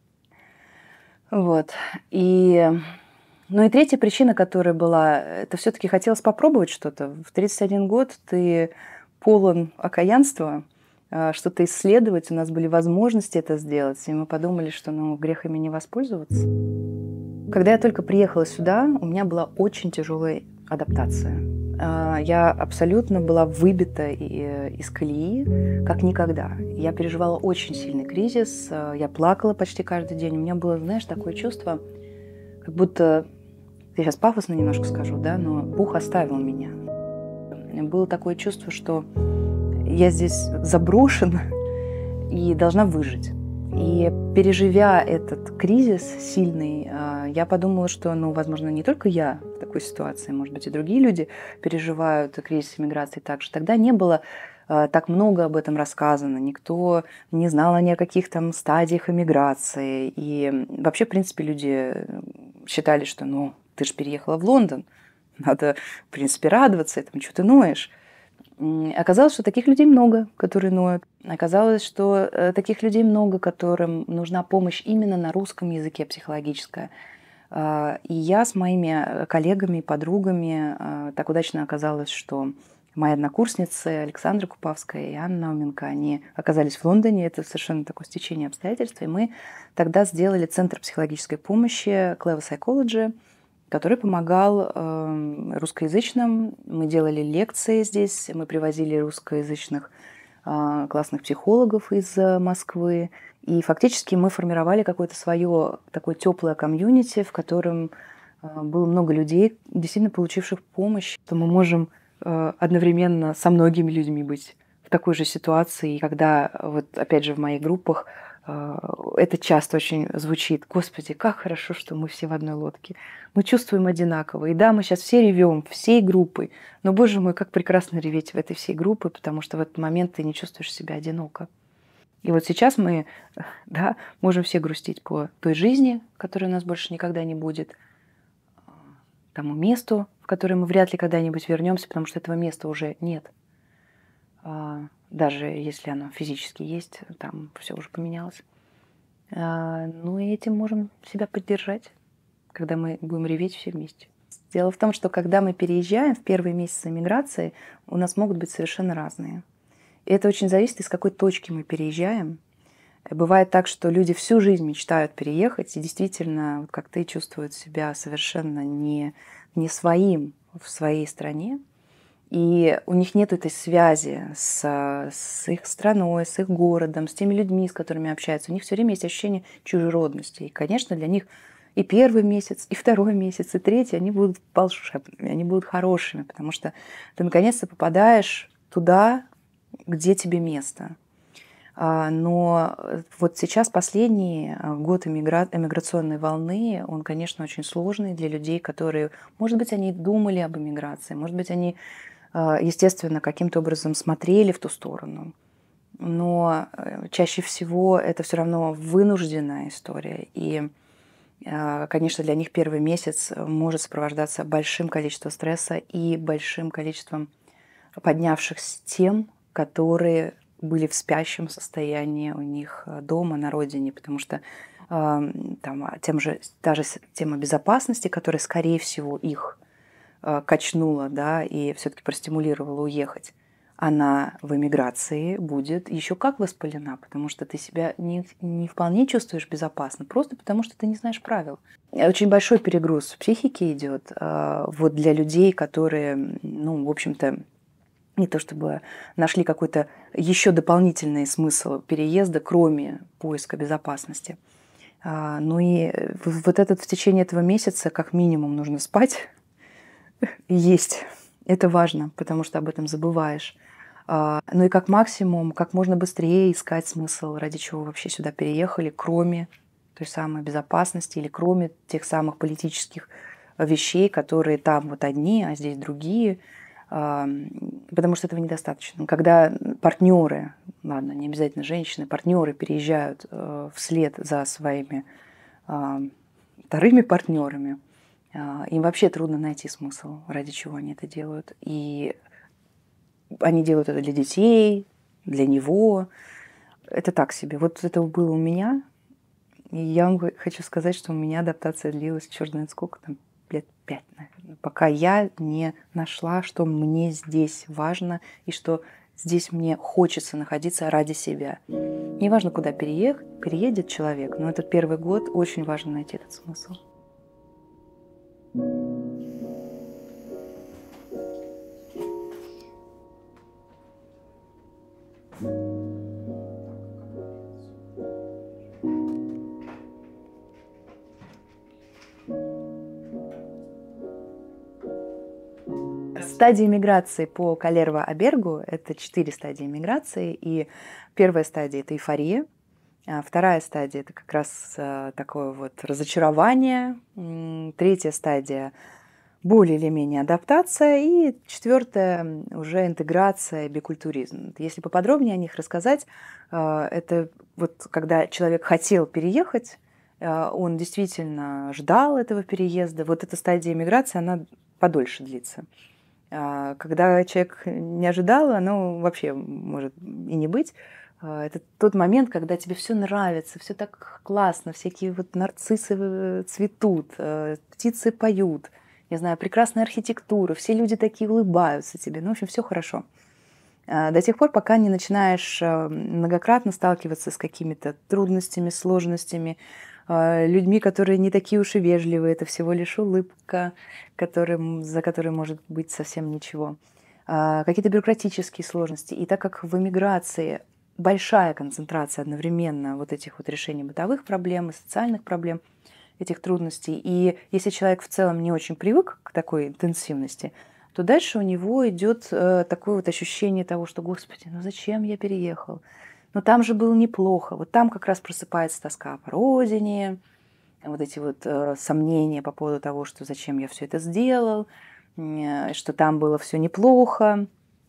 Вот. И... Ну и третья причина, которая была, это все-таки хотелось попробовать что-то. В тридцать один год ты полон окаянства, что-то исследовать, у нас были возможности это сделать, и мы подумали, что ну, грех ими не воспользоваться. Когда я только приехала сюда, у меня была очень тяжелая адаптация. Я абсолютно была выбита из колеи, как никогда. Я переживала очень сильный кризис, я плакала почти каждый день. У меня было, знаешь, такое чувство, как будто, я сейчас пафосно немножко скажу, да, но Бог оставил меня. Было такое чувство, что я здесь заброшена и должна выжить. И переживя этот кризис сильный, я подумала, что, ну, возможно, не только я в такой ситуации, может быть, и другие люди переживают кризис иммиграции так же. Тогда не было так много об этом рассказано, никто не знал ни о каких там стадиях иммиграции. И вообще, в принципе, люди считали, что, ну, ты же переехала в Лондон, надо, в принципе, радоваться этому, что ты ноешь. Оказалось, что таких людей много, которые ноют. Оказалось, что таких людей много, которым нужна помощь именно на русском языке психологическая. И я с моими коллегами, подругами, так удачно оказалось, что мои однокурсницы Александра Купавская и Анна Науменко, они оказались в Лондоне, это совершенно такое стечение обстоятельств, и мы тогда сделали Центр психологической помощи Clever Psychology, который помогал э, русскоязычным. Мы делали лекции здесь, мы привозили русскоязычных э, классных психологов из Москвы, и фактически мы формировали какое-то свое такое теплое комьюнити, в котором э, было много людей, действительно получивших помощь, что мы можем одновременно со многими людьми быть в такой же ситуации. И когда, вот опять же, в моих группах это часто очень звучит: «Господи, как хорошо, что мы все в одной лодке. Мы чувствуем одинаково. И да, мы сейчас все ревем, всей группой. Но, боже мой, как прекрасно реветь в этой всей группе, потому что в этот момент ты не чувствуешь себя одиноко». И вот сейчас мы, да, можем все грустить по той жизни, которая у нас больше никогда не будет, тому месту, в которое мы вряд ли когда-нибудь вернемся, потому что этого места уже нет. Даже если оно физически есть, там все уже поменялось. Ну и этим можем себя поддержать, когда мы будем реветь все вместе. Дело в том, что когда мы переезжаем в первые месяцы миграции, у нас могут быть совершенно разные. И это очень зависит, из какой точки мы переезжаем. Бывает так, что люди всю жизнь мечтают переехать, и действительно, вот как ты, чувствуют себя совершенно не, не своим в своей стране. И у них нет этой связи с, с их страной, с их городом, с теми людьми, с которыми общаются. У них все время есть ощущение чужеродности. И, конечно, для них и первый месяц, и второй месяц, и третий, они будут волшебными, они будут хорошими, потому что ты наконец-то попадаешь туда, где тебе место. Но вот сейчас последний год эмигра... эмиграционной волны, он, конечно, очень сложный для людей, которые, может быть, они думали об эмиграции, может быть, они, естественно, каким-то образом смотрели в ту сторону. Но чаще всего это все равно вынужденная история. И, конечно, для них первый месяц может сопровождаться большим количеством стресса и большим количеством поднявшихся тем, которые были в спящем состоянии у них дома, на родине, потому что э, там, тем же, даже тема безопасности, которая, скорее всего, их э, качнула, да, и все-таки простимулировала уехать, она в эмиграции будет еще как воспалена, потому что ты себя не, не вполне чувствуешь безопасно, просто потому что ты не знаешь правил. Очень большой перегруз в психике идет э, вот для людей, которые, ну, в общем-то, не то чтобы нашли какой-то еще дополнительный смысл переезда, кроме поиска безопасности. Ну и вот этот в течение этого месяца как минимум нужно спать и есть. Это важно, потому что об этом забываешь. Ну и как максимум, как можно быстрее искать смысл, ради чего вообще сюда переехали, кроме той самой безопасности или кроме тех самых политических вещей, которые там вот одни, а здесь другие. Потому что этого недостаточно. Когда партнеры, ладно, не обязательно женщины, партнеры переезжают вслед за своими вторыми партнерами, им вообще трудно найти смысл, ради чего они это делают. И они делают это для детей, для него. Это так себе. Вот это было у меня. И я вам хочу сказать, что у меня адаптация длилась, черт знает сколько, там, лет пять, наверное, пока я не нашла, что мне здесь важно и что здесь мне хочется находиться ради себя. Неважно, куда переех, переедет человек, но этот первый год очень важно найти этот смысл. Стадии миграции по Калерво-Абергу – это четыре стадии миграции. И первая стадия – это эйфория. А вторая стадия – это как раз такое вот разочарование. Третья стадия – более или менее адаптация. И четвертая – уже интеграция, бикультуризм. Если поподробнее о них рассказать, это вот когда человек хотел переехать, он действительно ждал этого переезда. Вот эта стадия миграции, она подольше длится. Когда человек не ожидал, оно вообще может и не быть. Это тот момент, когда тебе все нравится, все так классно, всякие вот нарциссы цветут, птицы поют, не знаю, прекрасная архитектура, все люди такие улыбаются тебе, ну, в общем, все хорошо. До тех пор, пока не начинаешь многократно сталкиваться с какими-то трудностями, сложностями, людьми, которые не такие уж и вежливые, это всего лишь улыбка, которым, за которой может быть совсем ничего. Какие-то бюрократические сложности. И так как в эмиграции большая концентрация одновременно вот этих вот решений бытовых проблем и социальных проблем, этих трудностей, и если человек в целом не очень привык к такой интенсивности, то дальше у него идет э, такое вот ощущение того, что, господи, ну зачем я переехал? Но там же было неплохо. Вот там как раз просыпается тоска по родине, вот эти вот э, сомнения по поводу того, что зачем я все это сделал, э, что там было все неплохо.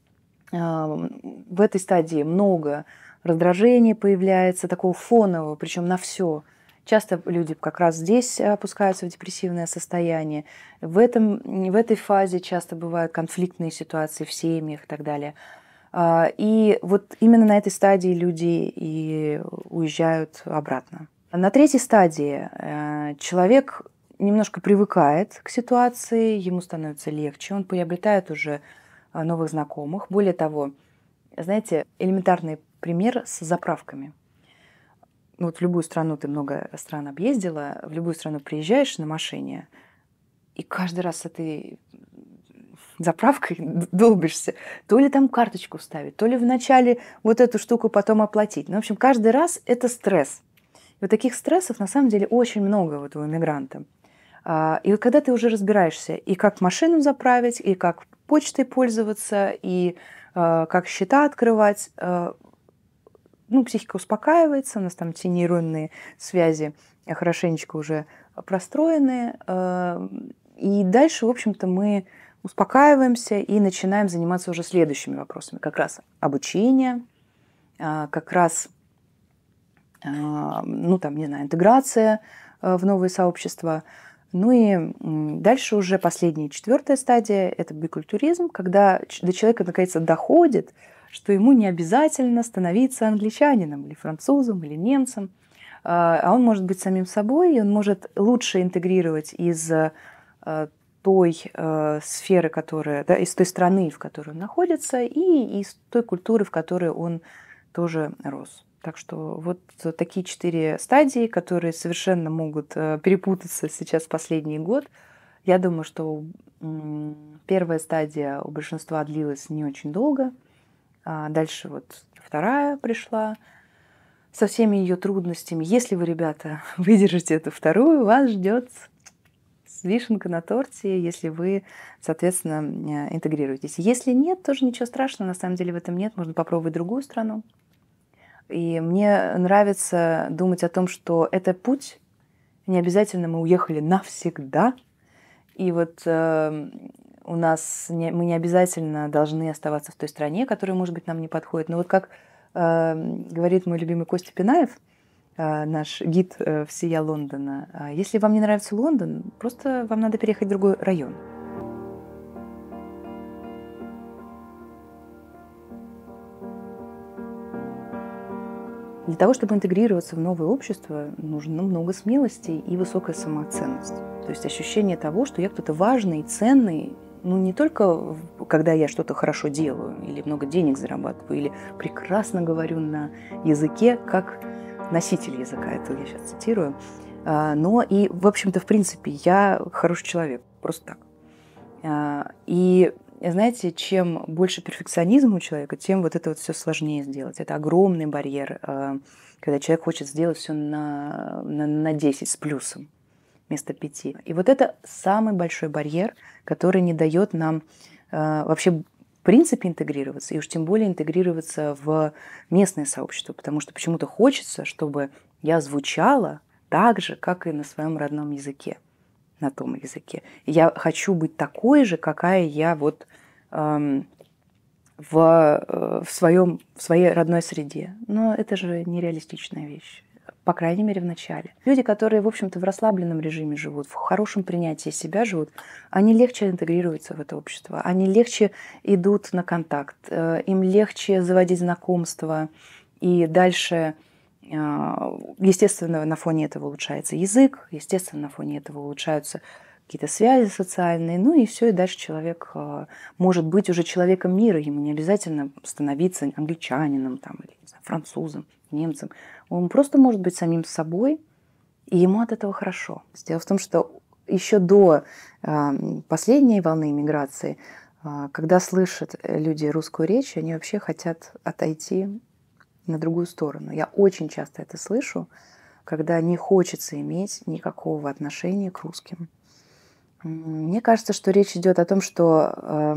Э, в этой стадии много раздражения появляется, такого фонового, причем на все. Часто люди как раз здесь опускаются в депрессивное состояние. В, этом, в этой фазе часто бывают конфликтные ситуации в семьях и так далее. И вот именно на этой стадии люди и уезжают обратно. На третьей стадии человек немножко привыкает к ситуации, ему становится легче, он приобретает уже новых знакомых. Более того, знаете, элементарный пример с заправками. Вот в любую страну, ты много стран объездила, в любую страну приезжаешь на машине, и каждый раз с этой заправкой долбишься. То ли там карточку вставить, то ли вначале вот эту штуку потом оплатить. Ну, в общем, каждый раз это стресс. И вот таких стрессов на самом деле очень много вот у иммигранта. И вот когда ты уже разбираешься, и как машину заправить, и как почтой пользоваться, и как счета открывать, ну, психика успокаивается, у нас там те нейронные связи хорошенечко уже простроены. И дальше, в общем-то, мы успокаиваемся и начинаем заниматься уже следующими вопросами. Как раз обучение, как раз, ну, там, не знаю, интеграция в новые сообщества. Ну и дальше уже последняя, четвертая стадия – это бикультуризм, когда до человека наконец-то доходит, что ему не обязательно становиться англичанином или французом или немцем, а он может быть самим собой, и он может лучше интегрировать из той сферы, которая, да, из той страны, в которой он находится, и из той культуры, в которой он тоже рос. Так что вот такие четыре стадии, которые совершенно могут перепутаться сейчас в последний год. Я думаю, что первая стадия у большинства длилась не очень долго. А дальше вот вторая пришла со всеми ее трудностями. Если вы, ребята, выдержите эту вторую, вас ждет вишенка на торте, если вы, соответственно, интегрируетесь. Если нет, тоже ничего страшного, на самом деле в этом нет. Можно попробовать другую страну. И мне нравится думать о том, что это путь. Не обязательно мы уехали навсегда. И вот э, у нас не, мы не обязательно должны оставаться в той стране, которая, может быть, нам не подходит. Но вот как э, говорит мой любимый Костя Пинаев, э, наш гид э, всея Лондона, э, если вам не нравится Лондон, просто вам надо переехать в другой район. Для того, чтобы интегрироваться в новое общество, нужно много смелости и высокая самооценность. То есть ощущение того, что я кто-то важный и ценный, ну не только когда я что-то хорошо делаю, или много денег зарабатываю, или прекрасно говорю на языке, как носитель языка, это я сейчас цитирую, но и, в общем-то, в принципе, я хороший человек, просто так. И знаете, чем больше перфекционизма у человека, тем вот это вот все сложнее сделать. Это огромный барьер, когда человек хочет сделать все на, на, на десять с плюсом вместо пяти. И вот это самый большой барьер, который не дает нам вообще в принципе интегрироваться, и уж тем более интегрироваться в местное сообщество, потому что почему-то хочется, чтобы я звучала так же, как и на своем родном языке. На том языке. Я хочу быть такой же, какая я вот эм, в, в, своем, в своей родной среде. Но это же нереалистичная вещь. по крайней мере, в начале. Люди, которые, в общем-то, в расслабленном режиме живут, в хорошем принятии себя живут, они легче интегрируются в это общество, они легче идут на контакт, им легче заводить знакомства, и дальше, естественно, на фоне этого улучшается язык, естественно, на фоне этого улучшаются какие-то связи социальные, ну и все, и дальше человек может быть уже человеком мира, ему не обязательно становиться англичанином там, или не знаю, французом, немцем. Он просто может быть самим собой, и ему от этого хорошо. Дело в том, что еще до последней волны иммиграции, когда слышат люди русскую речь, они вообще хотят отойти на другую сторону. Я очень часто это слышу, когда не хочется иметь никакого отношения к русским. Мне кажется, что речь идет о том, что,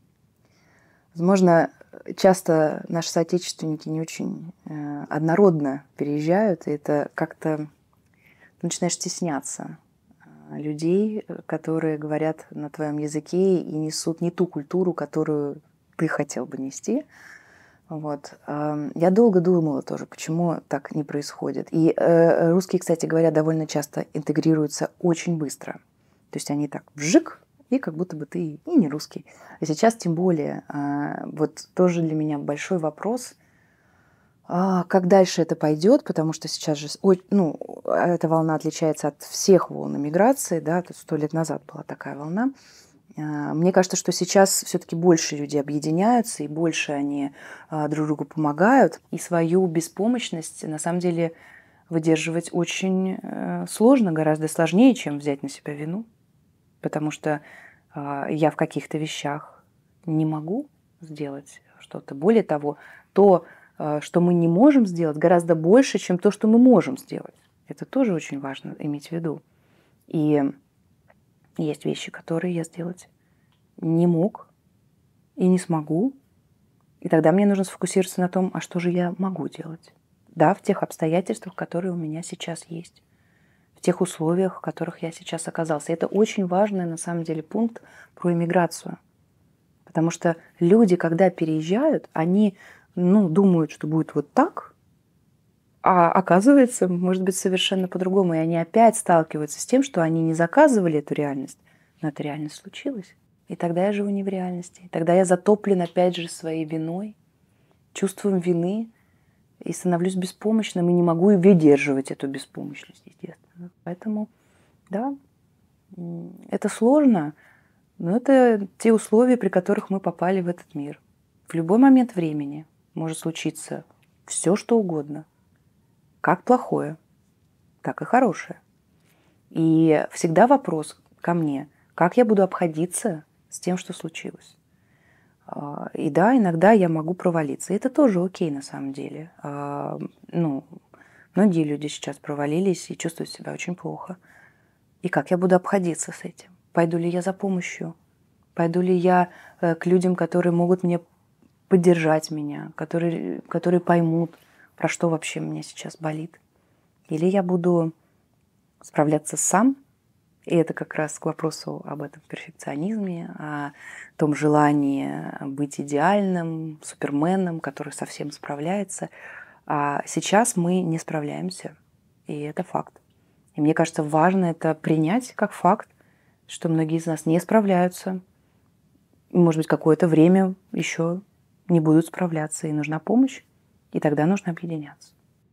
возможно, часто наши соотечественники не очень однородно переезжают, и это как-то начинаешь стесняться людей, которые говорят на твоем языке и несут не ту культуру, которую ты хотел бы нести. Вот. Я долго думала тоже, почему так не происходит. И русские, кстати говоря, довольно часто интегрируются очень быстро. То есть они так вжик, и как будто бы ты и не русский. А сейчас тем более, вот тоже для меня большой вопрос, как дальше это пойдет, потому что сейчас же, ну, эта волна отличается от всех волн миграции, да, сто лет назад была такая волна. Мне кажется, что сейчас все-таки больше людей объединяются, и больше они друг другу помогают, и свою беспомощность на самом деле выдерживать очень сложно, гораздо сложнее, чем взять на себя вину. Потому что э, я в каких-то вещах не могу сделать что-то. Более того, то, э, что мы не можем сделать, гораздо больше, чем то, что мы можем сделать. Это тоже очень важно иметь в виду. И есть вещи, которые я сделать не мог и не смогу. И тогда мне нужно сфокусироваться на том, а что же я могу делать. Да, в тех обстоятельствах, которые у меня сейчас есть. В тех условиях, в которых я сейчас оказался. И это очень важный, на самом деле, пункт про иммиграцию. Потому что люди, когда переезжают, они ну, думают, что будет вот так, а оказывается, может быть, совершенно по-другому. И они опять сталкиваются с тем, что они не заказывали эту реальность, но эта реальность случилась. И тогда я живу не в реальности. И тогда я затоплен опять же своей виной, чувством вины, и становлюсь беспомощным, и не могу выдерживать эту беспомощность, естественно. Поэтому, да, это сложно, но это те условия, при которых мы попали в этот мир. В любой момент времени может случиться все, что угодно. Как плохое, так и хорошее. И всегда вопрос ко мне, как я буду обходиться с тем, что случилось. И да, иногда я могу провалиться. И это тоже окей на самом деле. Ну, многие люди сейчас провалились и чувствуют себя очень плохо. И как я буду обходиться с этим? Пойду ли я за помощью? Пойду ли я к людям, которые могут мне поддержать меня, которые, которые поймут, про что вообще мне сейчас болит? Или я буду справляться сам? И это как раз к вопросу об этом перфекционизме, о том желании быть идеальным, суперменом, который совсем справляется. А сейчас мы не справляемся, и это факт. И мне кажется, важно это принять как факт, что многие из нас не справляются, и, может быть, какое-то время еще не будут справляться, и нужна помощь, и тогда нужно объединяться.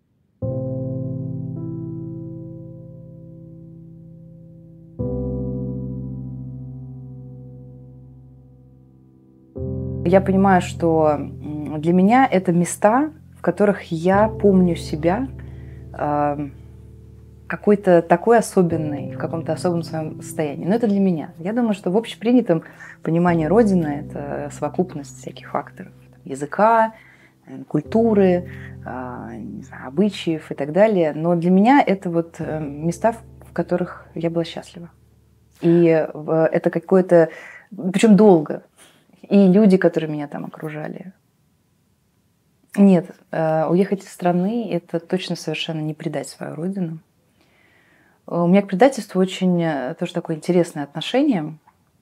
Я понимаю, что для меня это места, в которых я помню себя э, какой-то такой особенной, в каком-то особом своем состоянии. Но это для меня. Я думаю, что в общепринятом понимании Родины это совокупность всяких факторов. Языка, культуры, э, не знаю, обычаев и так далее. Но для меня это вот места, в которых я была счастлива. И это какое-то... Причем долго. И люди, которые меня там окружали. Нет, уехать из страны – это точно совершенно не предать свою родину. У меня к предательству очень тоже такое интересное отношение.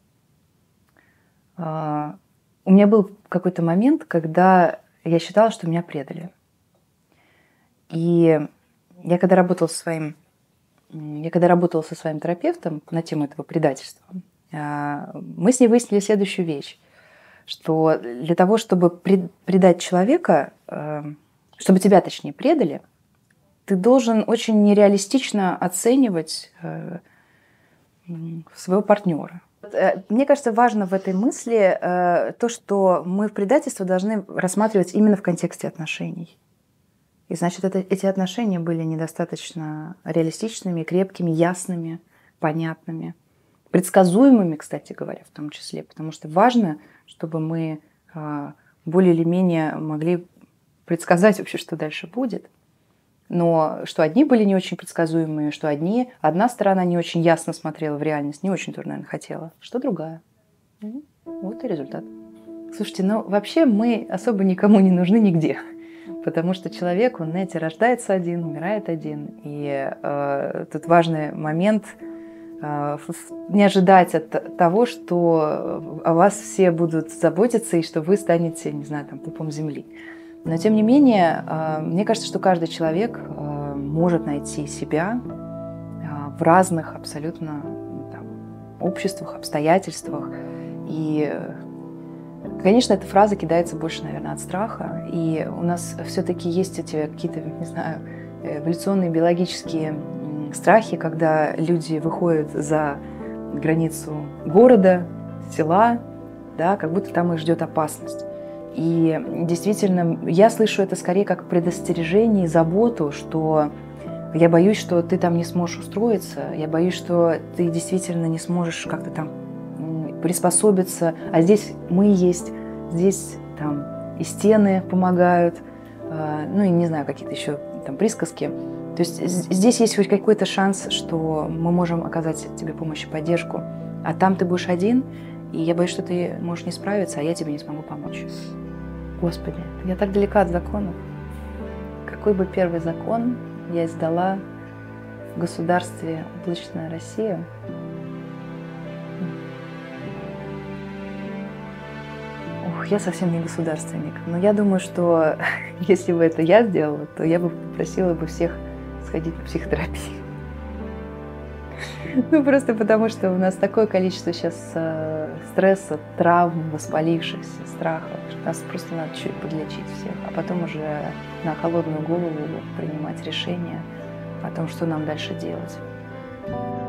У меня был какой-то момент, когда я считала, что меня предали. И я когда работала со своим, я когда работала со своим терапевтом на тему этого предательства, мы с ней выяснили следующую вещь, что для того, чтобы предать человека, чтобы тебя, точнее, предали, ты должен очень нереалистично оценивать своего партнера. Мне кажется, важно в этой мысли то, что мы в предательство должны рассматривать именно в контексте отношений. И значит, это, эти отношения были недостаточно реалистичными, крепкими, ясными, понятными, предсказуемыми, кстати говоря, в том числе. Потому что важно, чтобы мы более или менее могли предсказать вообще, что дальше будет. Но что одни были не очень предсказуемые, что одни, одна сторона не очень ясно смотрела в реальность, не очень тоже, наверное, хотела, что другая. Вот и результат. Слушайте, ну вообще мы особо никому не нужны нигде. Потому что человек, он, знаете, рождается один, умирает один. И э, тут важный момент э, не ожидать от того, что о вас все будут заботиться и что вы станете, не знаю, там, пупом земли. Но тем не менее, э, мне кажется, что каждый человек э, может найти себя э, в разных абсолютно там, обществах, обстоятельствах. И конечно, эта фраза кидается больше, наверное, от страха. И у нас все-таки есть эти какие-то, не знаю, эволюционные биологические страхи, когда люди выходят за границу города, села, да, как будто там их ждет опасность. И действительно, я слышу это скорее как предостережение и заботу, что я боюсь, что ты там не сможешь устроиться, я боюсь, что ты действительно не сможешь как-то там приспособиться, а здесь мы есть, здесь там и стены помогают, ну и не знаю, какие-то еще там присказки. То есть здесь есть хоть какой-то шанс, что мы можем оказать тебе помощь и поддержку, а там ты будешь один, и я боюсь, что ты можешь не справиться, а я тебе не смогу помочь. Господи, я так далека от законов. Какой бы первый закон я издала в государстве «Облачная Россия»? Ух, я совсем не государственник, но я думаю, что если бы это я сделала, то я бы попросила бы всех сходить на психотерапию. Ну, просто потому что у нас такое количество сейчас стресса, травм, воспалившихся, страхов, что нас просто надо чуть подлечить всех, а потом уже на холодную голову принимать решение о том, что нам дальше делать.